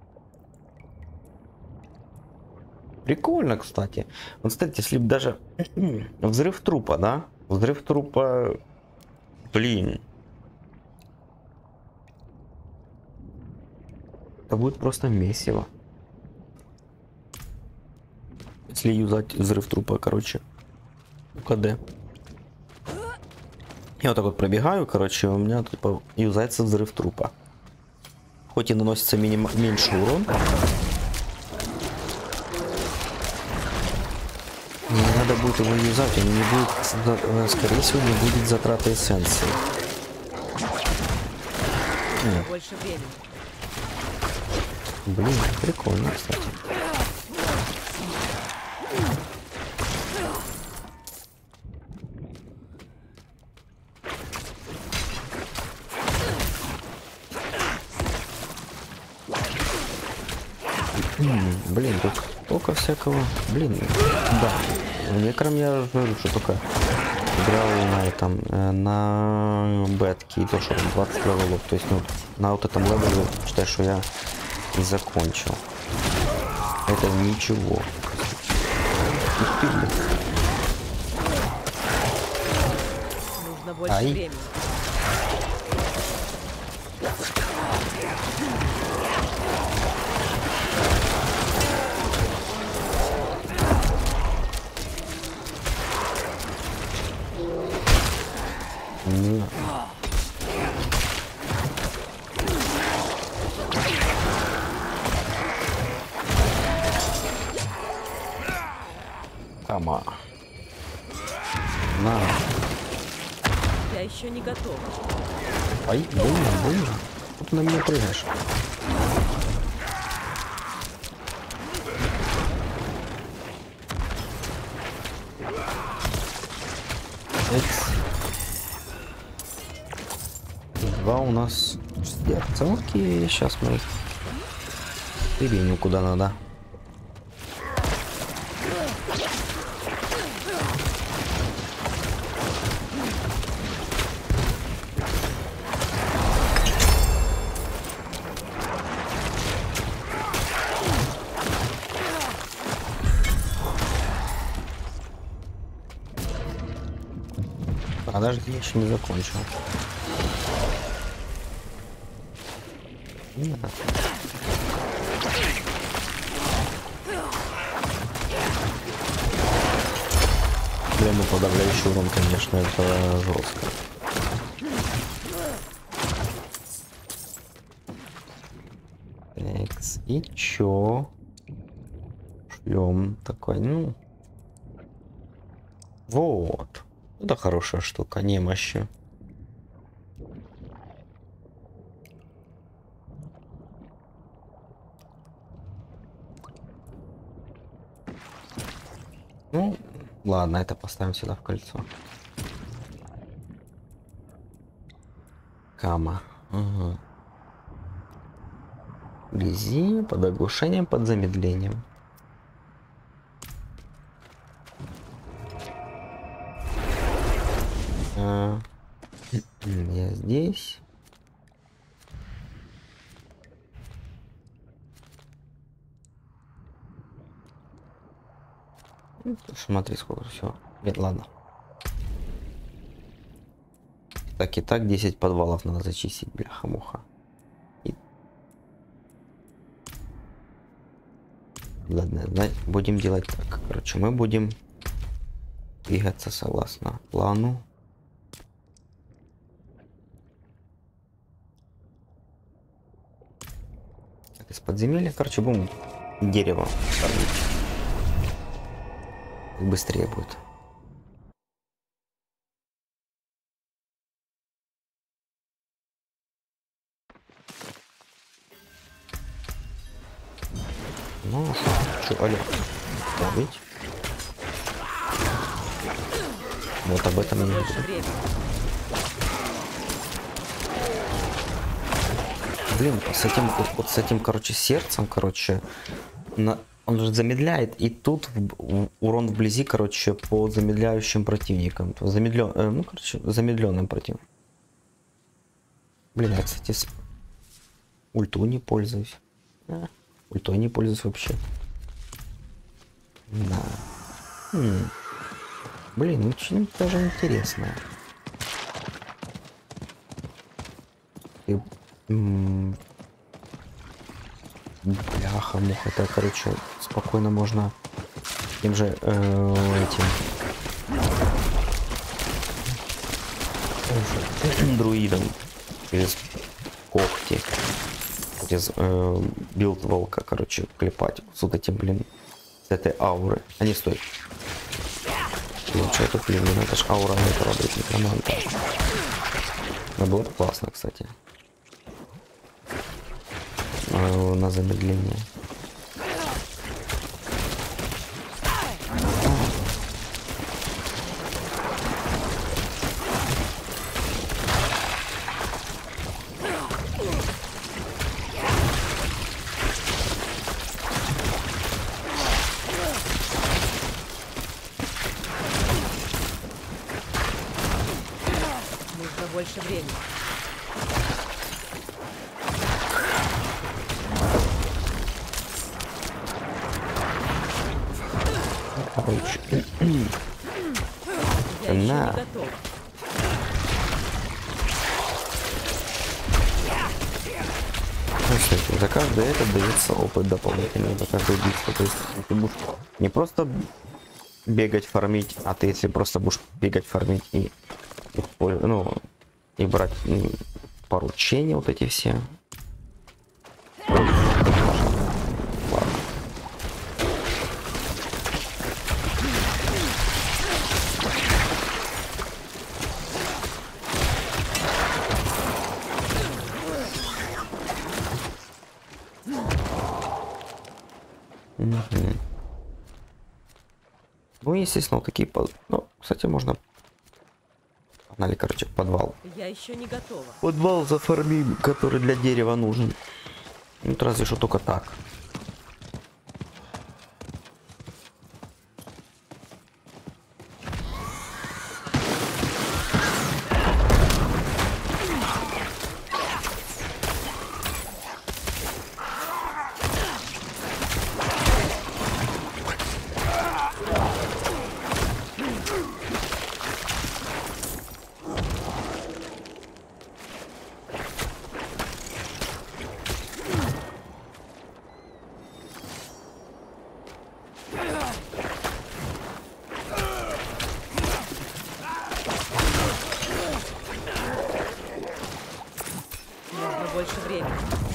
Прикольно, кстати. Вот, кстати, если даже взрыв трупа, да? Взрыв трупа, блин. Это будет просто месиво. Если юзать взрыв трупа, короче. КД. Я вот так вот пробегаю, короче, у меня типа юзается взрыв трупа. Хоть и наносится меньше урон. Не надо будет его юзать, он не будет, скорее всего, не будет затраты эссенции. Больше времени. Блин, прикольно, кстати. Блин, тут столько всякого. Блин, да. Некром я говорю, что только играл на этом, на бетке, и то, что 20 левелов. То есть, ну, на вот этом левеле, считаю, что я и закончил. Это ничего. Нужно больше времени. Кама. На. Я еще не готова. Ай, больно. Тут на меня прыгаешь. 2 у нас сердца. Окей, сейчас мы их перенем куда надо. Подожди, я еще не закончил. Да. Блин, ну подавляющий урон, конечно, это жестко. Экс, и чё? Шлем такой, ну. Вот. Это хорошая штука, немощи. Ну, ладно, это поставим сюда в кольцо. Кама. Ага. Вблизи, под оглушением, под замедлением. Я здесь. Смотри, сколько всего. Нет, ладно. Так и так 10 подвалов надо зачистить, бляха-муха. И... Ладно, будем делать так. Короче, мы будем двигаться согласно плану. Из подземелья, короче, будем дерево фармить. Быстрее будет. Ну, что, алло, убить? Вот об этом не буду. Блин, с этим, вот с этим, короче, сердцем, короче, он же замедляет, и тут урон вблизи, короче, по замедляющим противникам. Ну, короче, замедленным противникам. Блин, я, кстати, с ульту не пользуюсь. Ультой не пользуюсь вообще. Да. Блин, очень даже интересно. И... Бляха, муха, это, короче, спокойно можно тем же этим друидом через когти, через билд волка, короче, клепать с вот этим, блин, с этой ауры. А не стой. Блин, что это, блин, это ж аура этого, блин, команда. Но было классно, кстати. На замедление. Нужно больше времени. На. За каждый это дается опыт дополнительный, за каждое убийство. То есть ты будешь не просто бегать, фармить, а ты если просто будешь бегать, фармить и ну, и брать поручения вот эти все. Ну, естественно, вот такие... Ну, кстати, можно Погнали, короче, в подвал. Я еще не готова. Подвал зафармим, который для дерева нужен. Ну, разве что только так. Нужно больше времени.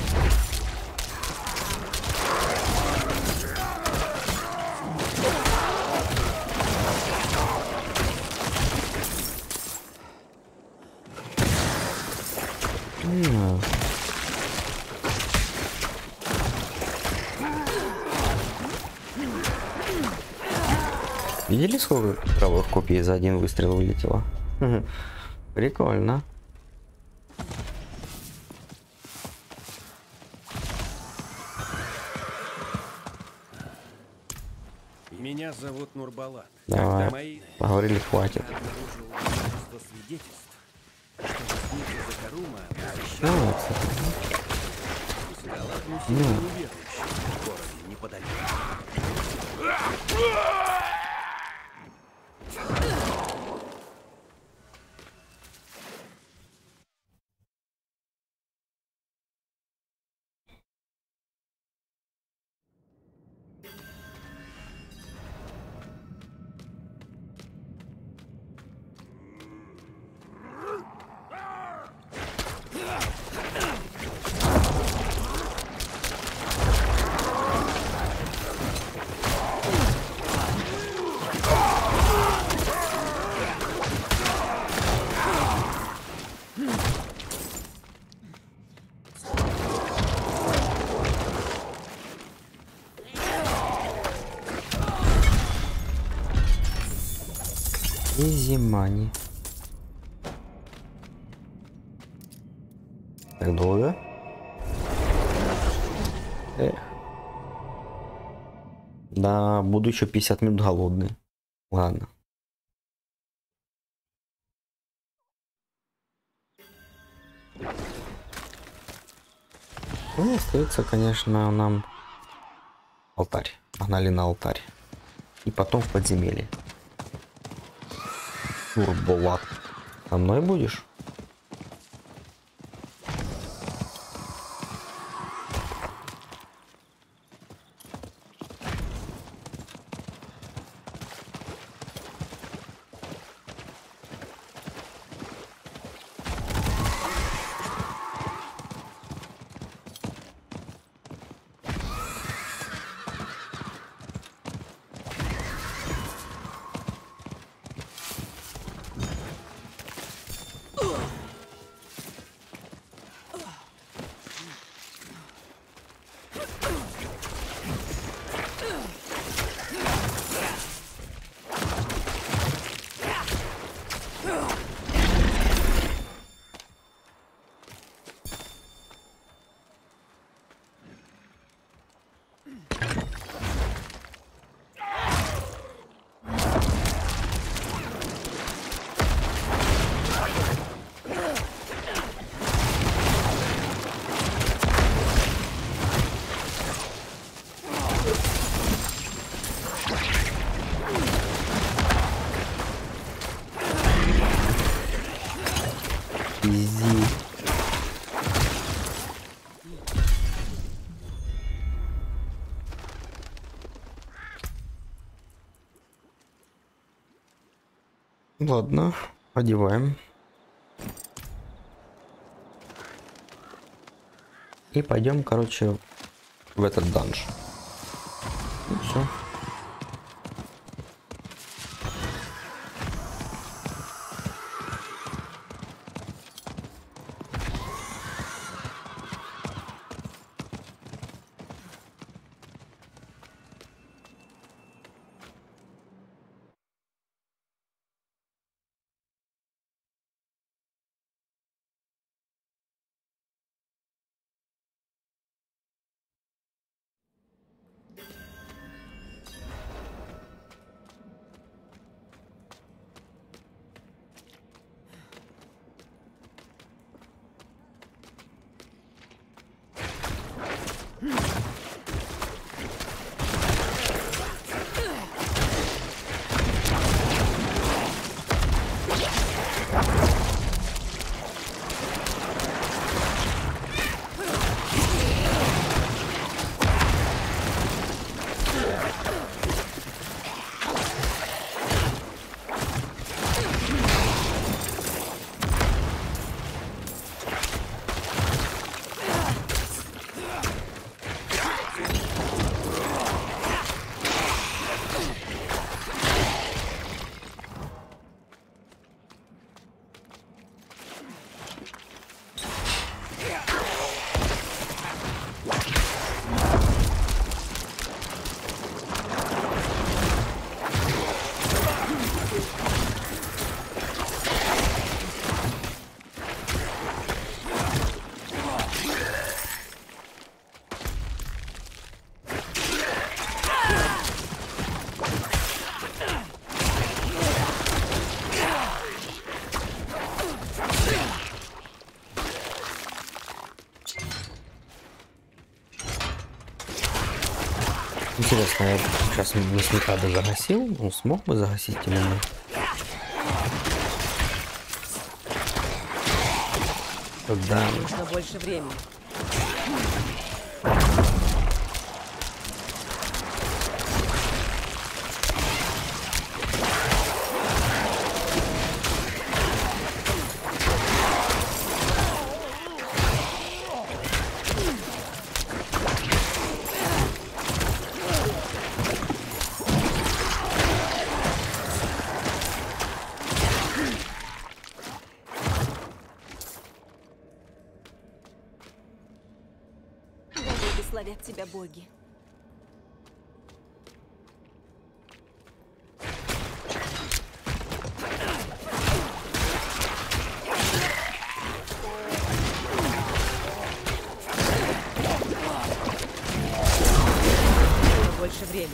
Видели, сколько кровавых копий за один выстрел вылетело? Прикольно. Меня зовут Нурбалат. Давай. Когда мои... Поговорили, хватит. Я обнаружил множество свидетельств, что возница Закарума Ну, стала относительно неверующей в городе неподалеку. Изи мани. Так долго? Эх. Да, буду еще 50 минут голодный. Ладно. Ну, остается, конечно, нам алтарь. Погнали на алтарь. И потом в подземелье. Нурбалат. Со мной будешь? Изи. Ладно, одеваем. И пойдем, короче, в этот данж. И все. Интересно, я сейчас мясника бы загасил, он смог бы загасить или нет? Да. Нужно больше времени. Благословят тебя боги. Больше времени.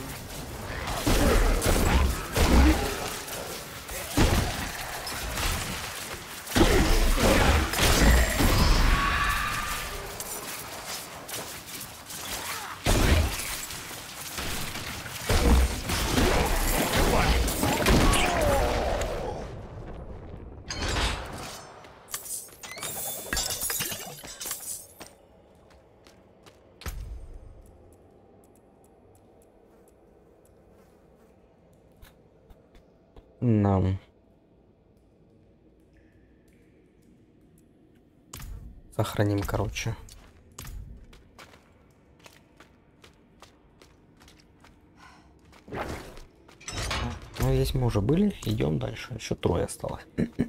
Нам сохраним, короче. Ну, здесь мы уже были, идем дальше. Еще трое осталось.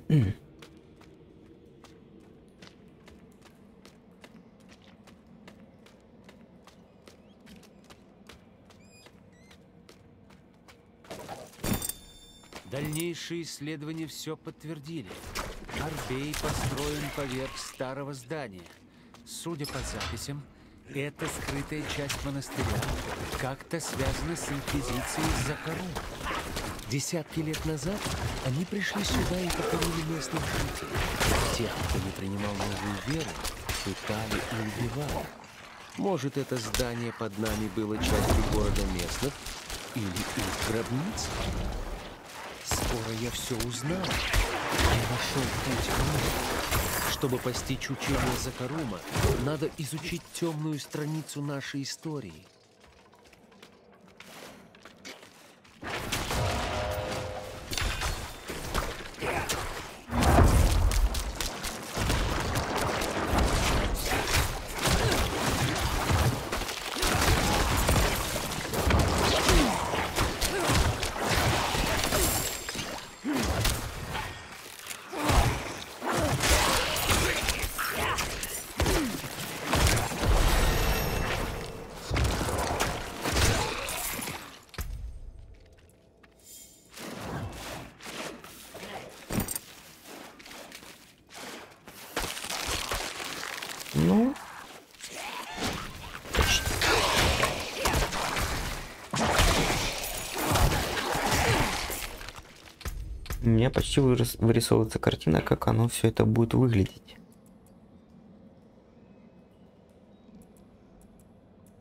Дальнейшие исследования все подтвердили. Арбей построен поверх старого здания. Судя по записям, эта скрытая часть монастыря как-то связана с инквизицией Закару. Десятки лет назад они пришли сюда и покорили местных жителей. Тех, кто не принимал новую веру, пытали и убивали. Может, это здание под нами было частью города местных или их гробниц? Скоро я все узнал. Я нашел путь к миру. Чтобы постичь учение Закарума, надо изучить темную страницу нашей истории. Ну, у меня почти вырисовывается картина, как оно все это будет выглядеть.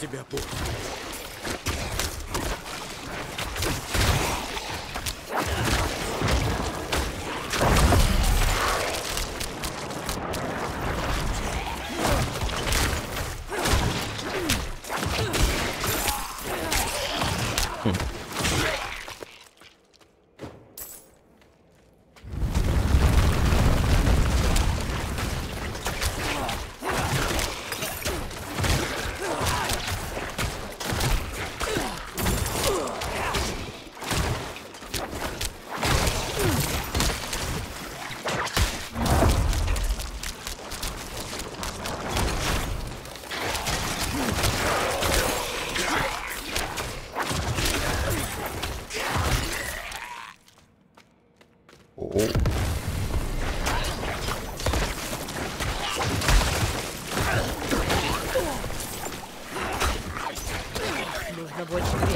тебя будет. Нужно больше времени.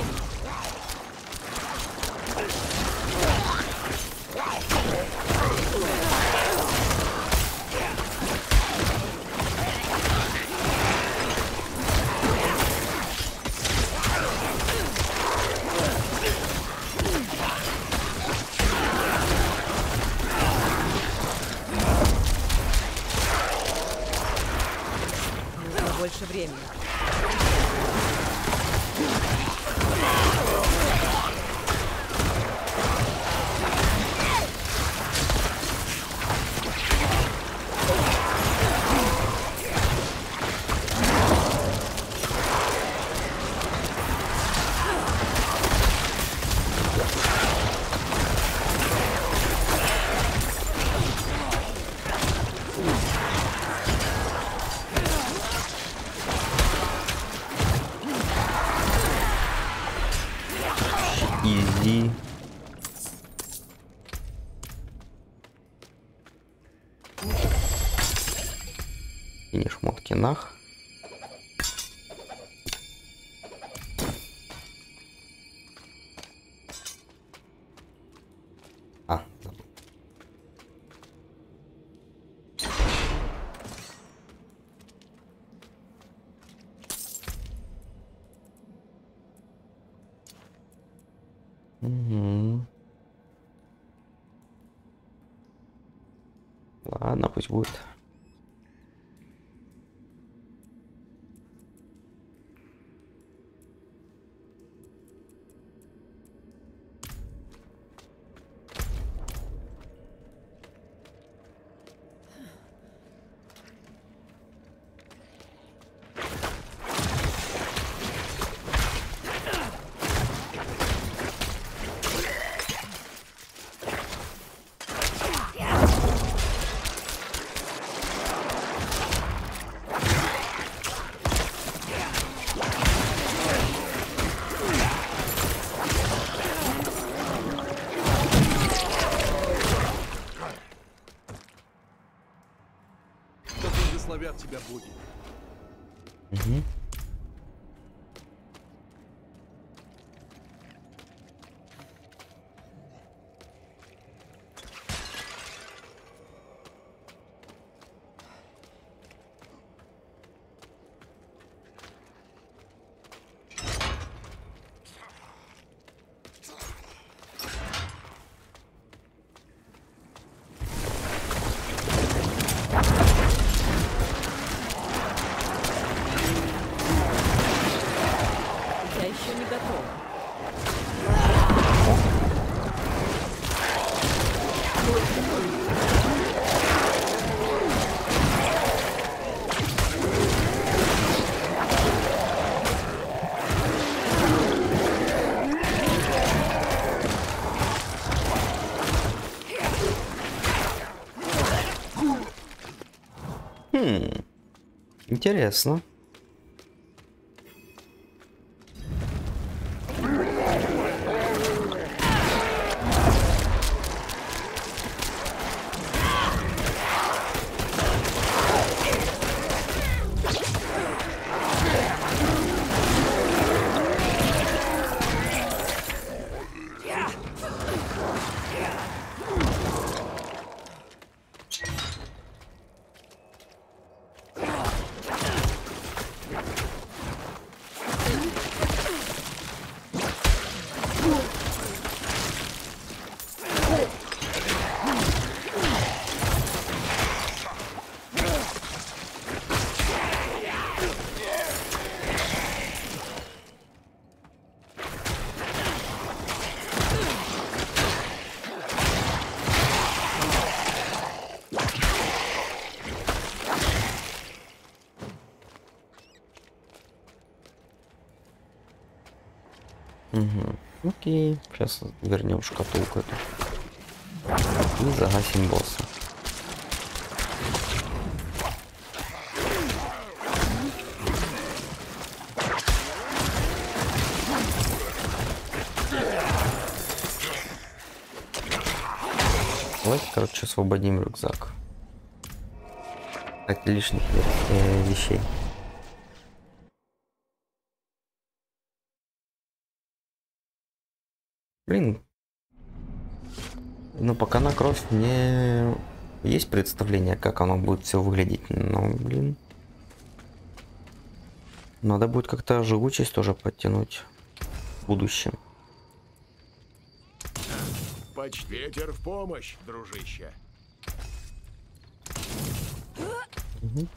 Нужно больше времени. Изи. И шмотки нах. А, забыл. Угу. Ладно, пусть будет. Да благословят тебя боги. Угу. Я еще не готова. Интересно. Угу. Окей, сейчас вернем шкатулку эту. И загасим босса. Давайте, короче, освободим рюкзак от лишних вещей. Блин, ну пока на кровь мне есть представление, как оно будет все выглядеть, но, блин, надо будет как-то живучесть тоже подтянуть в будущем. Ветер в помощь, дружище. Угу.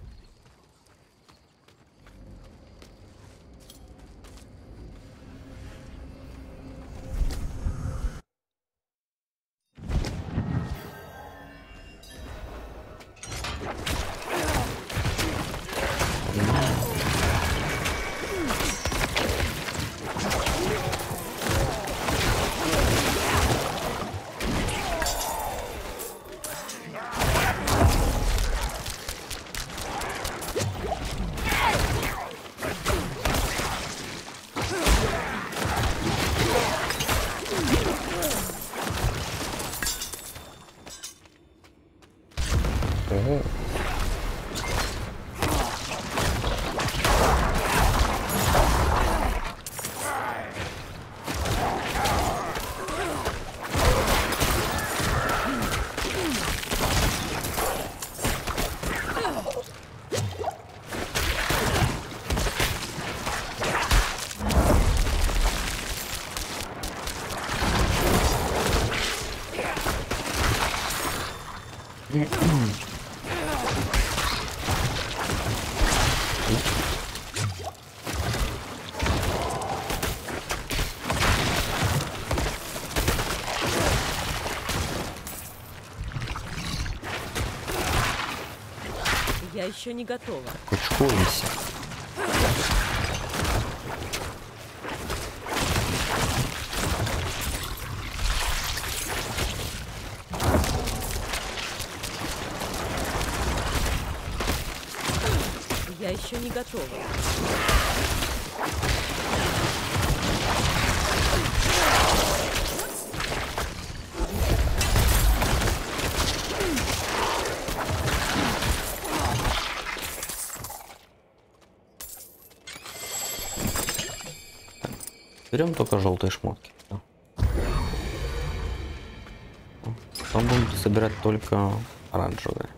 Ого. Я еще не готова. Кучкуемся. Я еще не готова. Берем только желтые шмотки. Потом будем собирать только оранжевые.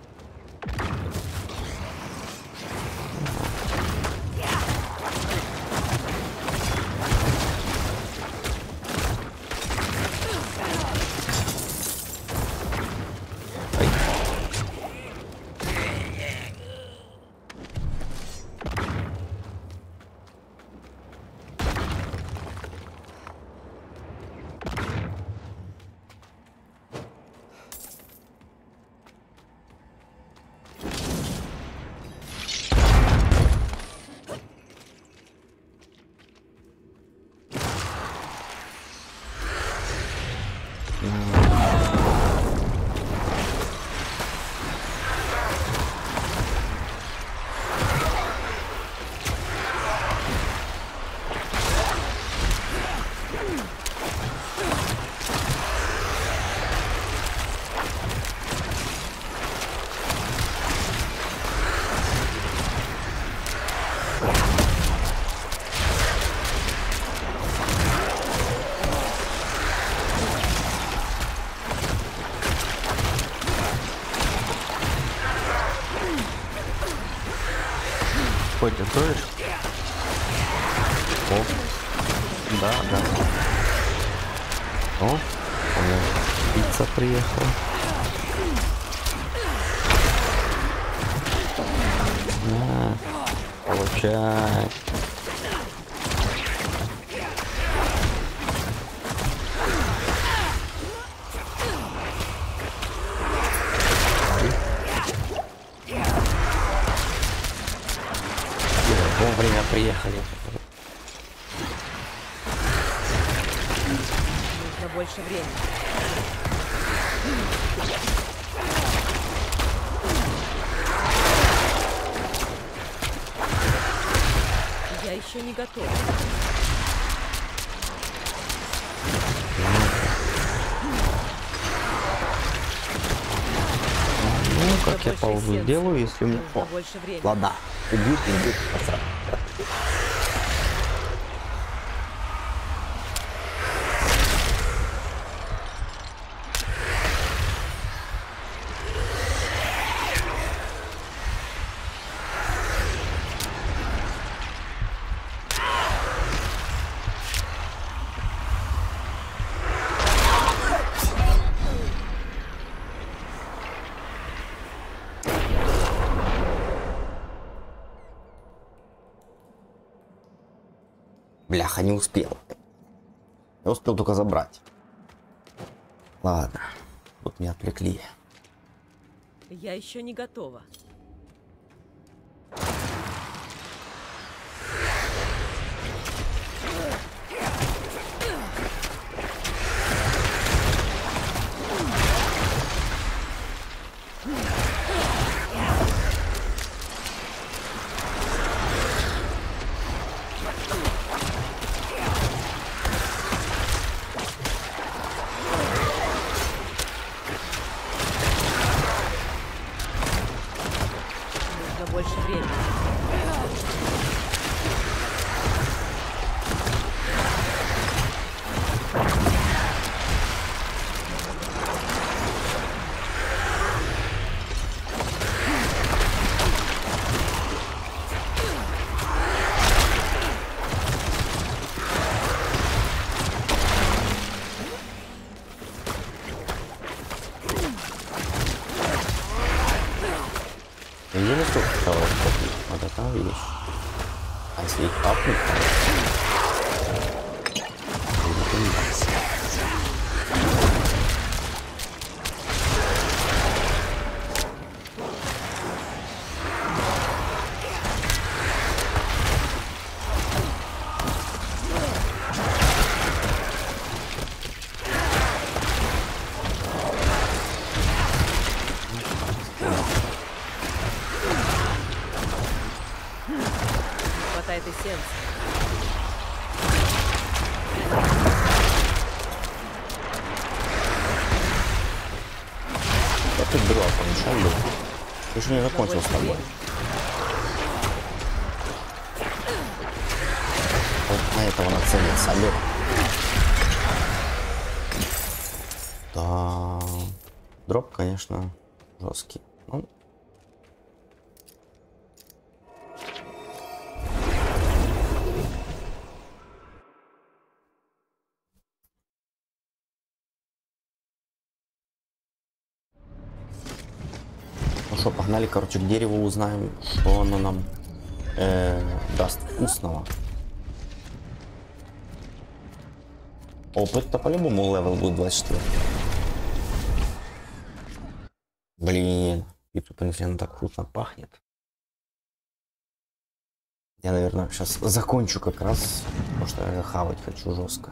Хоть откроешь? О, да, да. О, у меня пицца приехала. На, получай. Вовремя приехали. больше времени. Я еще не готова. Ну, как я паузу сделаю, если у меня... О, ладно, убьют, посрать. Бляха, не успел. Я успел только забрать. Ладно, вот меня отвлекли. Я еще не готова. Больше времени. Я не столько стало копить. Вот это видишь. А если их апнуть, Хватает эссенции. это дурак, он шалил. Ты еще не закончил с тобой. Вот на этого нацелился, алло. Да, дроп, конечно, жесткий. Ну, что, погнали, короче, к дереву, узнаем, что оно нам даст вкусного. Опыт-то по-любому левел будет 24. Блин, пепельный так вкусно пахнет. Я, наверное, сейчас закончу как раз, потому что я хавать хочу жестко.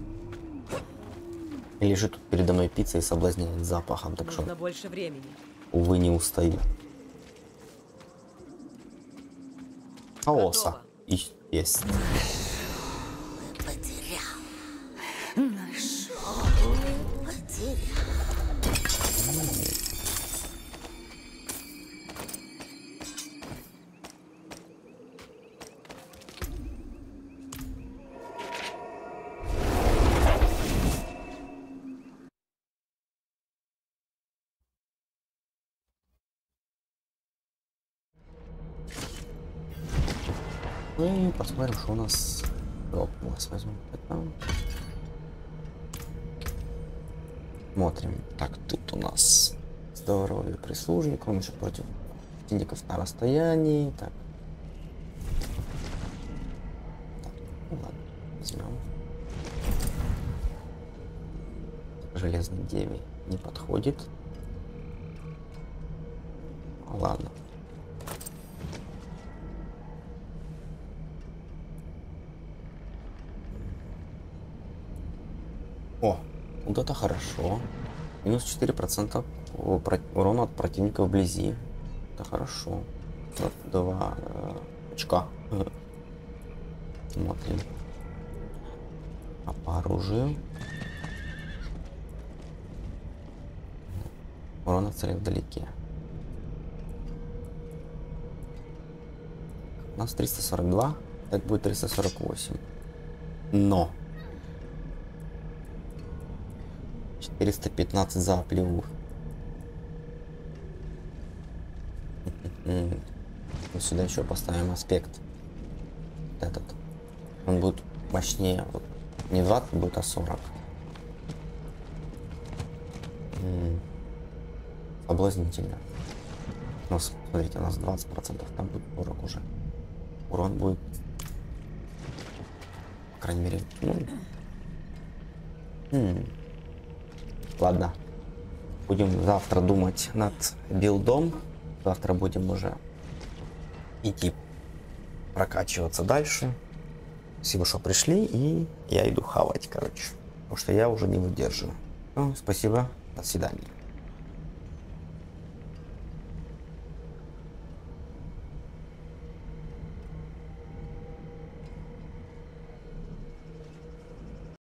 И лежит тут передо мной пицца и соблазняет запахом, так что... Нужно больше времени. Увы, не устаю. Оса. И есть. Ну и посмотрим, что у нас дропнулось. Возьмем это. Смотрим. Так, тут у нас здоровье прислужника. Он еще против синдиков на расстоянии. Так. Ну ладно, возьмем. Железный деве не подходит. Ладно. О, Вот это хорошо. Минус 4% урона от противника вблизи. Это хорошо. Вот 2 очка. Смотрим. А по оружию? Урон от цели вдалеке. У нас 342, так будет 348. Но 415 за оплеву. Вот сюда еще поставим аспект. Вот этот. Он будет мощнее. Вот. Не 20 будет, а 40. Соблазнительно. Ну, смотрите, у нас 20%, там будет 40 уже. Урон будет, по крайней мере, Ладно. Будем завтра думать над билдом. Завтра будем уже идти прокачиваться дальше. Спасибо, что пришли, и я иду хавать, короче. Потому что я уже не выдерживаю. Ну, спасибо, до свидания.